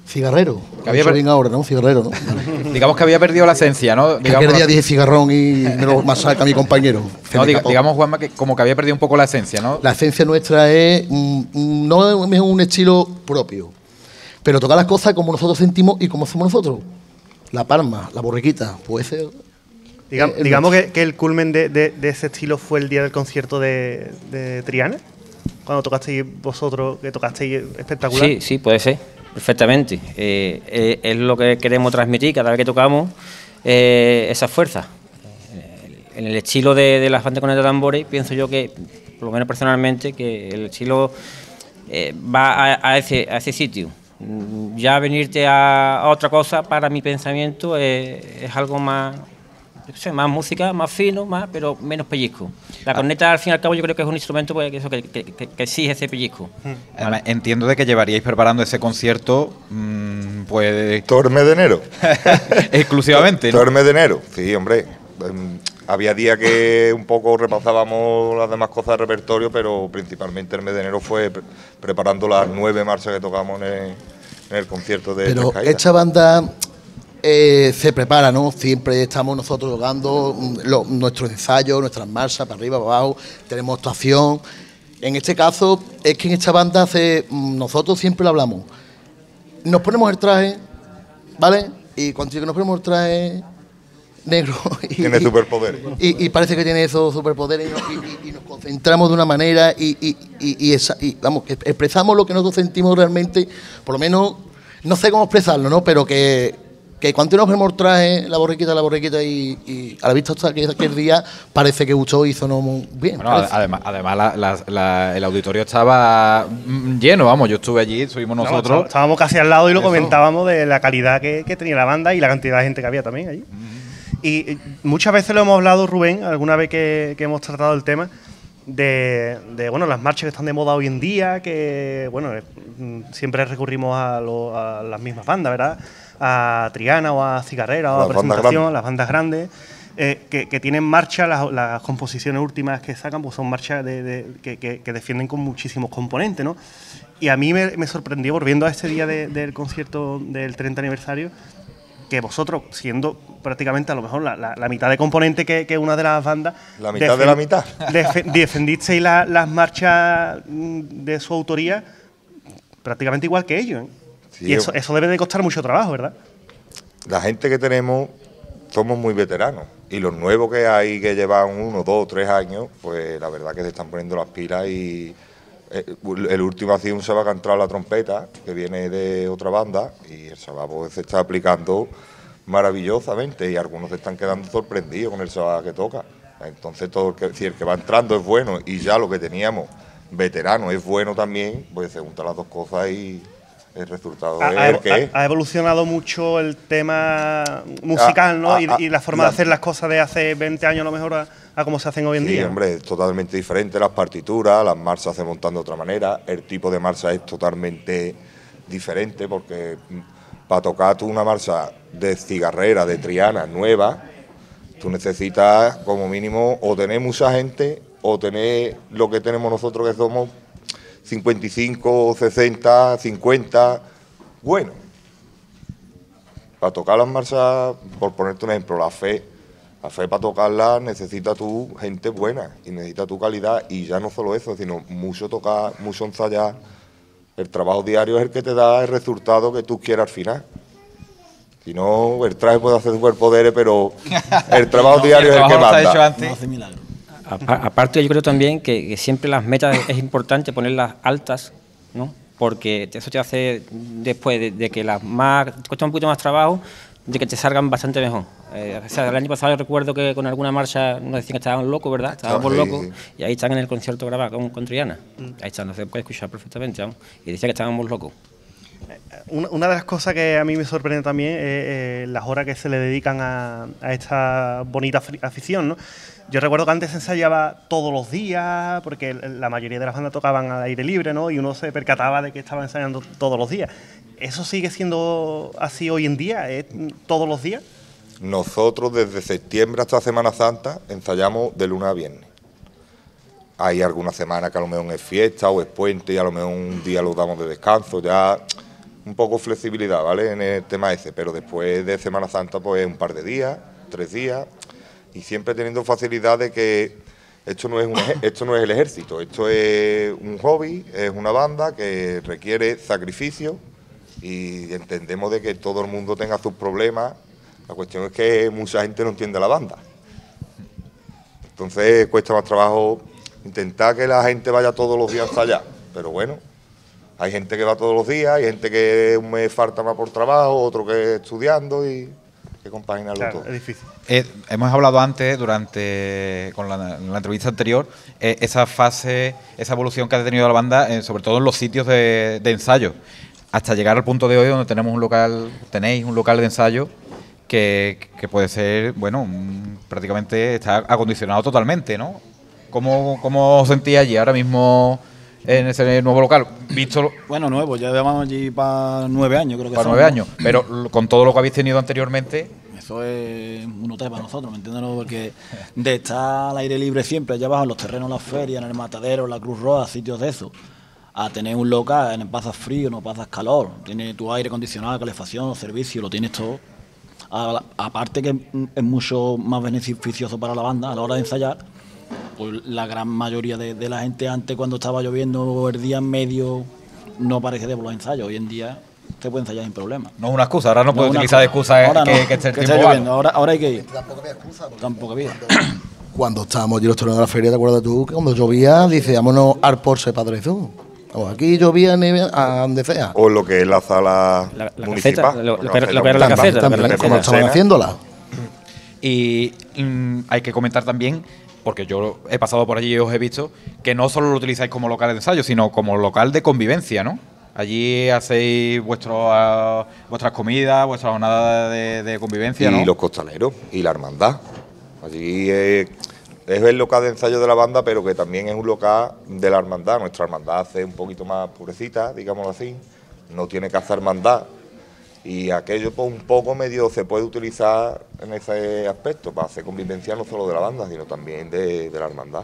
Cigarrero, que había per... bien ahora, ¿no? Cigarrero, ¿no? Digamos que había perdido la esencia, ¿no? Digamos, aquel día dije cigarrón y me lo masaca mi compañero. No, diga, digamos, Juanma, que como que había perdido un poco la esencia, ¿no? La esencia nuestra es, mm, no es un estilo propio, pero tocar las cosas como nosotros sentimos y como hacemos nosotros. La palma, la borriquita, puede ser... Digam, eh, digamos que, que el culmen de, de, de ese estilo fue el día del concierto de, de Triana, cuando tocasteis vosotros, que tocasteis espectacular. Sí, sí, puede ser. Perfectamente. Eh, eh, es lo que queremos transmitir cada vez que tocamos, eh, esa fuerza. En el estilo de, de las bandas con el tambores, pienso yo que, por lo menos personalmente, que el estilo eh, va a, a, ese, a ese sitio. Ya venirte a, a otra cosa, para mi pensamiento, eh, es algo más... Yo sé, más música, más fino, más, pero menos pellizco. La corneta, al fin y al cabo, yo creo que es un instrumento pues, que, eso, que, que, que, que exige ese pellizco. Además, entiendo de que llevaríais preparando ese concierto, mmm, pues... Todo el mes de enero. Exclusivamente, ¿no? Todo el mes de enero, sí, hombre. Um, había días que un poco repasábamos las demás cosas del repertorio, pero principalmente el mes de enero fue pre preparando las nueve marchas que tocamos en el, en el concierto de Pero esta banda... Eh, se prepara, ¿no? Siempre estamos nosotros tocando lo, nuestros ensayos, nuestras marchas, para arriba, para abajo, tenemos actuación. En este caso, es que en esta banda se, nosotros siempre lo hablamos. Nos ponemos el traje, ¿vale? Y cuando nos ponemos el traje negro... Y, tiene superpoderes. Y, y parece que tiene esos superpoderes y nos, y, y nos concentramos de una manera y, y, y, y, esa, y vamos, que expresamos lo que nosotros sentimos realmente, por lo menos, no sé cómo expresarlo, ¿no? Pero que... que cuando nos vemos traje, la borriquita, la borriquita y, y a la vista hasta que aquel día parece que gustó y sonó muy bien. Bueno, además, además la, la, la, el auditorio estaba lleno, vamos, yo estuve allí, estuvimos nosotros. No, estábamos casi al lado y lo Eso. comentábamos de la calidad que, que tenía la banda y la cantidad de gente que había también allí. Uh-huh. Y, y muchas veces lo hemos hablado, Rubén, alguna vez que, que hemos tratado el tema, de, de bueno, las marchas que están de moda hoy en día, que bueno, siempre recurrimos a, lo, a las mismas bandas, ¿verdad? A Triana o a Cigarrera o a Presentación, las bandas grandes, eh, que, que tienen marcha, las, las composiciones últimas que sacan, pues son marchas de, de, que, que, que defienden con muchísimos componentes, ¿no? Y a mí me, me sorprendió, volviendo a este día de, del concierto del treinta aniversario, que vosotros, siendo prácticamente a lo mejor la, la, la mitad de componente que, que una de las bandas... La mitad de la mitad. Def, defendisteis la, las marchas de su autoría prácticamente igual que ellos, ¿eh? Sí, y eso, eso debe de costar mucho trabajo, ¿verdad? La gente que tenemos somos muy veteranos y los nuevos que hay que llevan uno, dos, tres años, pues la verdad que se están poniendo las pilas y el último ha sido un Seba que ha entrado a la trompeta, que viene de otra banda y el Seba pues, se está aplicando maravillosamente y algunos se están quedando sorprendidos con el Seba que toca. Entonces todo el que, si el que va entrando es bueno y ya lo que teníamos veterano es bueno también, pues se juntan las dos cosas y... el resultado ha, es el que es. Ha evolucionado mucho el tema musical, ¿no? A, a, y, y la forma la, de hacer las cosas de hace veinte años a lo mejor a, a cómo se hacen hoy en sí, día. Sí, hombre, es totalmente diferente. Las partituras, las marchas se montan de otra manera. El tipo de marcha es totalmente diferente porque para tocar tú una marcha de Cigarrera, de Triana, nueva, tú necesitas como mínimo o tener mucha gente o tener lo que tenemos nosotros que somos cincuenta y cinco, sesenta, cincuenta, bueno. Para tocar las marchas, por ponerte un ejemplo, la fe, la fe para tocarla necesita tú gente buena y necesita tu calidad y ya no solo eso, sino mucho tocar, mucho ensayar. El trabajo diario es el que te da el resultado que tú quieras al final. Si no, el traje puede hacer superpoderes, pero el trabajo no, diario el es el que manda. No hace milagro. Aparte, yo creo también que, que siempre las metas es importante ponerlas altas, ¿no? Porque eso te hace, después de, de que las más, te cuesta un poquito más trabajo, de que te salgan bastante mejor. Eh, o sea, el año pasado yo recuerdo que con alguna marcha nos decían que estaban locos, ¿verdad? Estábamos sí, locos, sí. Y ahí están en el concierto grabado con, con Triana. Mm. Ahí están, no se puede escuchar perfectamente, ¿no? Y decía que estábamos locos. Una, una de las cosas que a mí me sorprende también es eh, las horas que se le dedican a, a esta bonita afición, ¿no? Yo recuerdo que antes se ensayaba todos los días, porque la mayoría de las bandas tocaban al aire libre, ¿no? Y uno se percataba de que estaba ensayando todos los días. ¿Eso sigue siendo así hoy en día? ¿Es todos los días? Nosotros desde septiembre hasta Semana Santa ensayamos de lunes a viernes. Hay alguna semana que a lo mejor es fiesta o es puente y a lo mejor un día lo damos de descanso. Ya un poco flexibilidad, ¿vale? En el tema ese, pero después de Semana Santa, pues un par de días, tres días, y siempre teniendo facilidad de que esto no es un ej- esto no es el ejército, esto es un hobby, es una banda que requiere sacrificio y entendemos de que todo el mundo tenga sus problemas. La cuestión es que mucha gente no entiende la banda. Entonces cuesta más trabajo intentar que la gente vaya todos los días hasta allá, pero bueno, hay gente que va todos los días, hay gente que un mes falta más por trabajo, otro que estudiando y hay que compaginarlo Claro, todo. es difícil. Eh, hemos hablado antes, durante con la, la entrevista anterior, eh, esa fase, esa evolución que ha tenido la banda, eh, sobre todo en los sitios de, de ensayo, hasta llegar al punto de hoy donde tenemos un local, tenéis un local de ensayo que, que puede ser, bueno, un- prácticamente está acondicionado totalmente, ¿no? ¿Cómo, cómo os sentís allí ahora mismo en ese nuevo local? Visto Bueno, nuevo, ya llevamos allí para nueve años, creo que para son, nueve ¿no? años, pero l- con todo lo que habéis tenido anteriormente. Eso es un hotel para nosotros, ¿me entiendes? No? Porque de estar al aire libre siempre, allá abajo en los terrenos, las ferias, en el matadero, en la Cruz Roja, sitios de eso, a tener un local, en pasas frío, no pasas calor, tiene tu aire acondicionado, calefacción, servicio, lo tienes todo. A- aparte que es mucho más beneficioso para la banda a la hora de ensayar, pues la gran mayoría de, de la gente antes, cuando estaba lloviendo el día en medio, no parecía por los ensayos. Hoy en día se puede ensayar sin problema. No es una excusa, ahora no, puedes una utilizar de excusa Ahora que, no, que esté el que tiempo está malo. lloviendo, ahora, ahora hay que ir. Tampoco había. Cuando estábamos allí los torneos de la feria, ¿te acuerdas tú? Que cuando llovía, dice, vámonos al Porsche Padre Jesús. Vamos, aquí llovía nieve a donde sea. O lo que es la sala La- la municipal. caseta, lo- porque lo que era- la lo que era la caseta caseta, también, también, como como estaban escena. haciéndola. Y mm, hay que comentar también, porque yo he pasado por allí y os he visto, que no solo lo utilizáis como local de ensayo, sino como local de convivencia, ¿no? Allí hacéis vuestro, ah, vuestras comidas, vuestra jornada de, de convivencia, Y ¿no? los costaleros y la hermandad. Allí es, es el local de ensayo de la banda, pero que también es un local de la hermandad. Nuestra hermandad hace un poquito más purecita, digámoslo así. No tiene casa hermandad. Y aquello pues, un poco medio se puede utilizar en ese aspecto, para hacer convivencia no solo de la banda, sino también de, de la hermandad.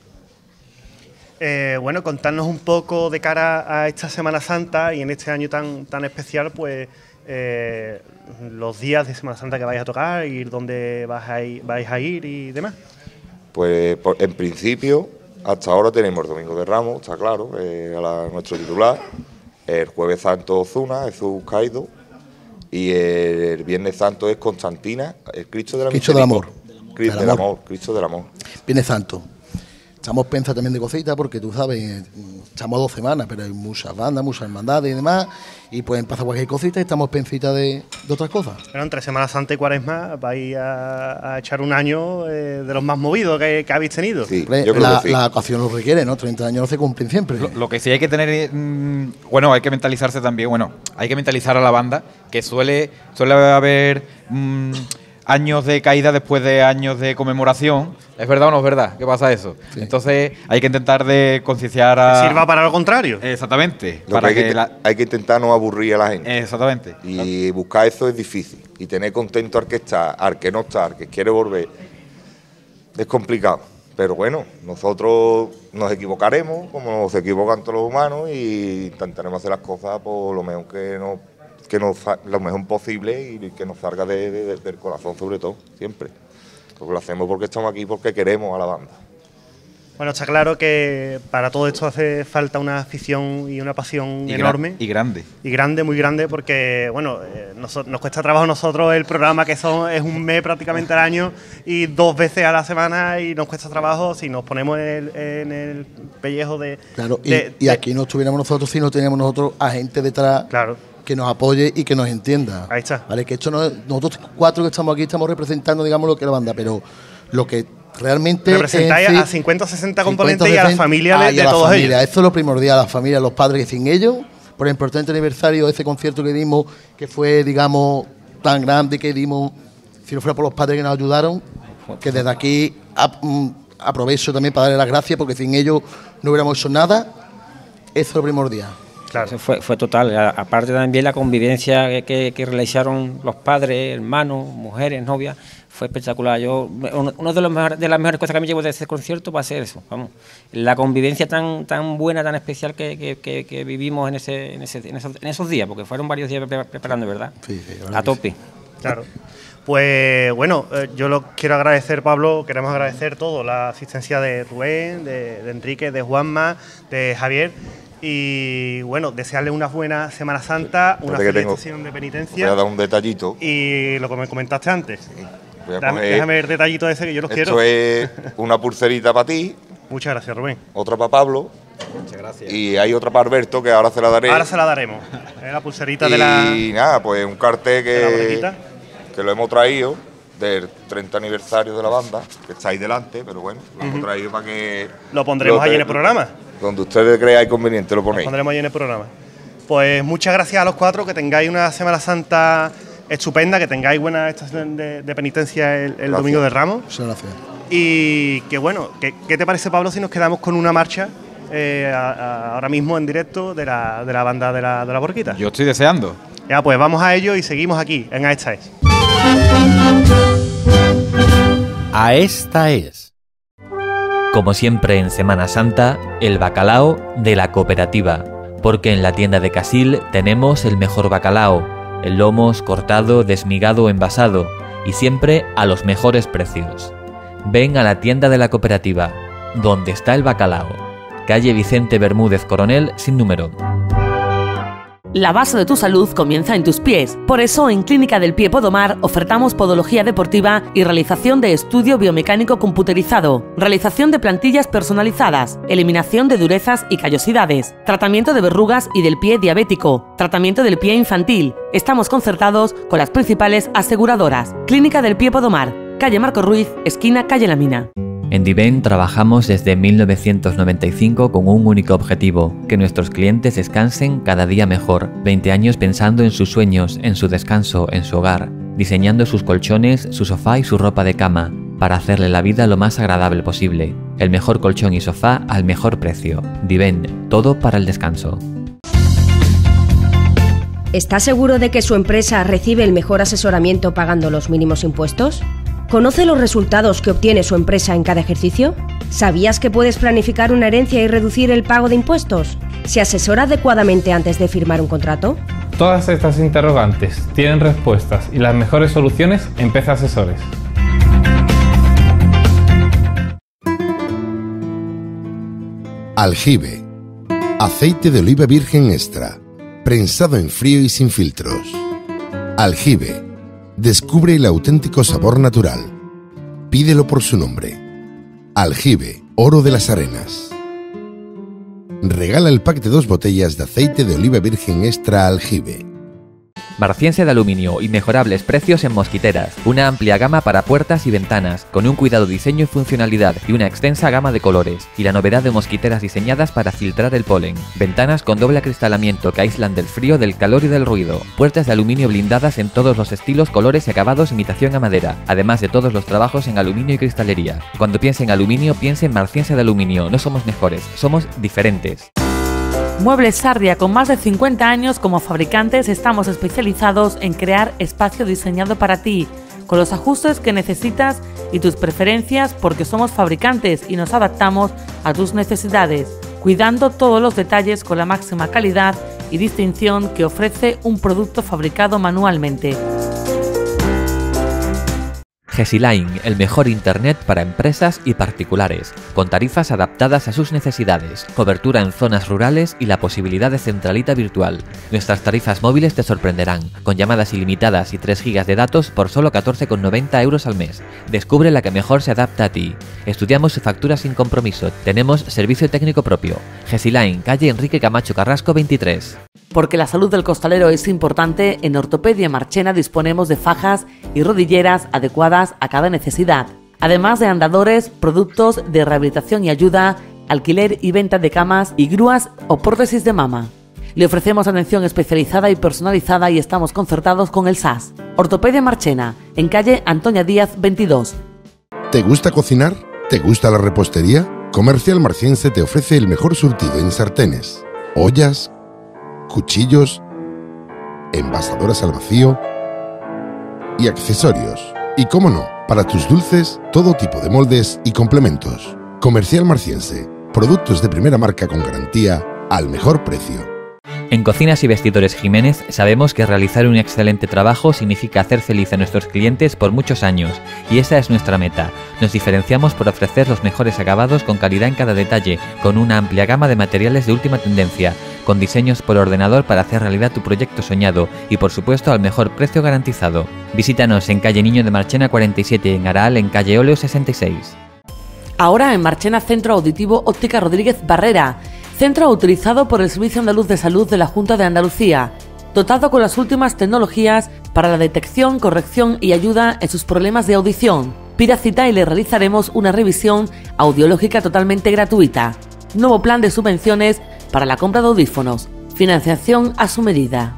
Eh, bueno, contarnos un poco de cara a esta Semana Santa y en este año tan, tan especial, pues eh, los días de Semana Santa que vais a tocar, ir dónde vais a ir, vais a ir y demás. Pues por- en principio, hasta ahora tenemos el Domingo de Ramos, está claro, eh, a la- nuestro titular, el Jueves Santo Ozuna, Jesús Caído, y el Viernes Santo es Constantina, el Cristo de la Cristo del amor. Cristo Del del amor. amor, Cristo del amor. Viernes Santo. Estamos pensando también de cositas porque tú sabes, eh, estamos dos semanas, pero hay muchas bandas, muchas hermandades y demás, y pueden pasar cualquier cosita y estamos pensitas de, de otras cosas. Bueno, entre Semana Santa y Cuaresma vais a, a echar un año eh, de los más movidos que, que habéis tenido. Hombre, la, la ocasión lo requiere, ¿no? treinta años no se cumplen siempre. Lo, lo que sí hay que tener, mm, bueno, hay que mentalizarse también, bueno, hay que mentalizar a la banda, que suele, suele haber mm, años de caída después de años de conmemoración. ¿Es verdad o no es verdad? ¿Qué pasa eso? Entonces hay que intentar de concienciar a... Que sirva para lo contrario. Exactamente. Lo para que hay, que, que la- hay que intentar no aburrir a la gente. Exactamente. Y buscar eso es difícil. Y tener contento al que está, al que no está, al que quiere volver, es complicado. Pero bueno, nosotros nos equivocaremos, como se equivocan todos los humanos, y intentaremos hacer las cosas por lo mejor que nos, que nos sa- lo mejor posible y que nos salga de- de- del corazón sobre todo, siempre. Porque lo hacemos porque estamos aquí, porque queremos a la banda. Bueno, está claro que para todo esto hace falta una afición y una pasión Y gra- enorme. y grande. Y grande, muy grande, porque bueno, eh, noso- nos cuesta trabajo a nosotros el programa, que son, es un mes prácticamente al año y dos veces a la semana, y nos cuesta trabajo si nos ponemos en el, en el pellejo de... Claro, y, de- y aquí no estuviéramos nosotros si no teníamos nosotros a gente detrás que nos apoye y que nos entienda. Ahí está. Vale, que esto no es- nosotros cuatro que estamos aquí estamos representando, digamos, lo que es la banda, pero lo que realmente Representáis en sí- a cincuenta, sesenta componentes y a la sesenta familia de, ah, y de a la todos familia. ellos. Eso es lo primordial, la familia, los padres, que sin ellos, por el importante aniversario, ese concierto que dimos, que fue, digamos, tan grande que dimos, si no fuera por los padres que nos ayudaron, que desde aquí ap- mm, aprovecho también para darle las gracias, porque sin ellos no hubiéramos hecho nada. Eso es lo primordial. Eso Fue, fue total. A- Aparte también la convivencia que, que- que realizaron los padres, hermanos, mujeres, novias, fue espectacular. Yo, uno, uno de, los mejores, de las mejores cosas que me llevo de ese concierto va a ser eso, vamos, la convivencia tan tan buena, tan especial que, que, que, que vivimos en ese, en, ese, en, esos, en esos días, porque fueron varios días pre preparando, ¿verdad? Sí, sí, a tope. Sí. Claro. Pues bueno, eh, yo lo quiero agradecer, Pablo, queremos agradecer todo, la asistencia de Rubén, de, de Enrique, de Juanma, de Javier. Y bueno, desearle una buena Semana Santa, una feliz estación de penitencia. Voy a dar un detallito. Y lo que me comentaste antes. Sí. Voy a Dame, coger, déjame el detallito ese que yo los esto quiero. Esto es una pulserita para ti. Muchas gracias, Rubén. Otra para Pablo. Muchas gracias. Y hay otra para Alberto que ahora se la daré. Ahora se la daremos. Es la pulserita y de la. Y nada, pues un cartel que, que lo hemos traído del treinta aniversario de la banda, que está ahí delante, pero bueno, lo uh-huh. hemos traído para que. Lo pondremos lo ahí en el programa. Donde ustedes creáis conveniente lo ponéis. Lo pondremos ahí en el programa. Pues muchas gracias a los cuatro, que tengáis una Semana Santa estupenda, que tengáis buena estación de, de penitencia el, el domingo de Ramos. Muchas gracias. Y que bueno, ¿qué, qué te parece, Pablo, si nos quedamos con una marcha eh, a, a, ahora mismo en directo de la, de la banda de la, de la Borquita? Yo estoy deseando. Ya, pues vamos a ello y seguimos aquí, en A Esta Es. A Esta Es. Como siempre en Semana Santa, el bacalao de la cooperativa, porque en la tienda de Casil tenemos el mejor bacalao, el lomos, cortado, desmigado o envasado, y siempre a los mejores precios. Ven a la tienda de la cooperativa, donde está el bacalao, calle Vicente Bermúdez Coronel sin número. La base de tu salud comienza en tus pies. Por eso, en Clínica del Pie Podomar ofertamos podología deportiva y realización de estudio biomecánico computerizado, realización de plantillas personalizadas, eliminación de durezas y callosidades, tratamiento de verrugas y del pie diabético, tratamiento del pie infantil. Estamos concertados con las principales aseguradoras. Clínica del Pie Podomar, calle Marco Ruiz, esquina calle La Mina. En Diven trabajamos desde mil novecientos noventa y cinco con un único objetivo, que nuestros clientes descansen cada día mejor. veinte años pensando en sus sueños, en su descanso, en su hogar, diseñando sus colchones, su sofá y su ropa de cama, para hacerle la vida lo más agradable posible. El mejor colchón y sofá al mejor precio. Diven, todo para el descanso. ¿Está seguro de que su empresa recibe el mejor asesoramiento pagando los mínimos impuestos? ¿Conoce los resultados que obtiene su empresa en cada ejercicio? ¿Sabías que puedes planificar una herencia y reducir el pago de impuestos? ¿Se asesora adecuadamente antes de firmar un contrato? Todas estas interrogantes tienen respuestas y las mejores soluciones en Peza Asesores. Aljibe. Aceite de oliva virgen extra. Prensado en frío y sin filtros. Aljibe. Descubre el auténtico sabor natural. Pídelo por su nombre. Aljibe, oro de las arenas. Regala el pack de dos botellas de aceite de oliva virgen extra Aljibe. Marciense de aluminio, inmejorables precios en mosquiteras, una amplia gama para puertas y ventanas, con un cuidado diseño y funcionalidad y una extensa gama de colores, y la novedad de mosquiteras diseñadas para filtrar el polen, ventanas con doble acristalamiento que aíslan del frío, del calor y del ruido, puertas de aluminio blindadas en todos los estilos, colores y acabados, imitación a madera, además de todos los trabajos en aluminio y cristalería. Cuando piense en aluminio, piense en Marciense de aluminio, no somos mejores, somos diferentes. Muebles Sardia, con más de cincuenta años como fabricantes, estamos especializados en crear espacio diseñado para ti, con los ajustes que necesitas y tus preferencias, porque somos fabricantes y nos adaptamos a tus necesidades, cuidando todos los detalles con la máxima calidad y distinción que ofrece un producto fabricado manualmente. Gesiline, el mejor internet para empresas y particulares, con tarifas adaptadas a sus necesidades, cobertura en zonas rurales y la posibilidad de centralita virtual. Nuestras tarifas móviles te sorprenderán, con llamadas ilimitadas y tres gigas de datos por solo catorce con noventa euros al mes. Descubre la que mejor se adapta a ti. Estudiamos su factura sin compromiso. Tenemos servicio técnico propio. Gesiline, calle Enrique Camacho Carrasco veintitrés. Porque la salud del costalero es importante, en Ortopedia Marchena disponemos de fajas y rodilleras adecuadas a cada necesidad, además de andadores, productos de rehabilitación y ayuda, alquiler y venta de camas y grúas o prótesis de mama. Le ofrecemos atención especializada y personalizada y estamos concertados con el S A S. Ortopedia Marchena, en calle Antonia Díaz veintidós. ¿Te gusta cocinar? ¿Te gusta la repostería? Comercial Marciense te ofrece el mejor surtido en sartenes, ollas, cuchillos, envasadoras al vacío y accesorios. Y cómo no, para tus dulces, todo tipo de moldes y complementos. Comercial Marciense, productos de primera marca con garantía al mejor precio. En Cocinas y Vestidores Jiménez sabemos que realizar un excelente trabajo significa hacer feliz a nuestros clientes por muchos años, y esa es nuestra meta. Nos diferenciamos por ofrecer los mejores acabados con calidad en cada detalle, con una amplia gama de materiales de última tendencia, con diseños por ordenador para hacer realidad tu proyecto soñado y por supuesto al mejor precio garantizado. Visítanos en calle Niño de Marchena cuarenta y siete y en Araal en calle Óleo sesenta y seis. Ahora en Marchena Centro Auditivo Óptica Rodríguez Barrera, centro autorizado por el Servicio Andaluz de Salud de la Junta de Andalucía, dotado con las últimas tecnologías para la detección, corrección y ayuda en sus problemas de audición. Pida cita y le realizaremos una revisión audiológica totalmente gratuita. Nuevo plan de subvenciones para la compra de audífonos. Financiación a su medida.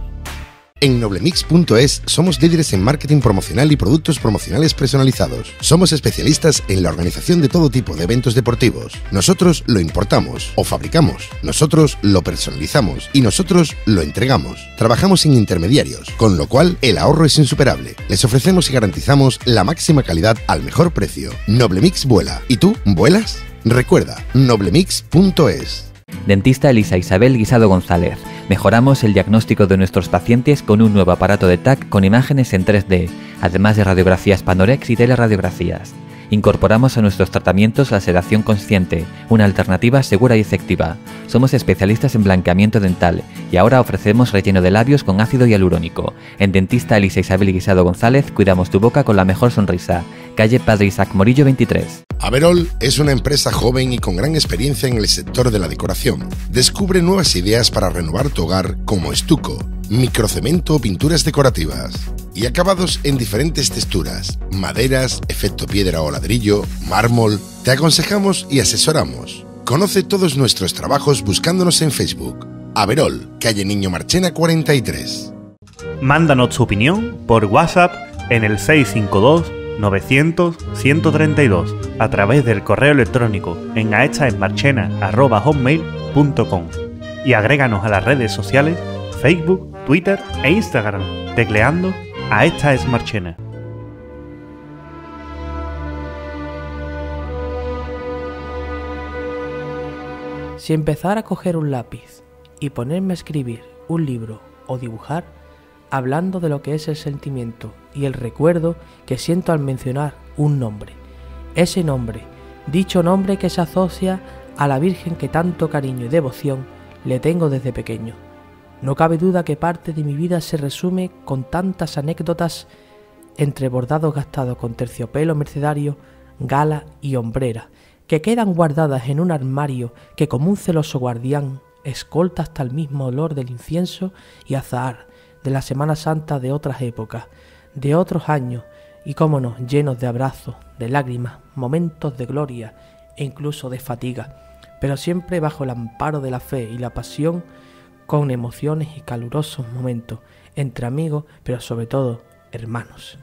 En Noblemix punto es somos líderes en marketing promocional y productos promocionales personalizados. Somos especialistas en la organización de todo tipo de eventos deportivos. Nosotros lo importamos o fabricamos. Nosotros lo personalizamos y nosotros lo entregamos. Trabajamos sin intermediarios, con lo cual el ahorro es insuperable. Les ofrecemos y garantizamos la máxima calidad al mejor precio. Noblemix vuela. ¿Y tú vuelas? Recuerda, Noblemix punto es. Dentista Elisa Isabel Guisado González. Mejoramos el diagnóstico de nuestros pacientes con un nuevo aparato de T A C con imágenes en tres D, además de radiografías Panorex y teleradiografías. Incorporamos a nuestros tratamientos la sedación consciente, una alternativa segura y efectiva. Somos especialistas en blanqueamiento dental y ahora ofrecemos relleno de labios con ácido hialurónico. En Dentista Elisa Isabel Guisado González cuidamos tu boca con la mejor sonrisa. Calle Padre Isaac Morillo veintitrés. Averol es una empresa joven y con gran experiencia en el sector de la decoración. Descubre nuevas ideas para renovar tu hogar como estuco, microcemento o pinturas decorativas. Y acabados en diferentes texturas, maderas, efecto piedra o ladrillo, mármol. Te aconsejamos y asesoramos. Conoce todos nuestros trabajos buscándonos en Facebook. Averol, calle Niño Marchena cuarenta y tres. Mándanos tu opinión por WhatsApp en el seis cinco dos novecientos ciento treinta y dos a través del correo electrónico en aestaesmarchena arroba hotmail punto com y agréganos a las redes sociales Facebook, Twitter e Instagram tecleando aestaesmarchena. Si empezara a coger un lápiz y ponerme a escribir un libro o dibujar, hablando de lo que es el sentimiento y el recuerdo que siento al mencionar un nombre, ese nombre, dicho nombre que se asocia a la Virgen que tanto cariño y devoción le tengo desde pequeño. No cabe duda que parte de mi vida se resume con tantas anécdotas entre bordados gastados con terciopelo mercedario, gala y hombrera, que quedan guardadas en un armario que como un celoso guardián escolta hasta el mismo olor del incienso y azahar de la Semana Santa de otras épocas, de otros años, y cómo no, llenos de abrazos, de lágrimas, momentos de gloria e incluso de fatiga, pero siempre bajo el amparo de la fe y la pasión, con emociones y calurosos momentos entre amigos, pero sobre todo hermanos.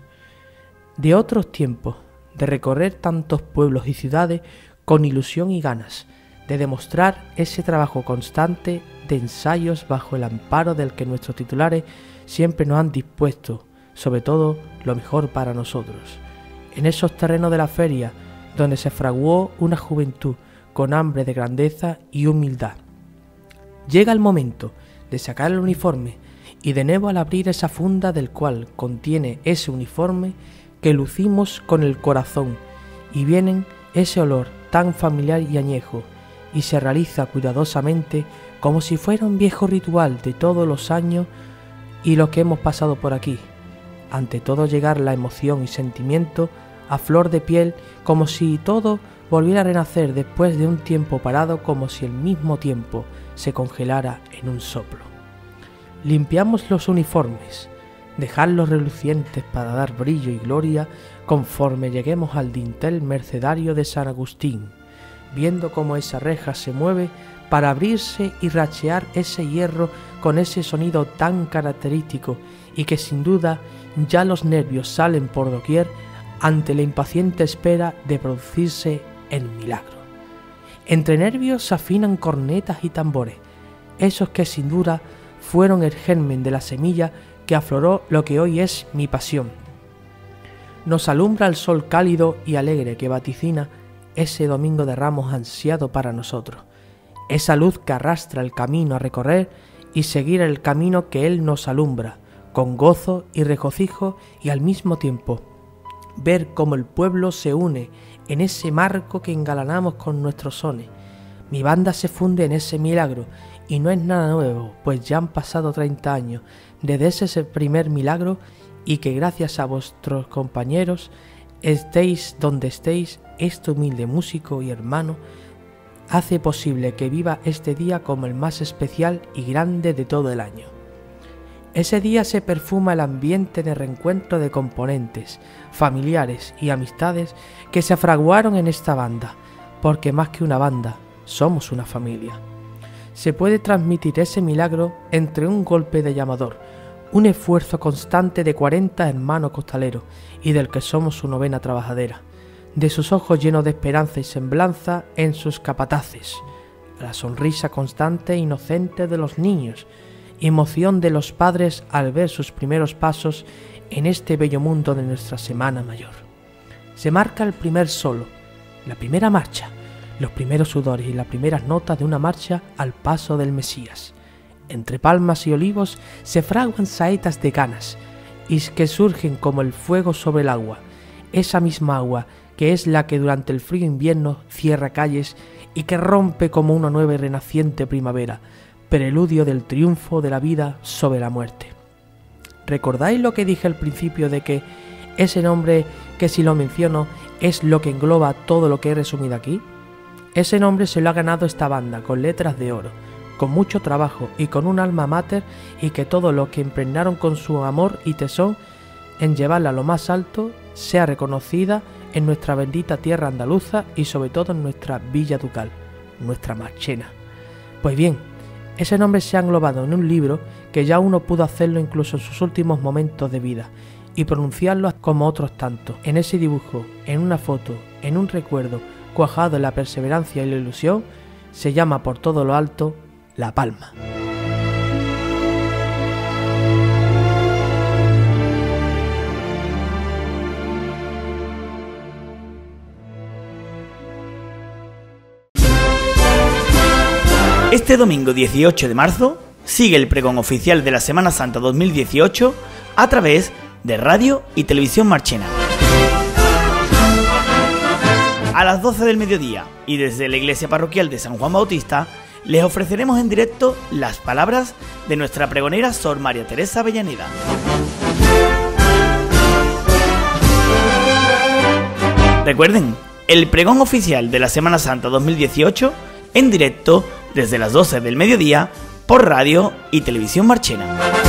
De otros tiempos, de recorrer tantos pueblos y ciudades con ilusión y ganas, de demostrar ese trabajo constante de ensayos bajo el amparo del que nuestros titulares siempre nos han dispuesto, sobre todo lo mejor para nosotros. En esos terrenos de la feria, donde se fraguó una juventud con hambre de grandeza y humildad. Llega el momento de sacar el uniforme y de nuevo al abrir esa funda del cual contiene ese uniforme que lucimos con el corazón y vienen ese olor tan familiar y añejo y se realiza cuidadosamente como si fuera un viejo ritual de todos los años y lo que hemos pasado por aquí. Ante todo llegar la emoción y sentimiento a flor de piel como si todo volviera a renacer después de un tiempo parado, como si el mismo tiempo se congelara en un soplo. Limpiamos los uniformes, dejarlos relucientes para dar brillo y gloria conforme lleguemos al dintel mercedario de San Agustín, viendo cómo esa reja se mueve para abrirse y rachear ese hierro con ese sonido tan característico y que sin duda ya los nervios salen por doquier ante la impaciente espera de producirse el milagro. Entre nervios se afinan cornetas y tambores, esos que sin duda fueron el germen de la semilla que afloró lo que hoy es mi pasión. Nos alumbra el sol cálido y alegre que vaticina ese domingo de Ramos ansiado para nosotros. Esa luz que arrastra el camino a recorrer y seguir el camino que Él nos alumbra, con gozo y regocijo y al mismo tiempo ver cómo el pueblo se une en ese marco que engalanamos con nuestros sones. Mi banda se funde en ese milagro y no es nada nuevo, pues ya han pasado treinta años desde ese primer milagro y que gracias a vuestros compañeros estéis donde estéis, este humilde músico y hermano hace posible que viva este día como el más especial y grande de todo el año. Ese día se perfuma el ambiente de reencuentro de componentes, familiares y amistades que se fraguaron en esta banda, porque más que una banda, somos una familia. Se puede transmitir ese milagro entre un golpe de llamador, un esfuerzo constante de cuarenta hermanos costaleros y del que somos su novena trabajadera, de sus ojos llenos de esperanza y semblanza en sus capataces, la sonrisa constante e inocente de los niños, emoción de los padres al ver sus primeros pasos en este bello mundo de nuestra Semana Mayor. Se marca el primer solo, la primera marcha, los primeros sudores y las primeras notas de una marcha al paso del Mesías. Entre palmas y olivos se fraguan saetas de canas, y que surgen como el fuego sobre el agua, esa misma agua que es la que durante el frío invierno cierra calles y que rompe como una nueva y renaciente primavera, preludio del triunfo de la vida sobre la muerte. ¿Recordáis lo que dije al principio de que ese nombre, que si lo menciono, es lo que engloba todo lo que he resumido aquí? Ese nombre se lo ha ganado esta banda con letras de oro, con mucho trabajo y con un alma mater, y que todo lo que impregnaron con su amor y tesón en llevarla a lo más alto sea reconocida en nuestra bendita tierra andaluza y sobre todo en nuestra villa ducal, nuestra Marchena. Pues bien, ese nombre se ha englobado en un libro que ya uno pudo hacerlo incluso en sus últimos momentos de vida y pronunciarlo como otros tantos, en ese dibujo, en una foto, en un recuerdo, cuajado en la perseverancia y la ilusión, se llama por todo lo alto La Palma. Este domingo dieciocho de marzo sigue el pregón oficial de la Semana Santa dos mil dieciocho a través de Radio y Televisión Marchena. A las doce del mediodía y desde la iglesia parroquial de San Juan Bautista les ofreceremos en directo las palabras de nuestra pregonera Sor María Teresa Avellaneda. Recuerden, el pregón oficial de la Semana Santa dos mil dieciocho en directo desde las doce del mediodía por Radio y Televisión Marchena.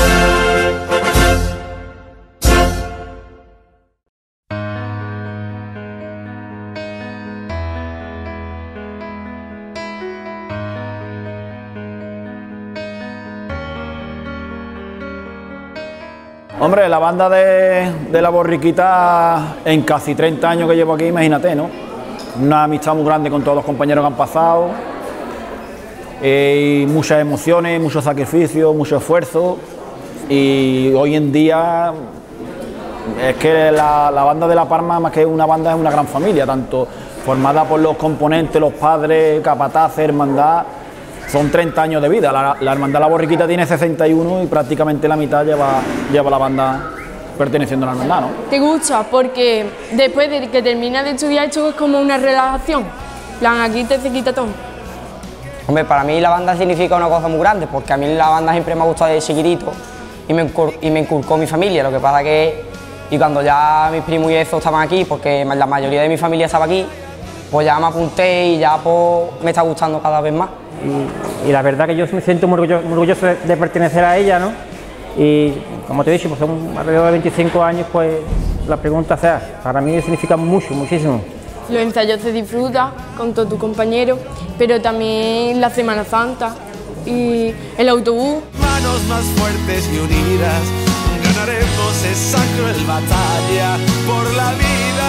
Hombre, la banda de, de La Borriquita, en casi treinta años que llevo aquí, imagínate, ¿no? Una amistad muy grande con todos los compañeros que han pasado, eh, y muchas emociones, muchos sacrificios, mucho esfuerzo, y hoy en día es que la, la banda de La Palma, más que una banda, es una gran familia, tanto formada por los componentes, los padres, capataces, hermandad. Son treinta años de vida. La, la hermandad La Borriquita tiene sesenta y uno y prácticamente la mitad lleva, lleva la banda perteneciendo a la hermandad, ¿no? ¿Te gusta? Porque después de que terminas de estudiar esto es como una relajación. En plan, aquí te se quita todo. Hombre, para mí la banda significa una cosa muy grande, porque a mí la banda siempre me ha gustado desde chiquitito y me, y me inculcó mi familia. Lo que pasa que, y cuando ya mis primos y eso estaban aquí, porque la mayoría de mi familia estaba aquí, pues ya me apunté y ya pues, me está gustando cada vez más. Y, y la verdad que yo me siento muy orgulloso, muy orgulloso de, de pertenecer a ella, ¿no? Y como te he dicho, pues son alrededor de veinticinco años, pues la pregunta sea, para mí significa mucho, muchísimo. Los ensayos se disfrutan con todos tus compañeros, pero también la Semana Santa y el autobús. Manos más fuertes y unidas, ganaremos esa cruel batalla por la vida.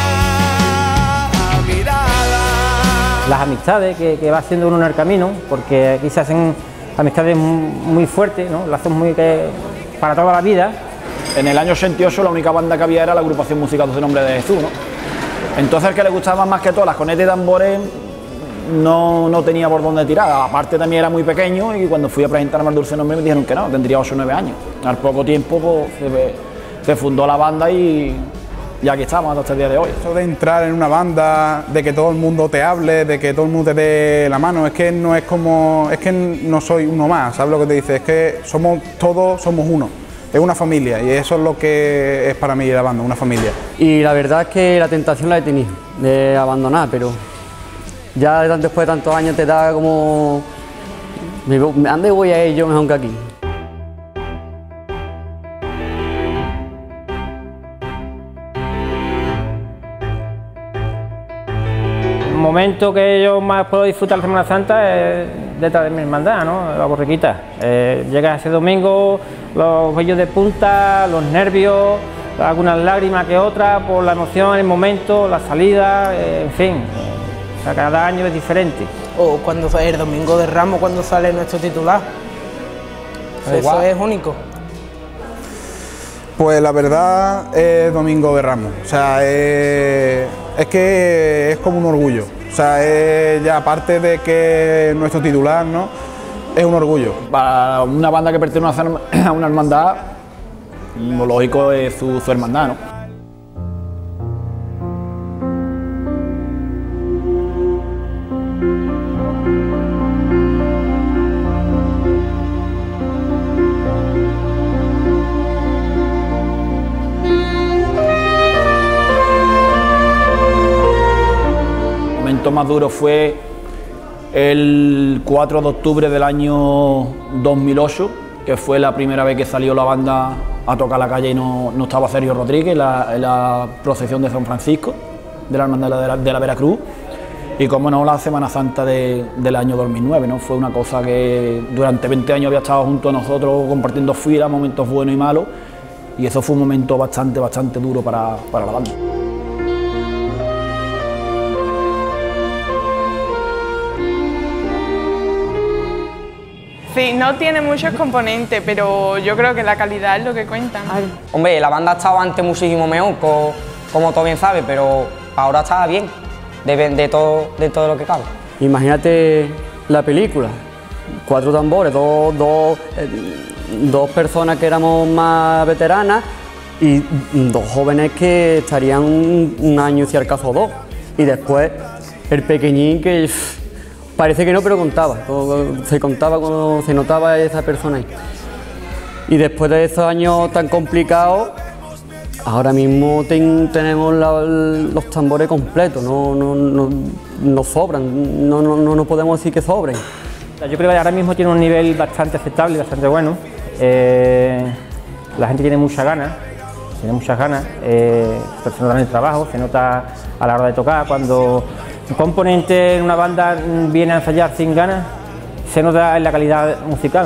Mirada. Las amistades que, que va haciendo uno en el camino, porque aquí se hacen amistades muy fuertes, ¿no? Lazos muy que para toda la vida, en el año ochenta y ocho la única banda que había era la agrupación musical de Nombre de Jesús, ¿no? Entonces el que le gustaba más que todo las cornetas y tambores no, no tenía por dónde tirar. Aparte también era muy pequeño y cuando fui a presentarme al Dulce Nombre me dijeron que no, tendría ocho o nueve años. Al poco tiempo pues, se, se fundó la banda y, y aquí estamos hasta el día de hoy. Eso de entrar en una banda, de que todo el mundo te hable, de que todo el mundo te dé la mano, es que no es como, es que no soy uno más, ¿sabes lo que te dice? Es que somos todos, somos uno. Es una familia y eso es lo que es para mí la banda, una familia. Y la verdad es que la tentación la he tenido de abandonar, pero ya después de tantos años te da como... ¿A dónde voy a ir yo mejor que aquí? El momento que yo más puedo disfrutar de Semana Santa es detrás de mi hermandad, ¿no? La borriquita. Eh, llega ese domingo, los vellos de punta, los nervios, algunas lágrimas que otras por la emoción, el momento, la salida, eh, en fin. O sea, cada año es diferente. O cuando sale el domingo de Ramos, cuando sale nuestro titular. Eso Igual. es único. Pues la verdad es Domingo de Ramos, o sea, es, es que es como un orgullo, o sea, es ya aparte de que nuestro titular, ¿no?, es un orgullo. Para una banda que pertenece a una hermandad, lo lógico es su, su hermandad, ¿no? Más duro fue el cuatro de octubre del año dos mil ocho, que fue la primera vez que salió la banda a tocar la calle y no, no estaba Sergio Rodríguez, la, la procesión de San Francisco, de la Hermandad de la, de la Veracruz, y como no, la Semana Santa de, del año dos mil nueve, ¿no? Fue una cosa que durante veinte años había estado junto a nosotros compartiendo filas, momentos buenos y malos, y eso fue un momento bastante, bastante duro para, para la banda. Sí, no tiene muchos componentes, pero yo creo que la calidad es lo que cuenta. Hombre, la banda estaba antes muchísimo mejor, co, como todo bien sabe, pero ahora está bien, de, de, todo, de todo lo que cabe. Imagínate la película, cuatro tambores, dos, dos, eh, dos personas que éramos más veteranas y dos jóvenes que estarían un, un año, si al caso dos. Y después el pequeñín que... Parece que no, pero contaba, se contaba cuando se notaba esa persona ahí. Y después de esos años tan complicados, ahora mismo ten, tenemos la, los tambores completos, no, no, no, no sobran, no, no, no, no podemos decir que sobren. Yo creo que ahora mismo tiene un nivel bastante aceptable, bastante bueno. Eh, la gente tiene muchas ganas, tiene muchas ganas, eh, se nota en el trabajo, se nota a la hora de tocar, cuando un componente en una banda viene a ensayar sin ganas, se nota en la calidad musical.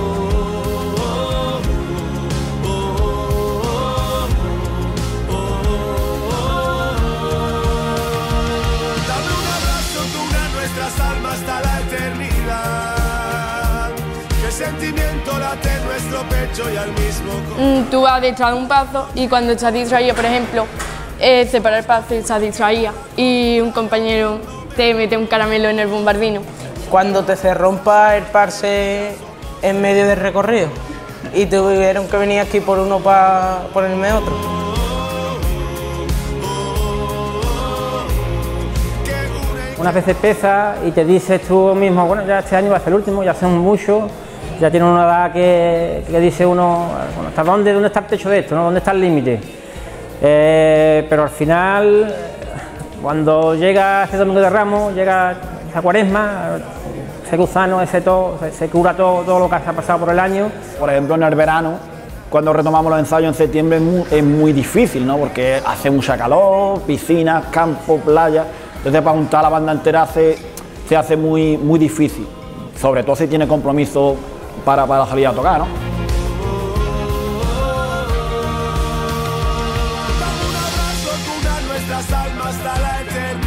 Tú vas detrás de un paso y cuando estás distraído, por ejemplo, eh, separa el paso y estás distraída y un compañero te mete un caramelo en el bombardino. Cuando te se rompa el parse en medio del recorrido y tuvieron que venir aquí por uno para ponerme otro. Unas veces pesa y te dices tú mismo, bueno, ya este año va a ser el último, ya son muchos, ya tiene una edad que, que dice uno, bueno, ¿hasta dónde, dónde está el techo de esto, ¿no? ¿Dónde está el límite? Eh, pero al final, cuando llega ese domingo de Ramos, llega esa cuaresma, ese gusano, ese todo, se, se cura todo, todo lo que se ha pasado por el año. Por ejemplo, en el verano, cuando retomamos los ensayos en septiembre, es muy, es muy difícil, ¿no? Porque hace mucha calor, piscinas, campo, playa. Entonces, para juntar a la banda entera hace, se hace muy, muy difícil, sobre todo si tiene compromiso para, para salir a tocar, ¿no?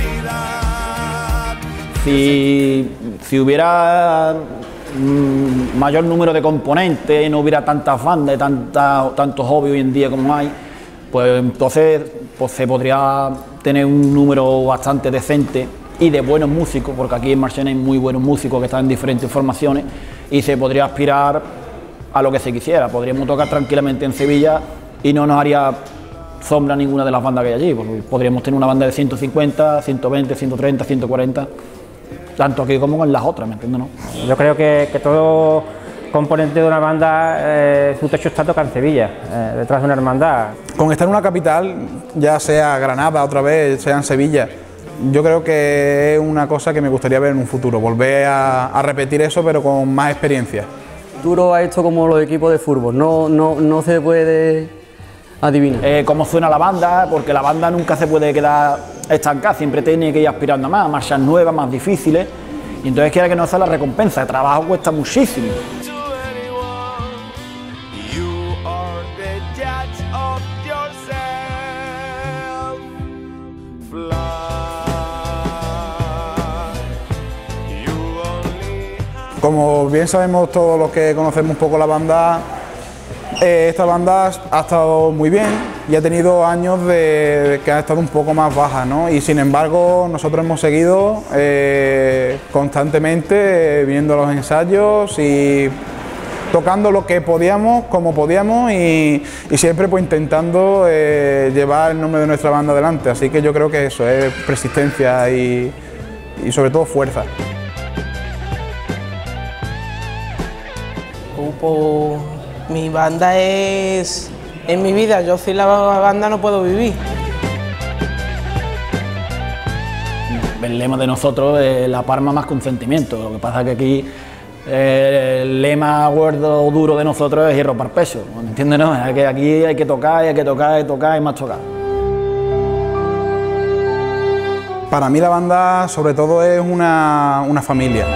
Si, si hubiera mmm, mayor número de componentes, no hubiera tantas bandas y tanta, tantos hobbies hoy en día como hay, pues entonces pues se podría tener un número bastante decente y de buenos músicos, porque aquí en Marchena hay muy buenos músicos que están en diferentes formaciones y se podría aspirar a lo que se quisiera. Podríamos tocar tranquilamente en Sevilla y no nos haría sombra ninguna de las bandas que hay allí. Podríamos tener una banda de ciento cincuenta, ciento veinte, ciento treinta, ciento cuarenta, tanto aquí como en las otras, ¿me entiendes? ¿No? Yo creo que, que todo componente de una banda, eh, su techo está tocado en Sevilla, eh, detrás de una hermandad. Con estar en una capital, ya sea Granada otra vez, sea en Sevilla, yo creo que es una cosa que me gustaría ver en un futuro, volver a, a repetir eso pero con más experiencia. Duro a esto como los equipos de fútbol, no, no, no se puede adivinar. Eh, cómo suena la banda, porque la banda nunca se puede quedar estancada, siempre tiene que ir aspirando a más, a marchas nuevas, más difíciles, y entonces quiera que no sea la recompensa, el trabajo cuesta muchísimo. Como bien sabemos todos los que conocemos un poco la banda, eh, esta banda ha estado muy bien y ha tenido años de, de que ha estado un poco más baja, ¿no? Y sin embargo nosotros hemos seguido eh, constantemente eh, viendo los ensayos y tocando lo que podíamos, como podíamos y, y siempre pues intentando eh, llevar el nombre de nuestra banda adelante. Así que yo creo que eso es persistencia y, y sobre todo fuerza. Pues, mi banda es, es mi vida, yo sin la banda no puedo vivir. El lema de nosotros es la palma más consentimiento, lo que pasa es que aquí eh, el lema gordo o duro de nosotros es hierro para el peso, ¿entiendes? No? Es que aquí hay que tocar, hay que tocar, hay que tocar y más tocar. Para mí la banda sobre todo es una, una familia.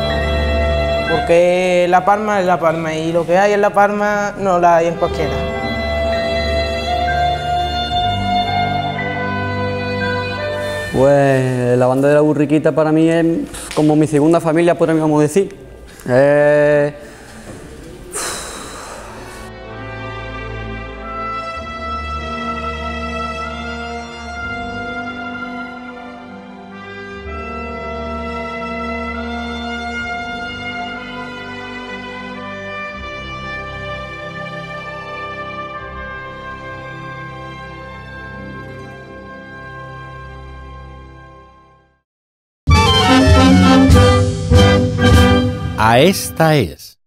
Porque La Palma es La Palma y lo que hay en La Palma no la hay en cualquiera. Pues la banda de La Burriquita para mí es como mi segunda familia, podríamos decir. Eh... A esta es.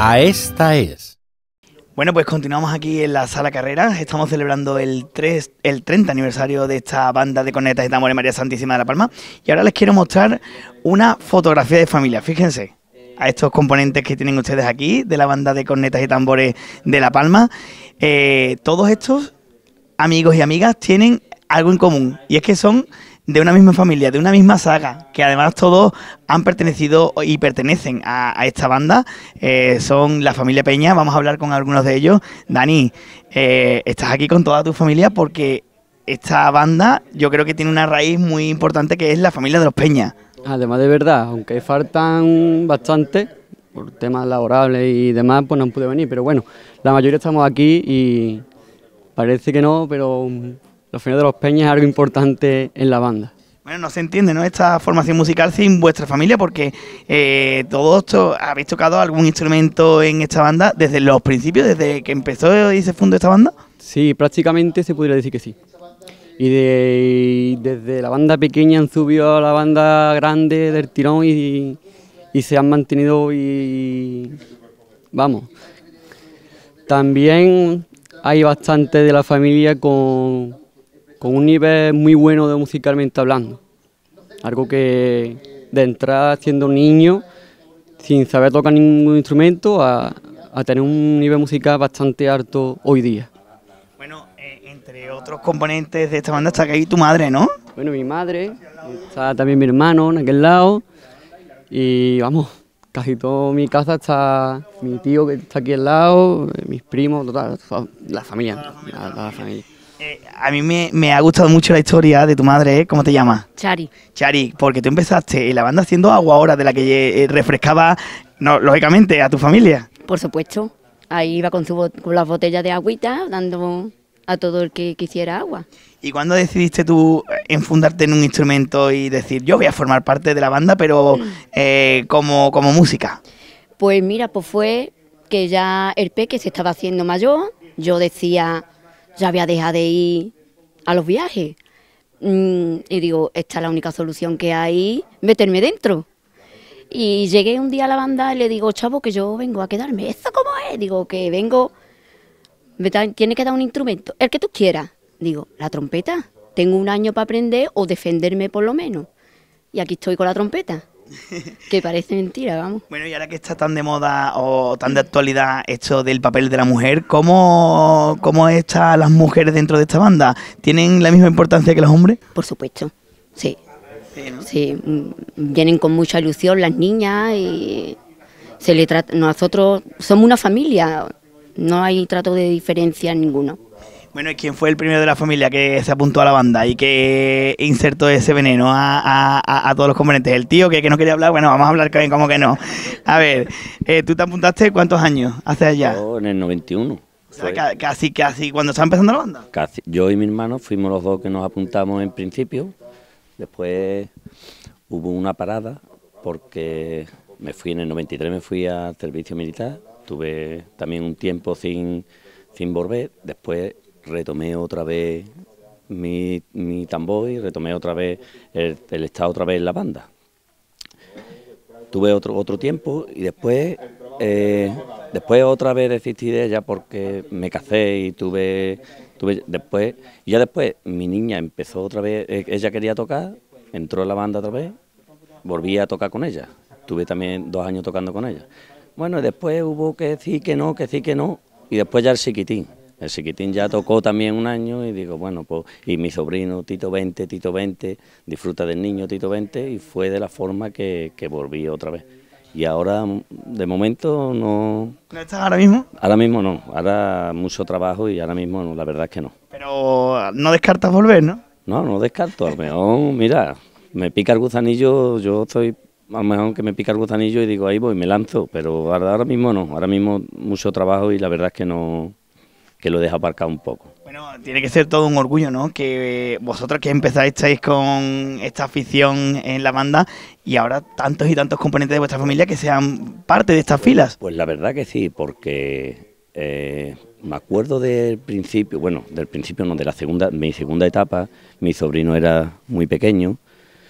A esta es. Bueno, pues continuamos aquí en la Sala Carrera. Estamos celebrando el, tres, el treinta aniversario de esta banda de cornetas y tambores María Santísima de la Palma. Y ahora les quiero mostrar una fotografía de familia. Fíjense a estos componentes que tienen ustedes aquí de la banda de cornetas y tambores de La Palma. Eh, todos estos amigos y amigas tienen algo en común, y es que son de una misma familia, de una misma saga, que además todos han pertenecido y pertenecen a, a esta banda. Eh, son la familia Peña. Vamos a hablar con algunos de ellos. Dani, eh, estás aquí con toda tu familia porque esta banda yo creo que tiene una raíz muy importante, que es la familia de los Peña. Además, de verdad, aunque faltan bastante por temas laborables y demás, pues no han podido venir, pero bueno, la mayoría estamos aquí y parece que no, pero la familia de los Peña es algo importante en la banda. Bueno, no se entiende, ¿no?, esta formación musical sin vuestra familia, porque eh, todos esto, habéis tocado algún instrumento en esta banda desde los principios, desde que empezó y se fundó esta banda. Sí, prácticamente se podría decir que sí. Y, de, y desde la banda pequeña han subido a la banda grande del tirón y, y se han mantenido y vamos. También hay bastante de la familia con, con un nivel muy bueno de musicalmente hablando. Algo que de entrar siendo un niño sin saber tocar ningún instrumento a, a tener un nivel musical bastante alto hoy día. Entre otros componentes de esta banda está aquí tu madre, ¿no? Bueno, mi madre, está también mi hermano en aquel lado y vamos, casi toda mi casa está mi tío que está aquí al lado, mis primos, total, la familia, la, la familia. Eh, a mí me, me ha gustado mucho la historia de tu madre, ¿eh? ¿Cómo te llamas? Chari. Chari, porque tú empezaste en la banda haciendo agua ahora, de la que eh, refrescaba, no, lógicamente, a tu familia. Por supuesto, ahí iba con, su, con las botellas de agüita, dando a todo el que quisiera agua. ¿Y cuándo decidiste tú enfundarte en un instrumento y decir, yo voy a formar parte de la banda, pero eh, como, como música? Pues mira, pues fue que ya el peque se estaba haciendo mayor, yo decía, ya voy a dejar de ir a los viajes. Mm, y digo, esta es la única solución que hay, meterme dentro. Y llegué un día a la banda y le digo, chavo, que yo vengo a quedarme. ¿Eso cómo es? Digo, que vengo... Tiene que dar un instrumento, el que tú quieras. Digo, la trompeta. Tengo un año para aprender o defenderme por lo menos. Y aquí estoy con la trompeta. Que parece mentira, vamos. Bueno, y ahora que está tan de moda o tan de actualidad esto del papel de la mujer, ¿cómo, cómo están las mujeres dentro de esta banda? ¿Tienen la misma importancia que los hombres? Por supuesto, sí. Sí, ¿no? Sí, vienen con mucha ilusión las niñas y se le trata, nosotros somos una familia. No hay trato de diferencia ninguno. Bueno, ¿y quién fue el primero de la familia que se apuntó a la banda y que insertó ese veneno a, a, a, a todos los componentes? ¿El tío que, que no quería hablar? Bueno, vamos a hablar como que no. A ver, eh, ¿tú te apuntaste cuántos años hace allá? Yo en el noventa y uno. O sea, casi, casi, cuando estaba empezando la banda. Casi, yo y mi hermano fuimos los dos que nos apuntamos en principio. Después hubo una parada porque me fui en el noventa y tres, me fui al servicio militar. Tuve también un tiempo sin, sin volver, después retomé otra vez mi, mi tambor y retomé otra vez el, el estar otra vez en la banda. Tuve otro otro tiempo y después eh, después otra vez desistí de ella porque me casé y tuve, tuve después, y ya después mi niña empezó otra vez, ella quería tocar, entró en la banda otra vez, volví a tocar con ella, tuve también dos años tocando con ella. Bueno, y después hubo que decir que no, que decir que no, y después ya el Chiquitín. El Chiquitín ya tocó también un año y digo, bueno, pues, y mi sobrino Tito veinte, Tito veinte, disfruta del niño Tito veinte, y fue de la forma que, que volví otra vez. Y ahora, de momento, no... ¿No estás ahora mismo? Ahora mismo no, ahora mucho trabajo y ahora mismo no, la verdad es que no. Pero no descartas volver, ¿no? No, no descarto, a lo mejor, mira, me pica el gusanillo, yo estoy... A lo mejor que me pica el gusanillo y digo, ahí voy, me lanzo, pero ahora, ahora mismo no, ahora mismo mucho trabajo y la verdad es que no, que lo dejo aparcado un poco. Bueno, tiene que ser todo un orgullo, ¿no? Que vosotros que empezáis con esta afición en la banda y ahora tantos y tantos componentes de vuestra familia que sean parte de estas filas. Pues la verdad que sí, porque eh, me acuerdo del principio, bueno, del principio no, de la segunda, mi segunda etapa, mi sobrino era muy pequeño.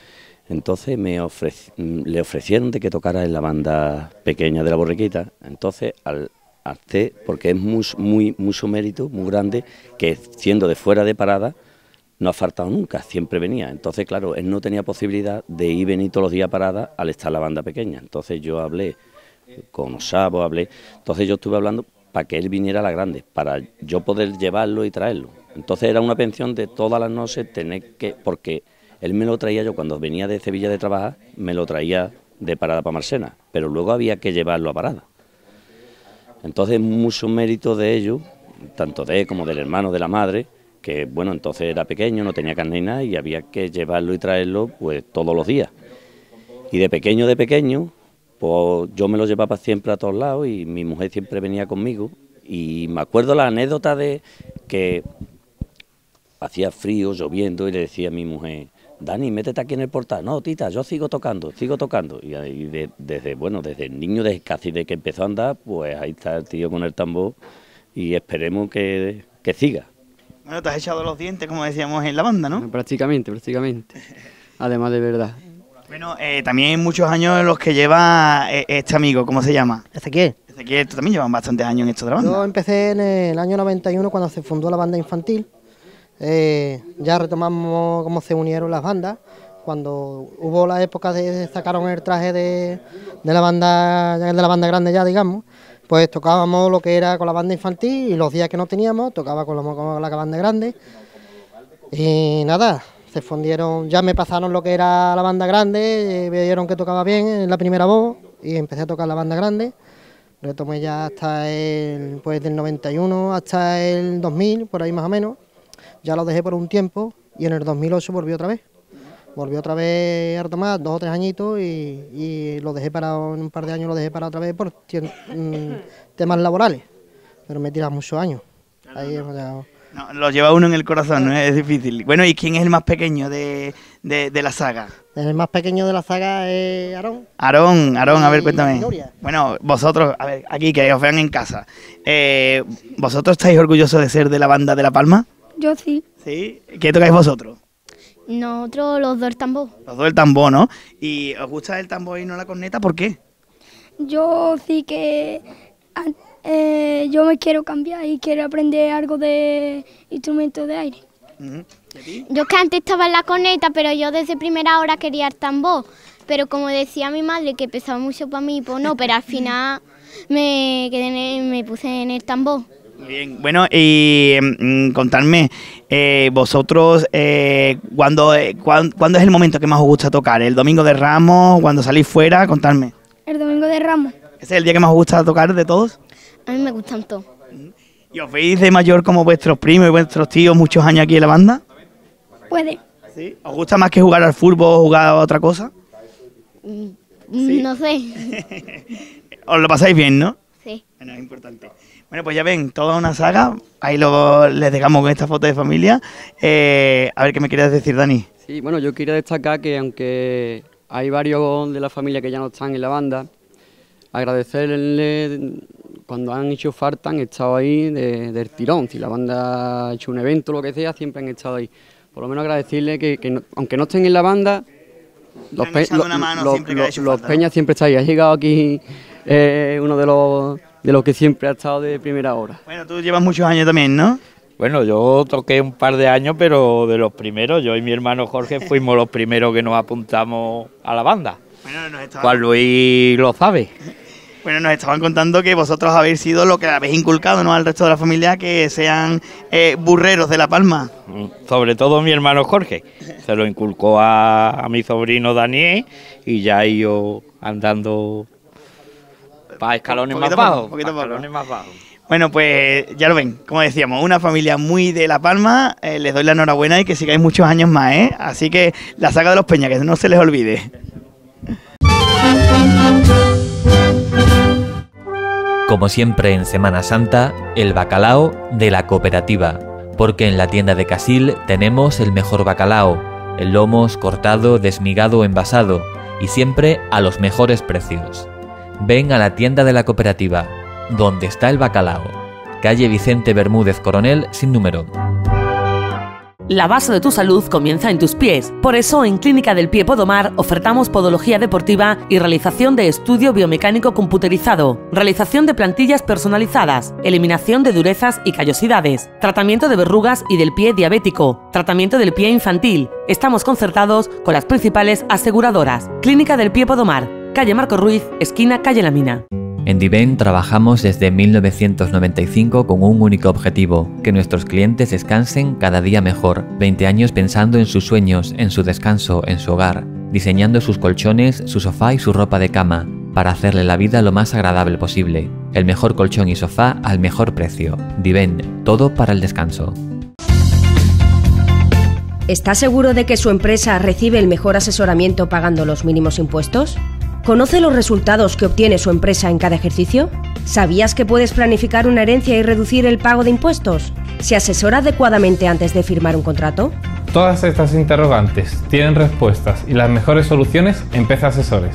Entonces me ofrec le ofrecieron de que tocara en la banda pequeña de la Borriquita. Entonces al hacer, porque es muy, muy, mucho mérito, muy grande, que siendo de fuera de Parada no ha faltado nunca, siempre venía. Entonces claro, él no tenía posibilidad de ir y venir todos los días a Parada al estar la banda pequeña. Entonces yo hablé con Osavo, hablé, entonces yo estuve hablando para que él viniera a la grande, para yo poder llevarlo y traerlo. Entonces era una pensión de todas las noches tener que, porque él me lo traía yo cuando venía de Sevilla de trabajar, me lo traía de Parada para Marchena, pero luego había que llevarlo a Parada. Entonces mucho mérito de ellos, tanto de él como del hermano de la madre, que bueno, entonces era pequeño, no tenía carne ni nada y había que llevarlo y traerlo pues todos los días. Y de pequeño, de pequeño, pues yo me lo llevaba siempre a todos lados y mi mujer siempre venía conmigo. Y me acuerdo la anécdota de que hacía frío, lloviendo, y le decía a mi mujer: Dani, métete aquí en el portal. No, tita, yo sigo tocando, sigo tocando. Y, y de, desde, bueno, desde el niño, desde casi de que empezó a andar, pues ahí está el tío con el tambor y esperemos que, que siga. Bueno, te has echado los dientes, como decíamos en la banda, ¿no? Prácticamente, prácticamente. Además de verdad. Bueno, eh, también muchos años en los que lleva eh, este amigo, ¿cómo se llama? Ezequiel. Ezequiel, tú también llevas bastantes años en esto de la banda. Yo empecé en el año noventa y uno cuando se fundó la banda infantil. Eh, ya retomamos cómo se unieron las bandas. Cuando hubo la época de sacaron el traje de, de la banda de la banda grande ya, digamos, pues tocábamos lo que era con la banda infantil y los días que no teníamos tocaba con la, con la banda grande. Y nada, se fundieron, ya me pasaron lo que era la banda grande, eh, vieron que tocaba bien en la primera voz y empecé a tocar la banda grande. Retomé ya hasta el, pues del noventa y uno hasta el dos mil, por ahí más o menos. Ya lo dejé por un tiempo y en el dos mil ocho volví otra vez. Volví otra vez a retomar, dos o tres añitos y, y lo dejé parado, en un par de años lo dejé parado otra vez por temas laborales. Pero me tiras muchos años. Ahí hemos llegado. No, lo lleva uno en el corazón, ¿no? Es difícil. Bueno, ¿y quién es el más pequeño de, de, de la saga? El más pequeño de la saga es Aarón. Aarón, Aarón, a ver, cuéntame. Gloria. Bueno, vosotros, a ver, aquí que os vean en casa. Eh, ¿Vosotros estáis orgullosos de ser de la banda de La Palma? Yo sí. ¿Sí? ¿Qué tocáis vosotros? Nosotros los dos el tambor. Los dos el tambor, ¿no? ¿Y os gusta el tambor y no la corneta? ¿Por qué? Yo sí que eh, yo me quiero cambiar y quiero aprender algo de instrumentos de aire. Uh-huh. Yo que antes estaba en la corneta, pero yo desde primera hora quería el tambor. Pero como decía mi madre que pesaba mucho para mí, pues no, pero al final me, quedé en el, me puse en el tambor. Muy bien, bueno, y mm, contadme, eh, vosotros, eh, ¿cuándo, eh, cuándo, ¿cuándo es el momento que más os gusta tocar? ¿El domingo de Ramos? ¿Cuando salís fuera? Contadme. El domingo de Ramos. ¿Ese es el día que más os gusta tocar de todos? A mí me gustan todos. ¿Y os veis de mayor como vuestros primos y vuestros tíos muchos años aquí en la banda? Puede. ¿Sí? ¿Os gusta más que jugar al fútbol o jugar a otra cosa? Mm, ¿Sí? No sé. ¿Os lo pasáis bien, no? Sí. Bueno, es importante. Bueno, pues ya ven, toda una saga. Ahí lo, les dejamos con esta foto de familia. Eh, a ver, ¿qué me querías decir, Dani? Sí, bueno, yo quería destacar que aunque hay varios de la familia que ya no están en la banda, agradecerles cuando han hecho falta, han estado ahí de, del tirón. Si la banda ha hecho un evento o lo que sea, siempre han estado ahí. Por lo menos agradecerles que, que no, aunque no estén en la banda, los, pe lo, lo, lo, los Peñas, ¿no? Siempre está ahí. Ha llegado aquí eh, uno de los... de los que siempre ha estado de primera hora. Bueno, tú llevas muchos años también, ¿no? Bueno, yo toqué un par de años, pero de los primeros. Yo y mi hermano Jorge fuimos los primeros que nos apuntamos a la banda. Bueno, nos estaban... Juan Luis lo sabe. Bueno, nos estaban contando que vosotros habéis sido lo que habéis inculcado, ¿no?, al resto de la familia, que sean eh, burreros de La Palma. Sobre todo mi hermano Jorge. Se lo inculcó a, a mi sobrino Daniel y ya yo andando... para escalones más bajos, para escalones más bajos. Bueno, pues ya lo ven, como decíamos, una familia muy de La Palma. Eh, les doy la enhorabuena y que sigáis muchos años más, ¿eh? Así que la saga de los Peñas, que no se les olvide. Como siempre en Semana Santa, el bacalao de la cooperativa, porque en la tienda de Casil tenemos el mejor bacalao, el lomos cortado, desmigado o envasado, y siempre a los mejores precios. Ven a la tienda de la cooperativa, donde está el bacalao, calle Vicente Bermúdez Coronel sin número. La base de tu salud comienza en tus pies. Por eso, en Clínica del Pie Podomar ofertamos podología deportiva y realización de estudio biomecánico computerizado, realización de plantillas personalizadas, eliminación de durezas y callosidades, tratamiento de verrugas y del pie diabético, tratamiento del pie infantil. Estamos concertados con las principales aseguradoras. Clínica del Pie Podomar, calle Marco Ruiz, esquina calle La Mina. En Diven trabajamos desde mil novecientos noventa y cinco con un único objetivo, que nuestros clientes descansen cada día mejor. veinte años pensando en sus sueños, en su descanso, en su hogar, diseñando sus colchones, su sofá y su ropa de cama, para hacerle la vida lo más agradable posible. El mejor colchón y sofá al mejor precio. Diven, todo para el descanso. ¿Está seguro de que su empresa recibe el mejor asesoramiento pagando los mínimos impuestos? ¿Conoce los resultados que obtiene su empresa en cada ejercicio? ¿Sabías que puedes planificar una herencia y reducir el pago de impuestos? ¿Se asesora adecuadamente antes de firmar un contrato? Todas estas interrogantes tienen respuestas y las mejores soluciones en Peza Asesores.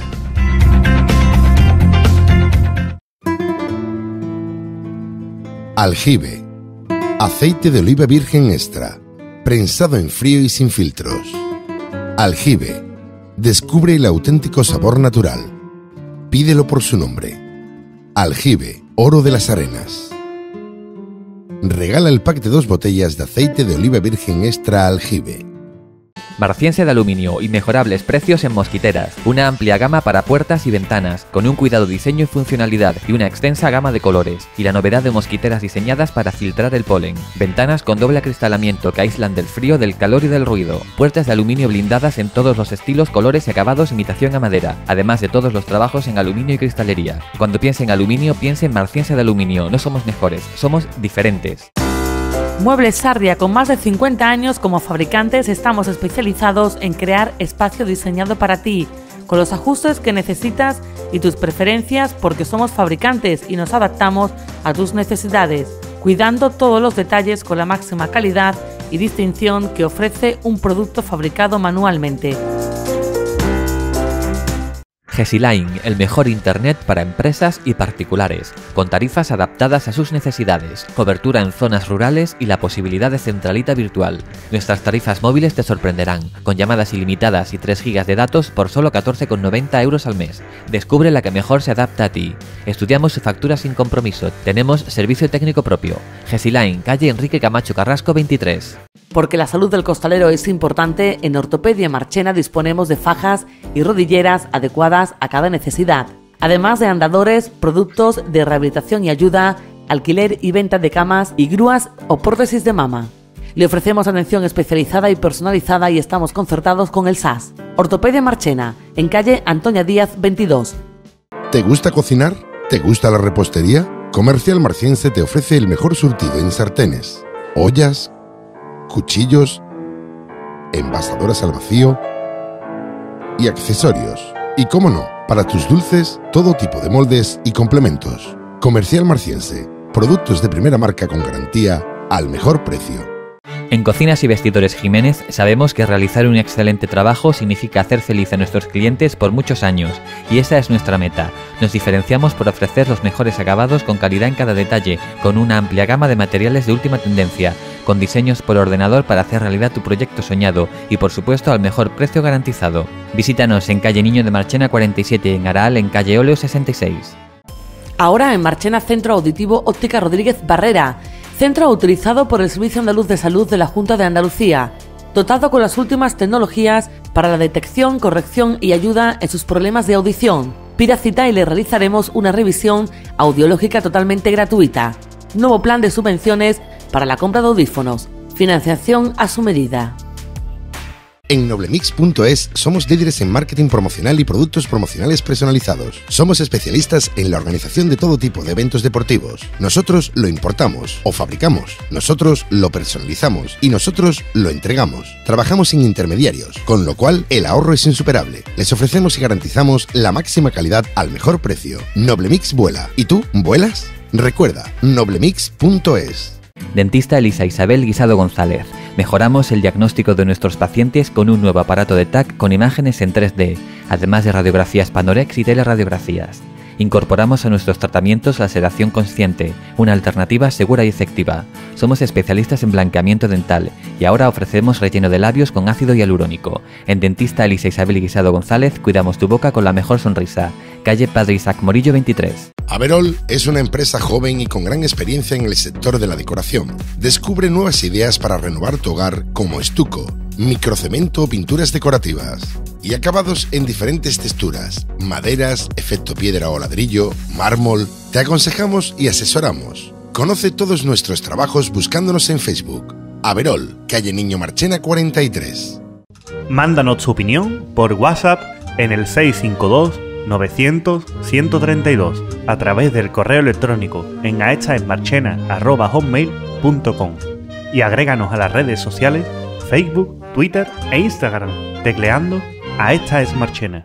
Aljibe. Aceite de oliva virgen extra. Prensado en frío y sin filtros. Aljibe. Descubre el auténtico sabor natural. Pídelo por su nombre. Aljibe, oro de las arenas. Regala el pack de dos botellas de aceite de oliva virgen extra Aljibe. Marciense de aluminio, inmejorables precios en mosquiteras, una amplia gama para puertas y ventanas, con un cuidado diseño y funcionalidad y una extensa gama de colores, y la novedad de mosquiteras diseñadas para filtrar el polen, ventanas con doble acristalamiento que aíslan del frío, del calor y del ruido, puertas de aluminio blindadas en todos los estilos, colores y acabados, imitación a madera, además de todos los trabajos en aluminio y cristalería. Cuando piense en aluminio, piense en Marciense de aluminio, no somos mejores, somos diferentes. Muebles Sarria, con más de cincuenta años como fabricantes, estamos especializados en crear espacio diseñado para ti, con los ajustes que necesitas y tus preferencias, porque somos fabricantes y nos adaptamos a tus necesidades, cuidando todos los detalles con la máxima calidad y distinción que ofrece un producto fabricado manualmente. Gesiline, el mejor internet para empresas y particulares, con tarifas adaptadas a sus necesidades, cobertura en zonas rurales y la posibilidad de centralita virtual. Nuestras tarifas móviles te sorprenderán, con llamadas ilimitadas y tres gigas de datos por solo catorce con noventa euros al mes. Descubre la que mejor se adapta a ti. Estudiamos su factura sin compromiso. Tenemos servicio técnico propio. Gesiline, calle Enrique Camacho Carrasco veintitrés. Porque la salud del costalero es importante, en Ortopedia Marchena disponemos de fajas y rodilleras adecuadas a cada necesidad. Además de andadores, productos de rehabilitación y ayuda, alquiler y venta de camas y grúas o prótesis de mama. Le ofrecemos atención especializada y personalizada y estamos concertados con el S A S. Ortopedia Marchena, en calle Antonia Díaz veintidós. ¿Te gusta cocinar? ¿Te gusta la repostería? Comercial Marciense te ofrece el mejor surtido en sartenes, ollas, cuchillos, envasadoras al vacío y accesorios. Y cómo no, para tus dulces, todo tipo de moldes y complementos. Comercial Marciense, productos de primera marca con garantía al mejor precio. En Cocinas y Vestidores Jiménez sabemos que realizar un excelente trabajo significa hacer feliz a nuestros clientes por muchos años, y esa es nuestra meta. Nos diferenciamos por ofrecer los mejores acabados con calidad en cada detalle, con una amplia gama de materiales de última tendencia, con diseños por ordenador para hacer realidad tu proyecto soñado y por supuesto al mejor precio garantizado. Visítanos en calle Niño de Marchena cuarenta y siete y en Aral en calle Óleo sesenta y seis. Ahora en Marchena Centro Auditivo Óptica Rodríguez Barrera, centro autorizado por el Servicio Andaluz de Salud de la Junta de Andalucía, dotado con las últimas tecnologías para la detección, corrección y ayuda en sus problemas de audición. Pida cita y le realizaremos una revisión audiológica totalmente gratuita. Nuevo plan de subvenciones para la compra de audífonos. Financiación a su medida. En Noblemix punto es somos líderes en marketing promocional y productos promocionales personalizados. Somos especialistas en la organización de todo tipo de eventos deportivos. Nosotros lo importamos o fabricamos. Nosotros lo personalizamos y nosotros lo entregamos. Trabajamos sin intermediarios, con lo cual el ahorro es insuperable. Les ofrecemos y garantizamos la máxima calidad al mejor precio. Noblemix vuela. ¿Y tú vuelas? Recuerda, Noblemix punto es. Dentista Elisa Isabel Guisado González. Mejoramos el diagnóstico de nuestros pacientes con un nuevo aparato de T A C con imágenes en tres D, además de radiografías Panorex y teleradiografías. Incorporamos a nuestros tratamientos la sedación consciente, una alternativa segura y efectiva. Somos especialistas en blanqueamiento dental y ahora ofrecemos relleno de labios con ácido hialurónico. En Dentista Elisa Isabel Guisado González cuidamos tu boca con la mejor sonrisa. Calle Padre Isaac Morillo veintitrés. Averol es una empresa joven y con gran experiencia en el sector de la decoración. Descubre nuevas ideas para renovar tu hogar como estuco, microcemento o pinturas decorativas. Y acabados en diferentes texturas, maderas, efecto piedra o ladrillo, mármol. Te aconsejamos y asesoramos. Conoce todos nuestros trabajos buscándonos en Facebook. Averol, calle Niño Marchena cuarenta y tres. Mándanos tu opinión por WhatsApp en el seis cinco dos, novecientos, ciento treinta y dos a través del correo electrónico en aestaesmarchena arroba hotmail punto com y agréganos a las redes sociales Facebook, Twitter e Instagram tecleando aestaesmarchena.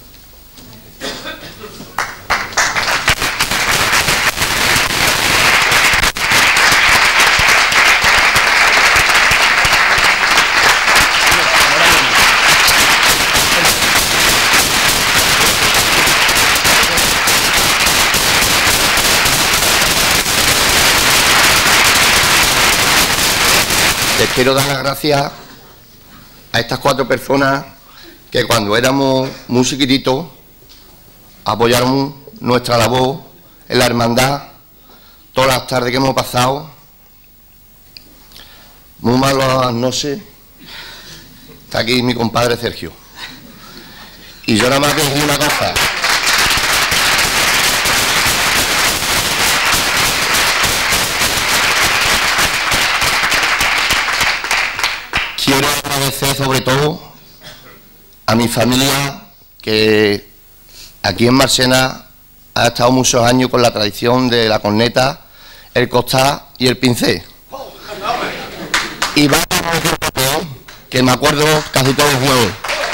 Les quiero dar las gracias a estas cuatro personas que cuando éramos muy chiquititos apoyaron nuestra labor en la hermandad todas las tardes que hemos pasado. Muy malas noches. Está aquí mi compadre Sergio. Y yo nada más que digo una cosa. Quiero agradecer sobre todo a mi familia que aquí en Marchena ha estado muchos años con la tradición de la corneta, el costal y el pincel. Y va a decir que me acuerdo casi todos los juegos.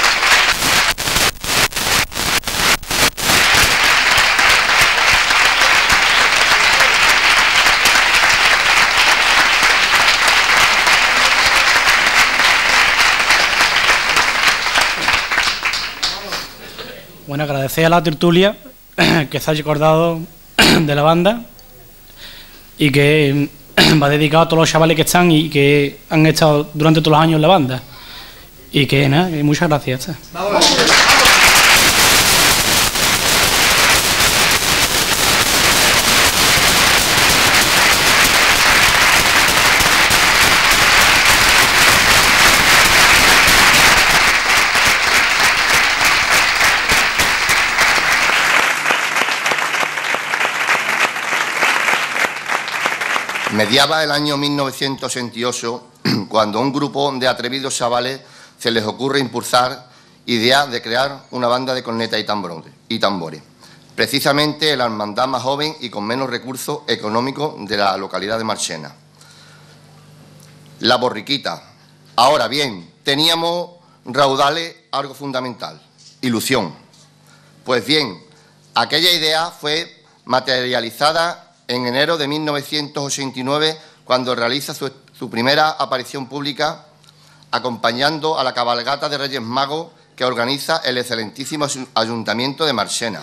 Bueno, agradecer a la tertulia que se haya acordado de la banda y que va dedicado a todos los chavales que están y que han estado durante todos los años en la banda. Y que nada, que muchas gracias. Mediaba el año mil novecientos sesenta y ocho cuando a un grupo de atrevidos chavales se les ocurre impulsar idea de crear una banda de corneta y tambores, y tambores, precisamente la hermandad más joven y con menos recursos económicos de la localidad de Marchena. La Borriquita. Ahora bien, teníamos raudales algo fundamental, ilusión. Pues bien, aquella idea fue materializada en enero de mil novecientos ochenta y nueve, cuando realiza su, su primera aparición pública, acompañando a la cabalgata de Reyes Magos que organiza el excelentísimo Ayuntamiento de Marchena.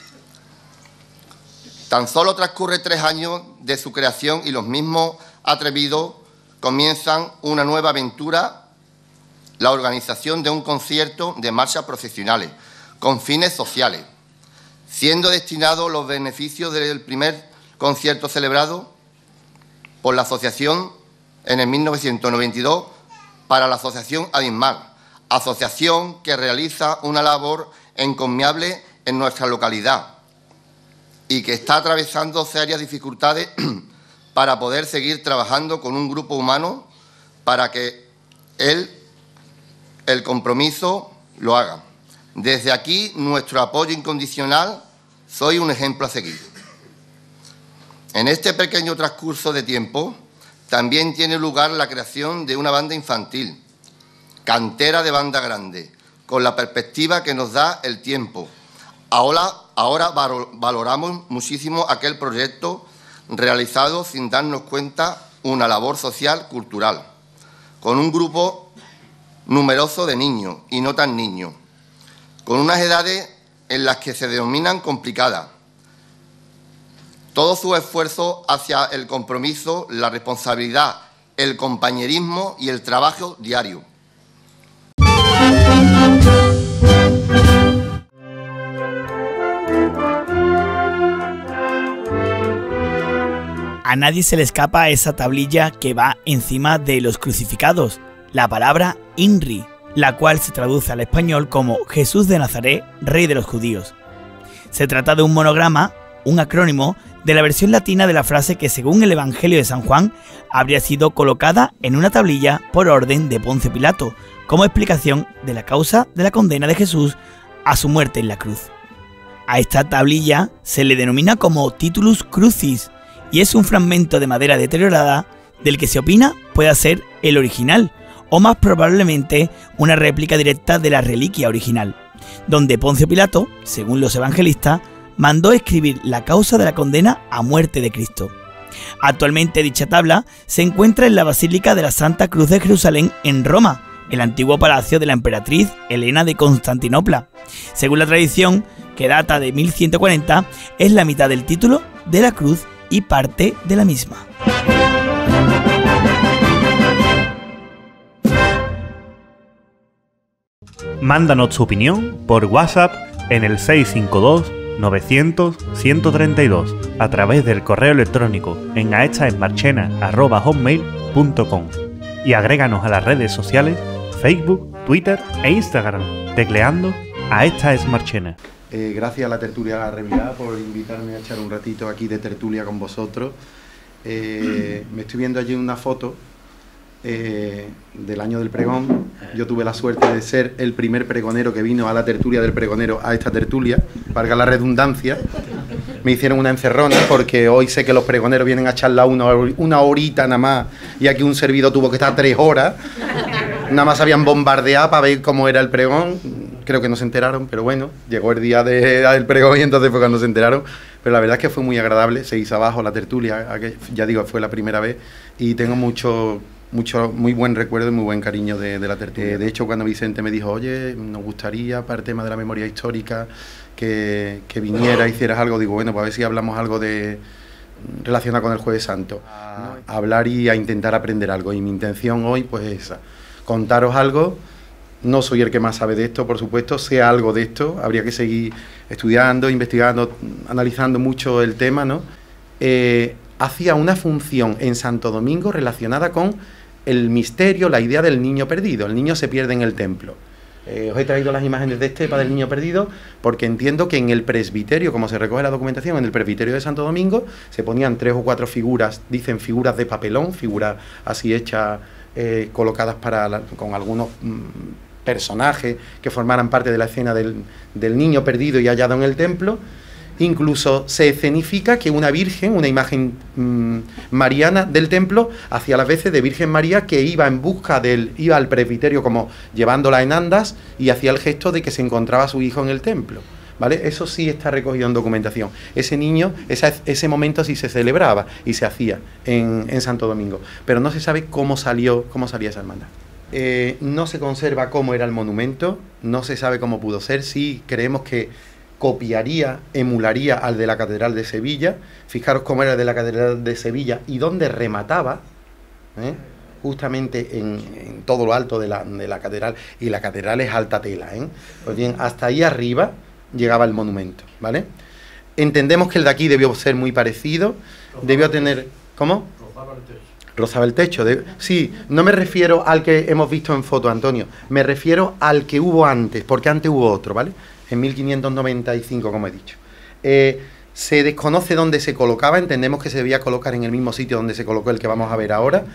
Tan solo transcurre tres años de su creación y los mismos atrevidos comienzan una nueva aventura, la organización de un concierto de marchas procesionales con fines sociales, siendo destinados los beneficios del primer concierto celebrado por la asociación en el mil novecientos noventa y dos para la asociación Adismar, asociación que realiza una labor encomiable en nuestra localidad y que está atravesando serias dificultades para poder seguir trabajando con un grupo humano para que él, el compromiso lo haga. Desde aquí, nuestro apoyo incondicional, soy un ejemplo a seguir. En este pequeño transcurso de tiempo también tiene lugar la creación de una banda infantil, cantera de banda grande, con la perspectiva que nos da el tiempo. Ahora, ahora valoramos muchísimo aquel proyecto realizado sin darnos cuenta, una labor social cultural, con un grupo numeroso de niños y no tan niños, con unas edades en las que se denominan complicadas, todo su esfuerzo hacia el compromiso, la responsabilidad, el compañerismo y el trabajo diario. A nadie se le escapa esa tablilla que va encima de los crucificados, la palabra INRI, la cual se traduce al español como Jesús de Nazaret, Rey de los Judíos. Se trata de un monograma, un acrónimo, de la versión latina de la frase que, según el Evangelio de San Juan, habría sido colocada en una tablilla por orden de Poncio Pilato, como explicación de la causa de la condena de Jesús a su muerte en la cruz. A esta tablilla se le denomina como Titulus Crucis, y es un fragmento de madera deteriorada del que se opina pueda ser el original, o más probablemente una réplica directa de la reliquia original, donde Poncio Pilato, según los evangelistas, mandó escribir la causa de la condena a muerte de Cristo. Actualmente dicha tabla se encuentra en la Basílica de la Santa Cruz de Jerusalén en Roma, el antiguo palacio de la emperatriz Helena de Constantinopla. Según la tradición, que data de mil ciento cuarenta, es la mitad del título de la cruz y parte de la misma. Mándanos tu opinión por WhatsApp en el seis cinco dos, novecientos, ciento treinta y dos a través del correo electrónico en aechaesmarchena arroba hotmail punto com y agréganos a las redes sociales Facebook, Twitter e Instagram tecleando aechaesmarchena. Eh, gracias a la tertulia La Revirada por invitarme a echar un ratito aquí de tertulia con vosotros. Eh, me estoy viendo allí una foto eh, del año del pregón. Yo tuve la suerte de ser el primer pregonero que vino a la tertulia del pregonero, a esta tertulia, valga la redundancia. Me hicieron una encerrona porque hoy sé que los pregoneros vienen a charlar una, una horita nada más y aquí un servidor tuvo que estar tres horas. Nada más habían bombardeado para ver cómo era el pregón. Creo que no se enteraron, pero bueno, llegó el día de, del pregón y entonces fue cuando se enteraron. Pero la verdad es que fue muy agradable, se hizo abajo la tertulia, ya digo, fue la primera vez y tengo mucho, mucho muy buen recuerdo y muy buen cariño de, de la tertulia. De hecho, cuando Vicente me dijo, oye, nos gustaría para el tema de la memoria histórica que, que viniera, hicieras algo, digo, bueno, pues a ver si hablamos algo de relacionado con el Jueves Santo, a, a hablar y a intentar aprender algo. Y mi intención hoy, pues es esa, contaros algo. No soy el que más sabe de esto, por supuesto, sé algo de esto, habría que seguir estudiando, investigando, analizando mucho el tema, ¿no? Eh, hacía una función en Santo Domingo relacionada con el misterio, la idea del niño perdido. El niño se pierde en el templo. Eh, os he traído las imágenes de Estepa del niño perdido porque entiendo que en el presbiterio, como se recoge la documentación, en el presbiterio de Santo Domingo se ponían tres o cuatro figuras, dicen figuras de papelón, figuras así hechas, eh, colocadas para la, con algunos mmm, personajes que formaran parte de la escena del, del niño perdido y hallado en el templo. Incluso se escenifica que una virgen, una imagen mmm, mariana del templo, hacía las veces de Virgen María que iba en busca del, iba al presbiterio como llevándola en andas y hacía el gesto de que se encontraba su hijo en el templo, ¿vale? Eso sí está recogido en documentación. Ese niño, esa, ese momento sí se celebraba y se hacía en, en Santo Domingo, pero no se sabe cómo salió, cómo salía esa hermandad. Eh, no se conserva cómo era el monumento, no se sabe cómo pudo ser. Sí creemos que copiaría, emularía al de la Catedral de Sevilla. Fijaros cómo era el de la Catedral de Sevilla y dónde remataba, ¿eh? justamente en, en todo lo alto de la, de la catedral, y la catedral es alta tela, ¿eh? Pues bien, hasta ahí arriba llegaba el monumento, ¿vale? Entendemos que el de aquí debió ser muy parecido, debió tener... ¿Cómo? Rozaba el techo. De, sí, no me refiero al que hemos visto en foto, Antonio, me refiero al que hubo antes, porque antes hubo otro, ¿vale? En mil quinientos noventa y cinco, como he dicho. Eh, se desconoce dónde se colocaba, entendemos que se debía colocar en el mismo sitio donde se colocó el que vamos a ver ahora.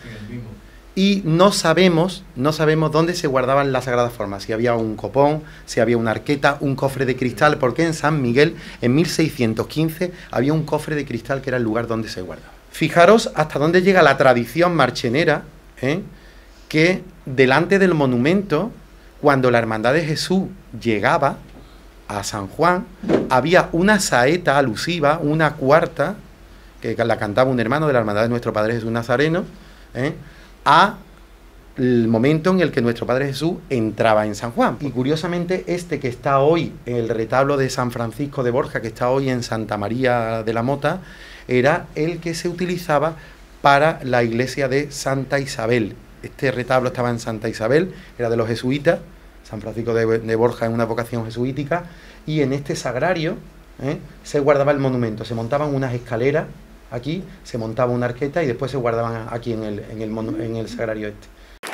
Y no sabemos, no sabemos dónde se guardaban las sagradas formas, si había un copón, si había una arqueta, un cofre de cristal, porque en San Miguel, en mil seiscientos quince, había un cofre de cristal que era el lugar donde se guardaba. Fijaros hasta dónde llega la tradición marchenera, ¿eh? que delante del monumento, cuando la Hermandad de Jesús llegaba a San Juan, había una saeta alusiva, una cuarta, que la cantaba un hermano de la Hermandad de Nuestro Padre Jesús Nazareno, ¿eh? a el momento en el que nuestro Padre Jesús entraba en San Juan. Y curiosamente este que está hoy en el retablo de San Francisco de Borja, que está hoy en Santa María de la Mota, era el que se utilizaba para la iglesia de Santa Isabel. Este retablo estaba en Santa Isabel, era de los jesuitas. San Francisco de, de Borja es una vocación jesuítica, y en este sagrario ¿eh? se guardaba el monumento. Se montaban unas escaleras aquí, se montaba una arqueta y después se guardaban aquí en el, en el, en el sagrario este.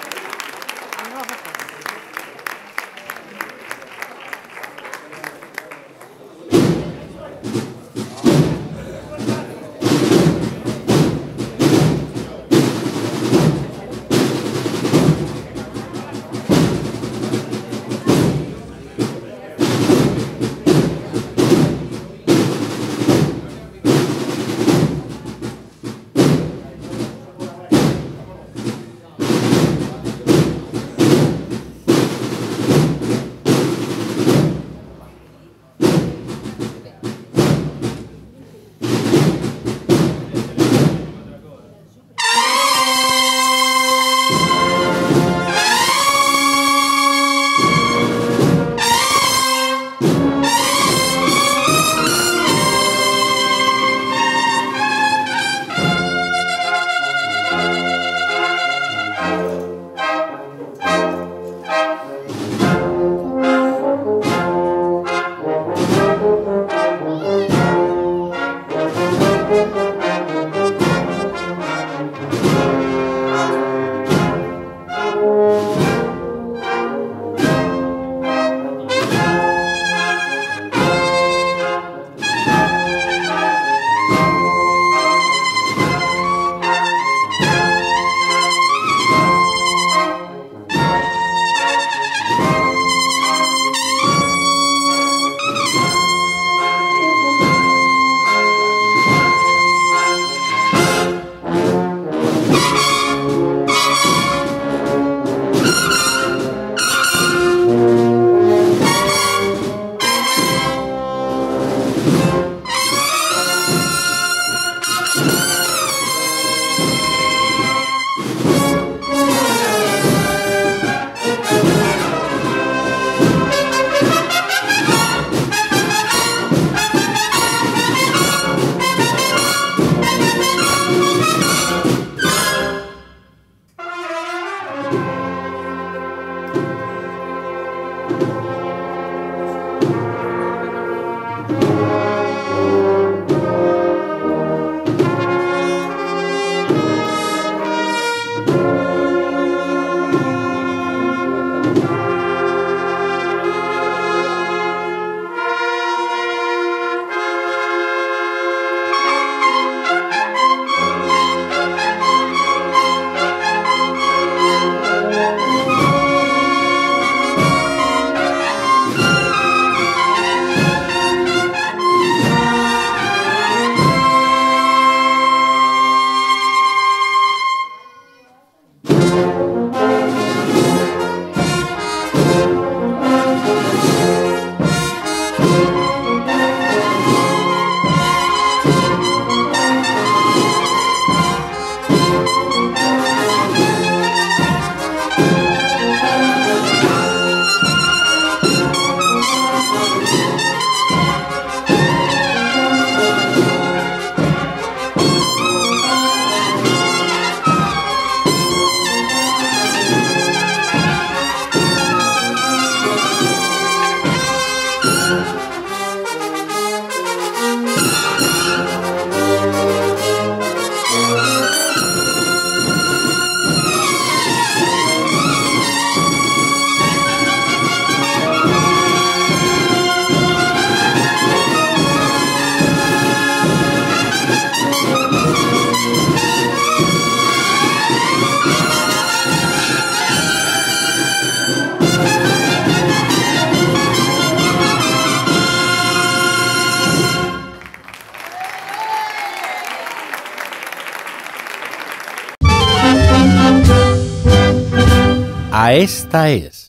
A esta es.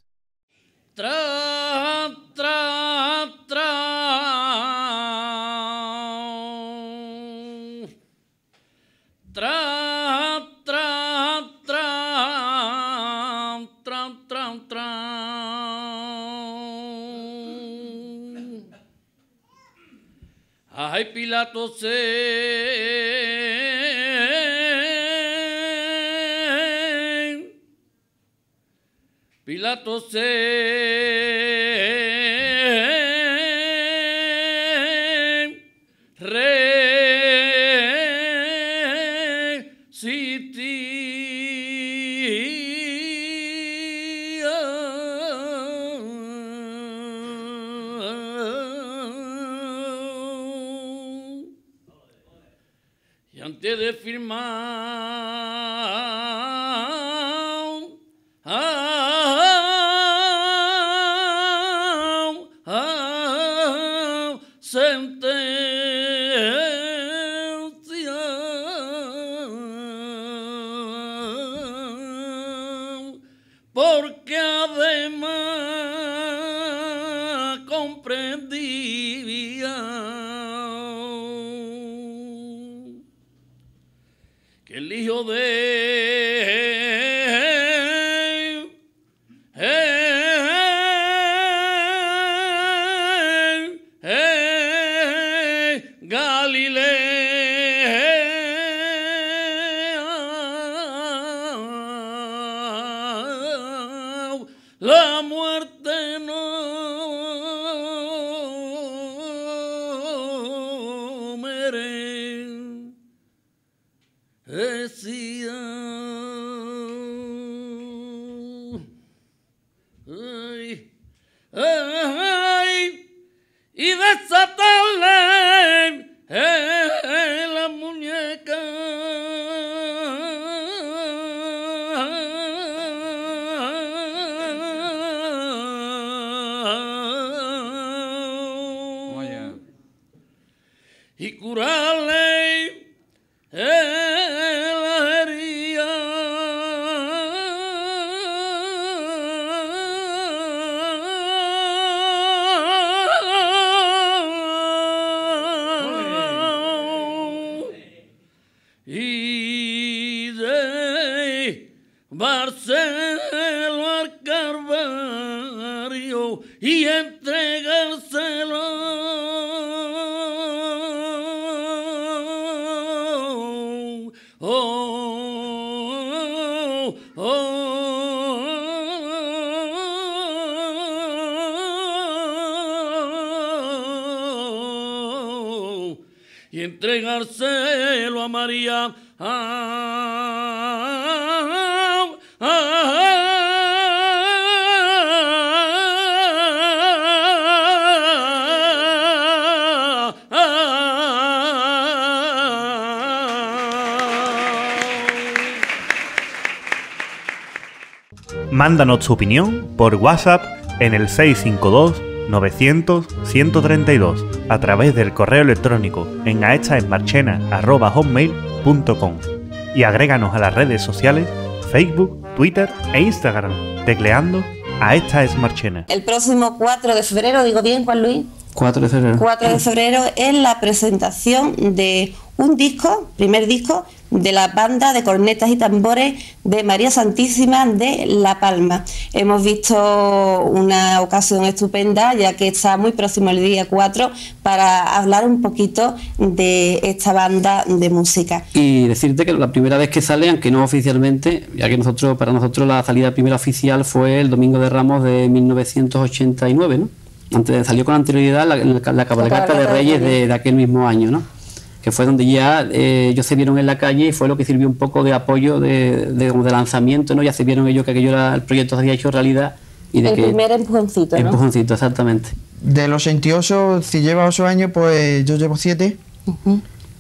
Tra, tra, tra. Tra, tra, tra. Ay, Pilato se Pilato se antes de firmar ah, ah, sentencia, porque además comprendía que el hijo de eh, eh, Galilea la muerte no merecía. Ay, ay, y desatarle eh, la muñeca. Y curarle eh, la herida. Y de Barcelo al Calvario y entregárselo oh, oh, oh, y entregárselo a María. Ah, ah, ah, Mándanos tu opinión por WhatsApp en el seis cinco dos, novecientos, ciento treinta y dos a través del correo electrónico en aechaesmarchena arroba hotmail punto com y agréganos a las redes sociales Facebook, Twitter e Instagram tecleando aechaesmarchena. El próximo cuatro de febrero, digo bien, Juan Luis. cuatro de febrero. cuatro de febrero es la presentación de un disco, primer disco, de la banda de cornetas y tambores de María Santísima de La Palma. Hemos visto una ocasión estupenda, ya que está muy próximo el día cuatro, para hablar un poquito de esta banda de música. Y decirte que la primera vez que sale, aunque no oficialmente, ya que nosotros, para nosotros la salida primera oficial fue el Domingo de Ramos de mil novecientos ochenta y nueve, ¿no? Antes, salió con anterioridad la, la, la cabalgata de Reyes de, de aquel mismo año, ¿no? Que fue donde ya eh, ellos se vieron en la calle y fue lo que sirvió un poco de apoyo, de, de, de lanzamiento, ¿no? Ya se vieron ellos que aquello era, el proyecto se había hecho realidad. Y de el que, primer empujoncito, ¿no? Empujoncito, exactamente. Del ochenta y ocho, si lleva ocho años, pues yo llevo siete. Uh-huh.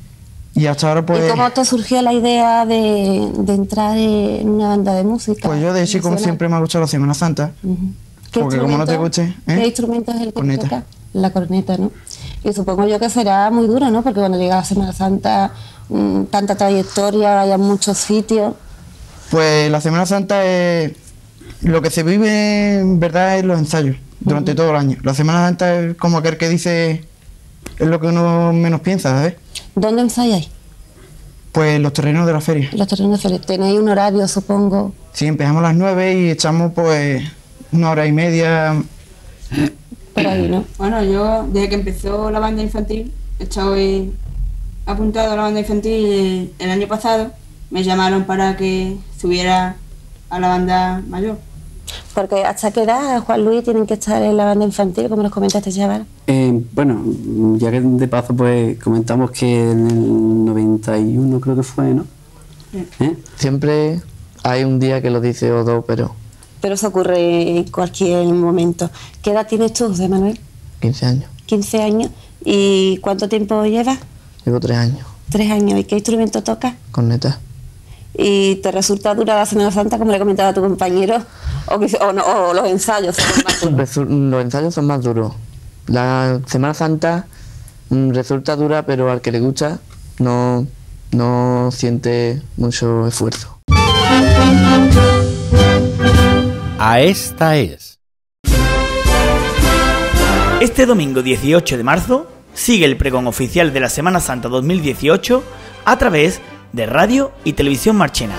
Y hasta ahora pues... ¿Y cómo te surgió la idea de, de entrar en una banda de música? Pues yo de chico como siempre me ha gustado la Semana Santa. Uh-huh. Porque como no te guste... ¿eh? ¿Qué instrumento es el que corneta. toca? La corneta, ¿no? Y supongo yo que será muy duro, ¿no? Porque cuando llega la Semana Santa, mmm, tanta trayectoria, hay muchos sitios. Pues la Semana Santa es... Lo que se vive en verdad es los ensayos, durante uh-huh. todo el año. La Semana Santa es como aquel que dice... Es lo que uno menos piensa, ¿sabes? ¿Dónde ensayáis? Pues los terrenos de la feria. Los terrenos de la feria. ¿Tenéis un horario, supongo? Sí, empezamos a las nueve y echamos pues una hora y media... Por ahí, ¿no? Bueno, yo desde que empezó la banda infantil estoy apuntado a la banda infantil el año pasado. Me llamaron para que subiera a la banda mayor. Porque ¿hasta qué edad, Juan Luis, tienen que estar en la banda infantil, como nos comentaste, chaval? Eh, bueno, ya que de paso pues comentamos que en el noventa y uno creo que fue, ¿no? ¿Eh? Siempre hay un día que lo dice o dos, pero... Pero eso ocurre en cualquier momento. ¿Qué edad tienes tú, José Manuel? quince años. quince años. ¿Y cuánto tiempo llevas? Llevo tres años. Tres años. ¿Y qué instrumento tocas? Corneta. ¿Y te resulta dura la Semana Santa, como le comentaba a tu compañero? ¿O, que, o, no, o los ensayos son más duros? Los ensayos son más duros. La Semana Santa mm, resulta dura, pero al que le gusta no, no siente mucho esfuerzo. A esta es. Este domingo dieciocho de marzo sigue el pregón oficial de la Semana Santa dos mil dieciocho a través de Radio y Televisión Marchena.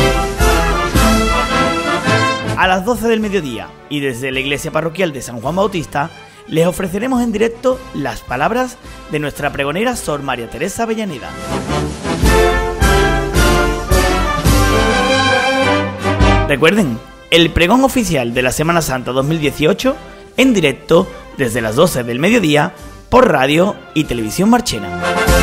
A las doce del mediodía y desde la iglesia parroquial de San Juan Bautista les ofreceremos en directo las palabras de nuestra pregonera Sor María Teresa Avellaneda. Recuerden, el pregón oficial de la Semana Santa dos mil dieciocho en directo desde las doce del mediodía por Radio y Televisión Marchena.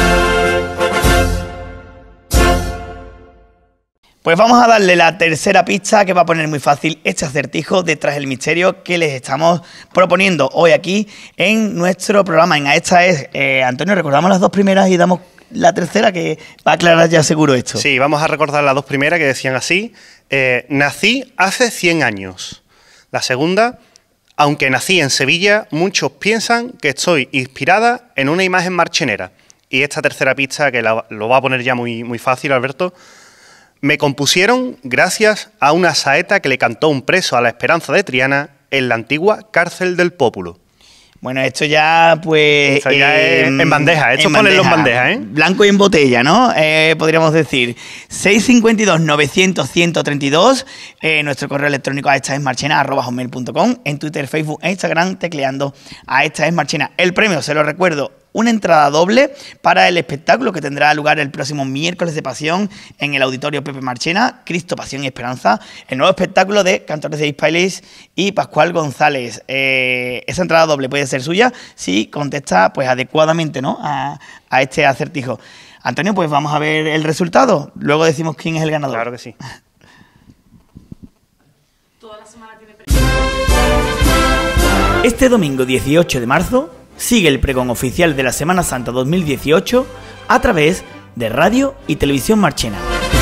Pues vamos a darle la tercera pista que va a poner muy fácil este acertijo detrás del misterio que les estamos proponiendo hoy aquí en nuestro programa. En esta es, eh, Antonio, recordamos las dos primeras y damos la tercera que va a aclarar ya seguro esto. Sí, vamos a recordar las dos primeras que decían así. Eh, nací hace cien años. La segunda, aunque nací en Sevilla, muchos piensan que estoy inspirada en una imagen marchenera. Y esta tercera pista, que la, lo va a poner ya muy, muy fácil, Alberto. Me compusieron gracias a una saeta que le cantó un preso a la Esperanza de Triana en la antigua cárcel del Pópulo. Bueno, esto ya, pues... Esto ya eh, es en bandeja, esto es ponerlo en bandeja, ¿eh? Blanco y en botella, ¿no? Eh, podríamos decir. seis cinco dos, novecientos, ciento treinta y dos, eh, nuestro correo electrónico a esta es marchena, arroba hotmail punto com, en Twitter, Facebook e Instagram, tecleando a esta es marchena. El premio, se lo recuerdo, una entrada doble para el espectáculo que tendrá lugar el próximo miércoles de Pasión en el Auditorio Pepe Marchena, Cristo, Pasión y Esperanza, el nuevo espectáculo de cantores de Hispailis y Pascual González. Eh, esa entrada doble puede ser suya si contesta pues adecuadamente, ¿no?, a, a este acertijo. Antonio, pues vamos a ver el resultado, luego decimos quién es el ganador. Claro que sí. Este domingo dieciocho de marzo sigue el pregón oficial de la Semana Santa dos mil dieciocho a través de Radio y Televisión Marchena.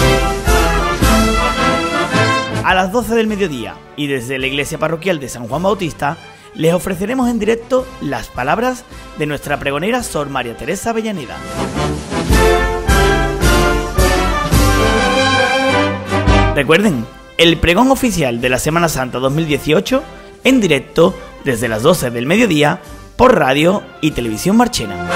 A las doce del mediodía y desde la iglesia parroquial de San Juan Bautista les ofreceremos en directo las palabras de nuestra pregonera Sor María Teresa Avellaneda. Recuerden, el pregón oficial de la Semana Santa dos mil dieciocho en directo desde las doce del mediodía por Radio y Televisión Marchena.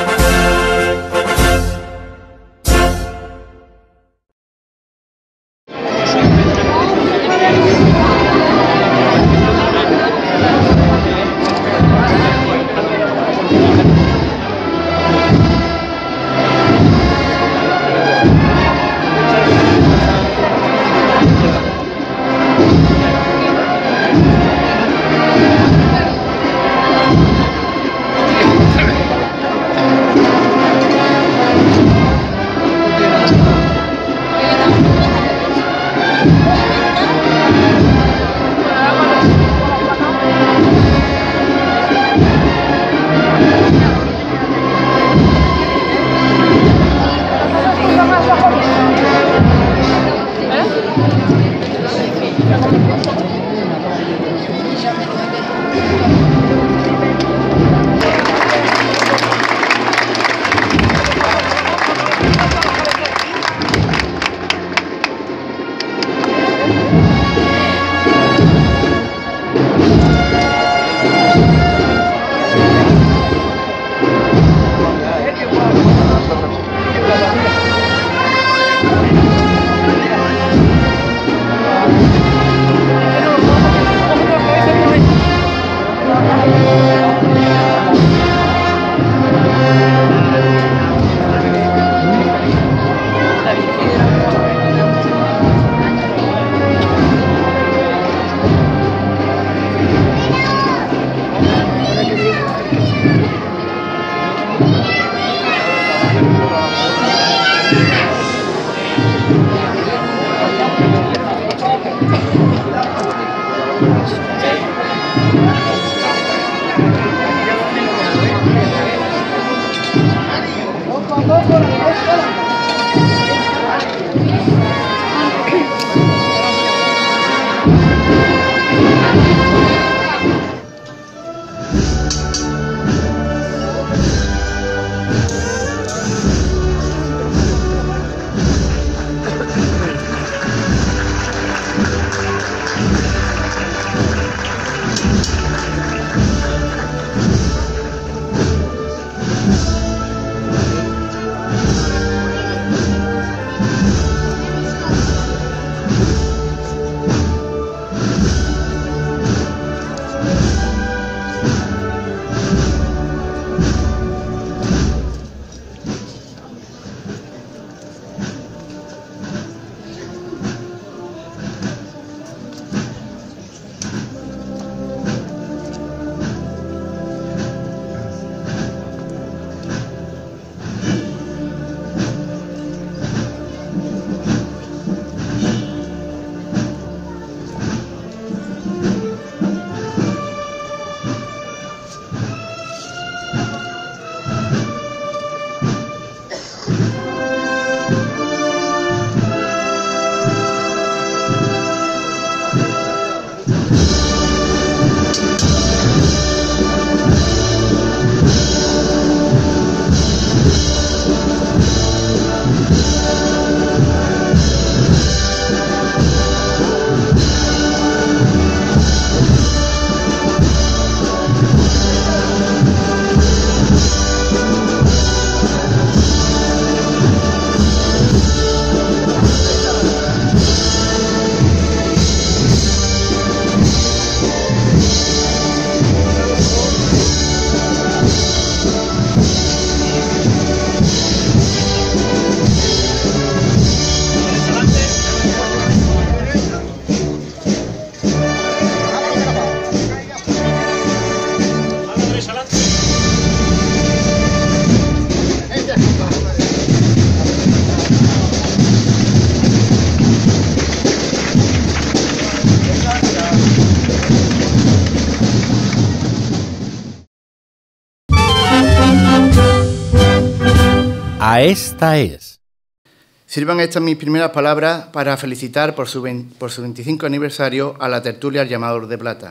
A esta es. Sirvan estas mis primeras palabras para felicitar por su, por su veinticinco aniversario a la tertulia El Llamador de Plata,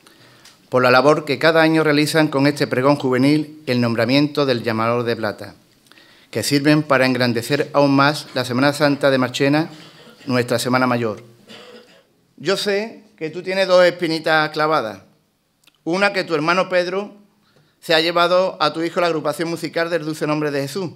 por la labor que cada año realizan con este pregón juvenil, el nombramiento del Llamador de Plata, que sirven para engrandecer aún más la Semana Santa de Marchena, nuestra Semana Mayor. Yo sé que tú tienes dos espinitas clavadas. Una, que tu hermano Pedro se ha llevado a tu hijo a la agrupación musical del Dulce Nombre de Jesús.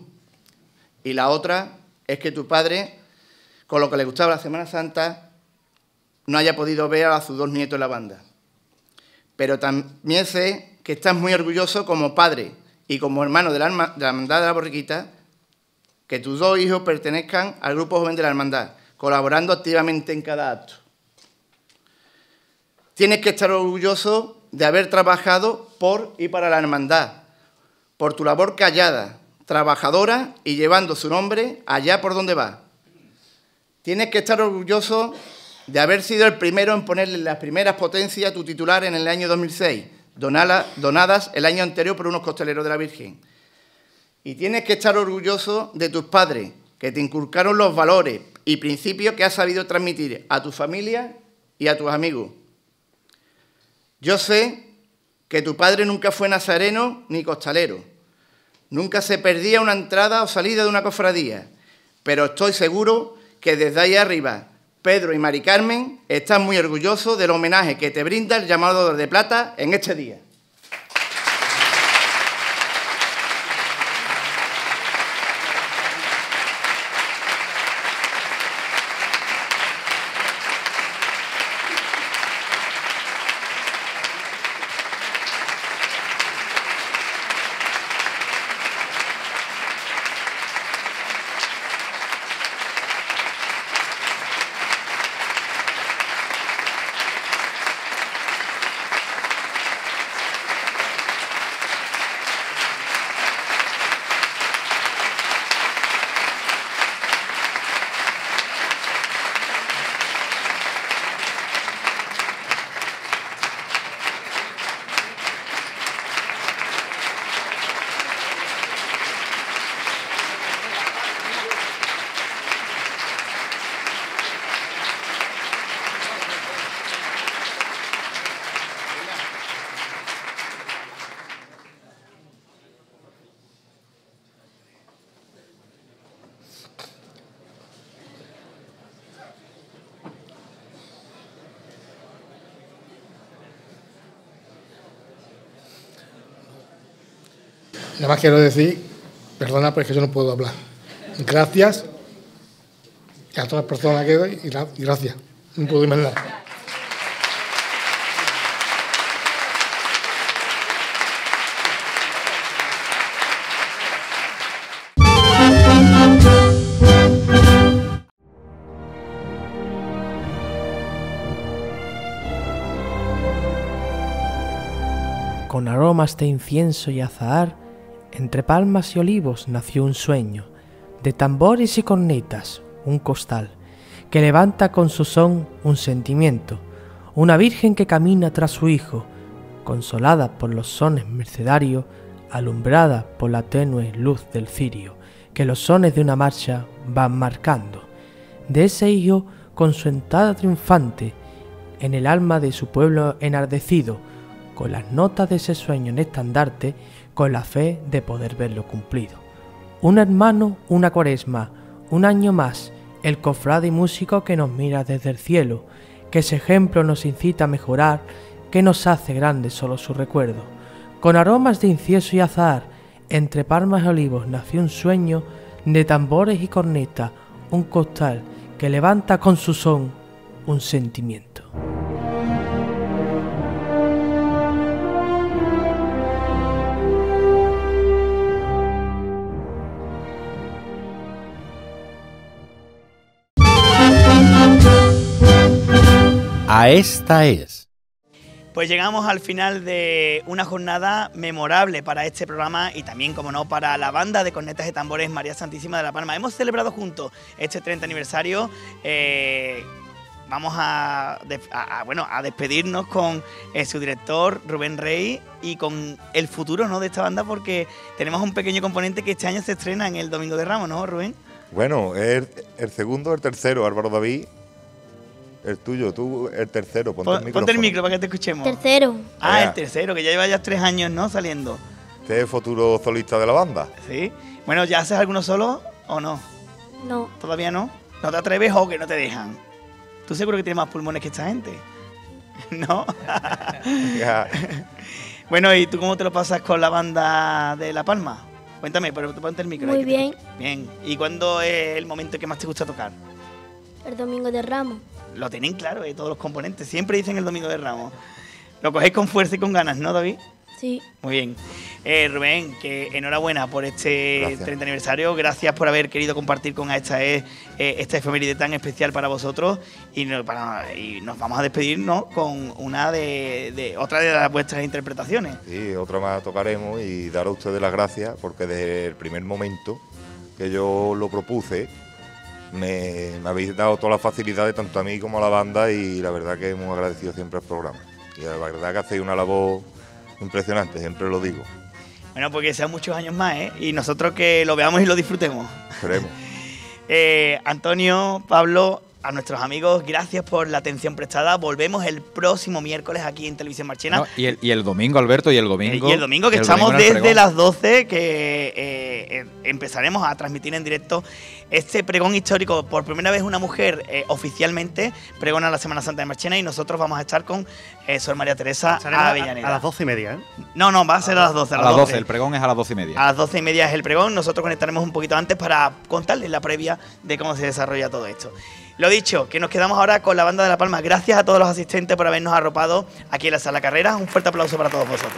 Y la otra es que tu padre, con lo que le gustaba la Semana Santa, no haya podido ver a sus dos nietos en la banda. Pero también sé que estás muy orgulloso como padre y como hermano de la, de la Hermandad de la Borriquita, que tus dos hijos pertenezcan al Grupo Joven de la Hermandad, colaborando activamente en cada acto. Tienes que estar orgulloso de haber trabajado por y para la Hermandad, por tu labor callada, trabajadora y llevando su nombre allá por donde va. Tienes que estar orgulloso de haber sido el primero en ponerle las primeras potencias a tu titular en el año dos mil seis, donala, donadas el año anterior por unos costaleros de la Virgen. Y tienes que estar orgulloso de tus padres, que te inculcaron los valores y principios que has sabido transmitir a tu familia y a tus amigos. Yo sé que tu padre nunca fue nazareno ni costalero. Nunca se perdía una entrada o salida de una cofradía, pero estoy seguro que desde ahí arriba, Pedro y Mari Carmen están muy orgullosos del homenaje que te brinda el Llamador de Plata en este día. nada más quiero decir, perdona, pero es que yo no puedo hablar. Gracias a todas las personas que doy y, la, y gracias. No puedo decir más nada. Con aromas de incienso y azahar, entre palmas y olivos nació un sueño, de tambores y cornetas, un costal, que levanta con su son un sentimiento, una virgen que camina tras su hijo, consolada por los sones mercedarios, alumbrada por la tenue luz del cirio, que los sones de una marcha van marcando. De ese hijo, con su entrada triunfante, en el alma de su pueblo enardecido, con las notas de ese sueño en estandarte, con la fe de poder verlo cumplido. Un hermano, una cuaresma, un año más, el cofrade y músico que nos mira desde el cielo, que ese ejemplo nos incita a mejorar, que nos hace grandes solo su recuerdo. Con aromas de incienso y azahar, entre palmas y olivos nació un sueño, de tambores y cornetas, un costal que levanta con su son un sentimiento. A esta es. Pues llegamos al final de una jornada memorable para este programa y también, como no, para la banda de cornetas y tambores María Santísima de la Palma. Hemos celebrado juntos este treinta aniversario. Eh, vamos a, a, a, bueno, a despedirnos con eh, su director, Rubén Rey, y con el futuro, ¿no?, de esta banda, porque tenemos un pequeño componente que este año se estrena en el Domingo de Ramos, ¿no, Rubén? Bueno, el, el segundo, el tercero, Álvaro David. El tuyo, tú el tercero, ponte Pon, el micrófono. Ponte el micro para que te escuchemos. Tercero. Ah, Vea. El tercero, que ya lleva ya tres años, ¿no?, saliendo. Este es el futuro solista de la banda. Sí. Bueno, ¿ya haces alguno solo o no? No. ¿Todavía no? ¿No te atreves o que no te dejan? ¿Tú seguro que tienes más pulmones que esta gente? ¿No? Bueno, ¿y tú cómo te lo pasas con la banda de La Palma? Cuéntame, pero ponte el micro. Muy ahí, bien. Te... Bien. ¿Y cuándo es el momento que más te gusta tocar? El Domingo de Ramos. Lo tienen claro, ¿eh? Todos los componentes. Siempre dicen el Domingo de Ramos. Lo cogéis con fuerza y con ganas, ¿no, David? Sí. Muy bien. Eh, Rubén, que enhorabuena por este Gracias. treinta aniversario. Gracias por haber querido compartir con esta eh, esta efeméride tan especial para vosotros. Y, no, para, y nos vamos a despedir, ¿no?, con una de, de otra de las vuestras interpretaciones. Sí, otra más tocaremos y dar a ustedes las gracias porque desde el primer momento que yo lo propuse me, me habéis dado todas las facilidades tanto a mí como a la banda y la verdad que hemos agradecido siempre al programa. Y la verdad que hacéis una labor impresionante, siempre lo digo. Bueno, porque sean muchos años más, ¿eh? Y nosotros que lo veamos y lo disfrutemos. Esperemos. eh, Antonio, Pablo, a nuestros amigos, gracias por la atención prestada. Volvemos el próximo miércoles aquí en Televisión Marchena. No, y, el, y el domingo, Alberto, y el domingo. Y el domingo que el estamos domingo en el desde pregón. las doce, que eh, eh, empezaremos a transmitir en directo este pregón histórico. Por primera vez una mujer eh, oficialmente pregona la Semana Santa de Marchena y nosotros vamos a estar con eh, Sor María Teresa Estaremos Avellaneda. A, a las doce y media, ¿eh? No, no, va a ser a las doce. A las doce, el pregón es a las doce y media. A las doce y media es el pregón. Nosotros conectaremos un poquito antes para contarles la previa de cómo se desarrolla todo esto. Lo dicho, que nos quedamos ahora con la banda de La Palma. Gracias a todos los asistentes por habernos arropado aquí en la Sala Carreras. Un fuerte aplauso para todos vosotros.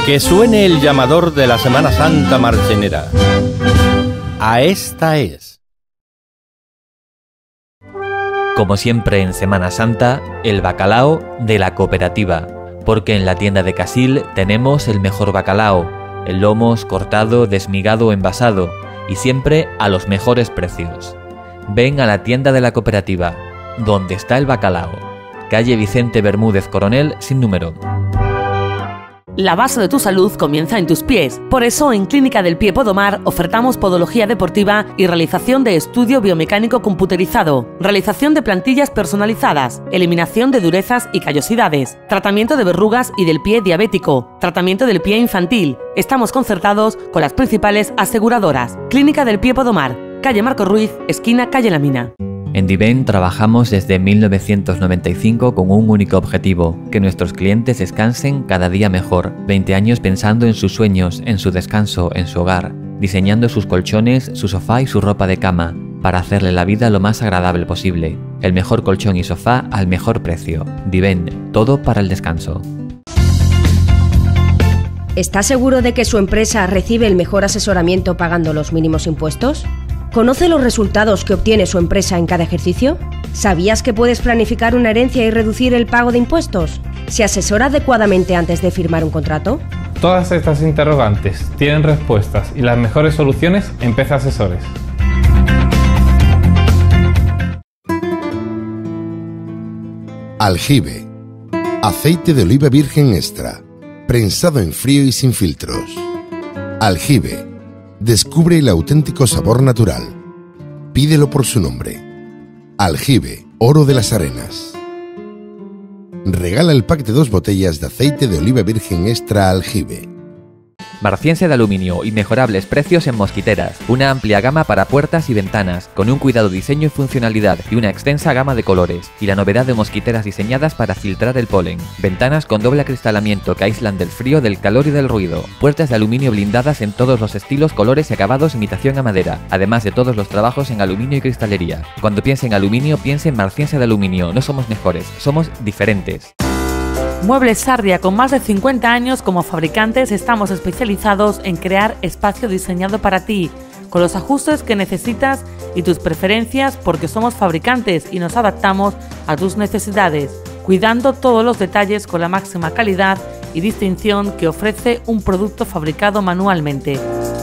Que suene el llamador de la Semana Santa marchenera. A esta es. Como siempre en Semana Santa, el bacalao de la cooperativa, porque en la tienda de Casil tenemos el mejor bacalao, el lomos cortado, desmigado o envasado, y siempre a los mejores precios. Ven a la tienda de la cooperativa, donde está el bacalao, calle Vicente Bermúdez Coronel sin número. La base de tu salud comienza en tus pies. Por eso, en Clínica del Pie Podomar ofertamos podología deportiva y realización de estudio biomecánico computerizado, realización de plantillas personalizadas, eliminación de durezas y callosidades, tratamiento de verrugas y del pie diabético, tratamiento del pie infantil. Estamos concertados con las principales aseguradoras. Clínica del Pie Podomar, calle Marco Ruiz, esquina calle La Mina. En Diven trabajamos desde mil novecientos noventa y cinco con un único objetivo, que nuestros clientes descansen cada día mejor. veinte años pensando en sus sueños, en su descanso, en su hogar, diseñando sus colchones, su sofá y su ropa de cama, para hacerle la vida lo más agradable posible. El mejor colchón y sofá al mejor precio. Diven, todo para el descanso. ¿Está seguro de que su empresa recibe el mejor asesoramiento pagando los mínimos impuestos? ¿Conoce los resultados que obtiene su empresa en cada ejercicio? ¿Sabías que puedes planificar una herencia y reducir el pago de impuestos? ¿Se asesora adecuadamente antes de firmar un contrato? Todas estas interrogantes tienen respuestas y las mejores soluciones en P C Asesores. Aljibe. Aceite de oliva virgen extra. Prensado en frío y sin filtros. Aljibe. Descubre el auténtico sabor natural. Pídelo por su nombre. Aljibe, oro de las arenas. Regala el pack de dos botellas de aceite de oliva virgen extra Aljibe. Marciense de aluminio, inmejorables precios en mosquiteras, una amplia gama para puertas y ventanas, con un cuidado diseño y funcionalidad y una extensa gama de colores, y la novedad de mosquiteras diseñadas para filtrar el polen, ventanas con doble acristalamiento que aíslan del frío, del calor y del ruido, puertas de aluminio blindadas en todos los estilos, colores y acabados, imitación a madera, además de todos los trabajos en aluminio y cristalería. Cuando piense en aluminio, piense en Marciense de aluminio, no somos mejores, somos diferentes. Muebles Sardia, con más de cincuenta años como fabricantes, estamos especializados en crear espacio diseñado para ti, con los ajustes que necesitas y tus preferencias, porque somos fabricantes y nos adaptamos a tus necesidades, cuidando todos los detalles con la máxima calidad y distinción que ofrece un producto fabricado manualmente.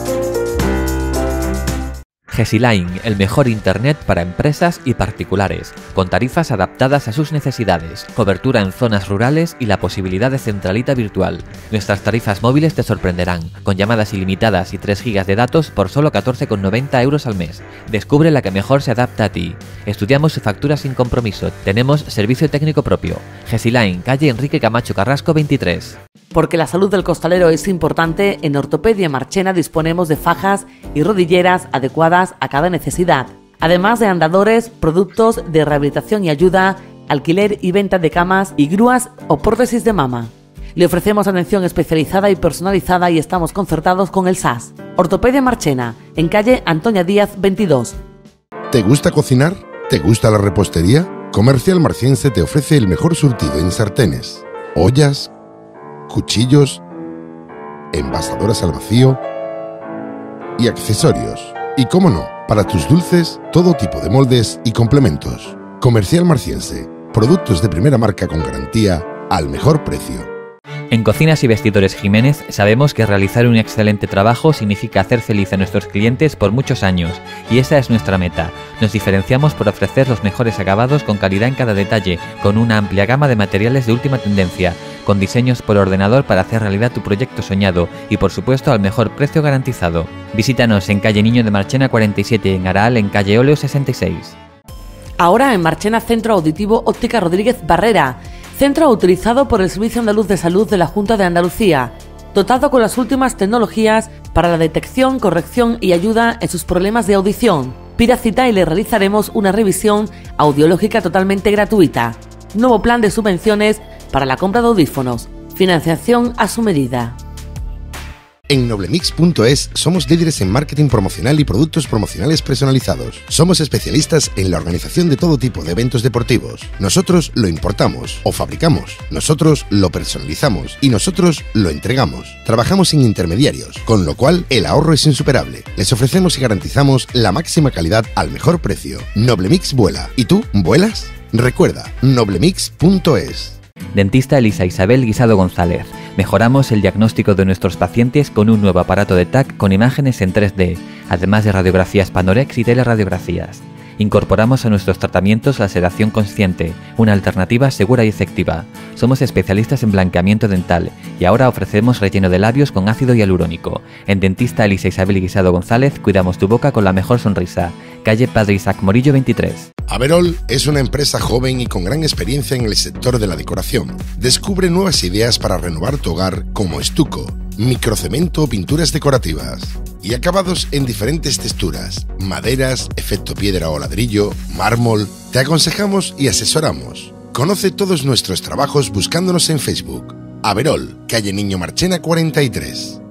Gesiline, el mejor internet para empresas y particulares, con tarifas adaptadas a sus necesidades, cobertura en zonas rurales y la posibilidad de centralita virtual. Nuestras tarifas móviles te sorprenderán, con llamadas ilimitadas y tres gigas de datos por solo catorce con noventa euros al mes. Descubre la que mejor se adapta a ti. Estudiamos su factura sin compromiso. Tenemos servicio técnico propio. Gesiline, calle Enrique Camacho Carrasco veintitrés. Porque la salud del costalero es importante, en Ortopedia Marchena disponemos de fajas y rodilleras adecuadas a cada necesidad, además de andadores, productos de rehabilitación y ayuda, alquiler y venta de camas y grúas o prótesis de mama. Le ofrecemos atención especializada y personalizada y estamos concertados con el S A S. Ortopedia Marchena, en calle Antonia Díaz veintidós. ¿Te gusta cocinar? ¿Te gusta la repostería? Comercial Marciense te ofrece el mejor surtido en sartenes, ollas, cuchillos, envasadoras al vacío y accesorios. Y cómo no, para tus dulces, todo tipo de moldes y complementos. Comercial Marciense, productos de primera marca con garantía al mejor precio. En Cocinas y Vestidores Jiménez sabemos que realizar un excelente trabajo significa hacer feliz a nuestros clientes por muchos años, y esa es nuestra meta. Nos diferenciamos por ofrecer los mejores acabados con calidad en cada detalle, con una amplia gama de materiales de última tendencia, con diseños por ordenador para hacer realidad tu proyecto soñado y por supuesto al mejor precio garantizado. Visítanos en calle Niño de Marchena cuarenta y siete y en Aral en calle Óleo sesenta y seis. Ahora en Marchena Centro Auditivo Óptica Rodríguez Barrera, centro autorizado por el Servicio Andaluz de Salud de la Junta de Andalucía, dotado con las últimas tecnologías para la detección, corrección y ayuda en sus problemas de audición. Pida cita y le realizaremos una revisión audiológica totalmente gratuita. Nuevo plan de subvenciones para la compra de audífonos. Financiación a su medida. En Noblemix punto es somos líderes en marketing promocional y productos promocionales personalizados. Somos especialistas en la organización de todo tipo de eventos deportivos. Nosotros lo importamos o fabricamos. Nosotros lo personalizamos y nosotros lo entregamos. Trabajamos sin intermediarios, con lo cual el ahorro es insuperable. Les ofrecemos y garantizamos la máxima calidad al mejor precio. Noblemix vuela. ¿Y tú vuelas? Recuerda, Noblemix punto es. Dentista Elisa Isabel Guisado González. Mejoramos el diagnóstico de nuestros pacientes con un nuevo aparato de T A C con imágenes en tres D, además de radiografías Panorex y teleradiografías. Incorporamos a nuestros tratamientos la sedación consciente, una alternativa segura y efectiva. Somos especialistas en blanqueamiento dental y ahora ofrecemos relleno de labios con ácido hialurónico. En Dentista Elisa Isabel Guisado González cuidamos tu boca con la mejor sonrisa. Calle Padre Isaac Morillo veintitrés. Averol es una empresa joven y con gran experiencia en el sector de la decoración. Descubre nuevas ideas para renovar tu hogar como estuco, microcemento o pinturas decorativas. Y acabados en diferentes texturas, maderas, efecto piedra o ladrillo, mármol. Te aconsejamos y asesoramos. Conoce todos nuestros trabajos buscándonos en Facebook. Averol, calle Niño Marchena cuarenta y tres.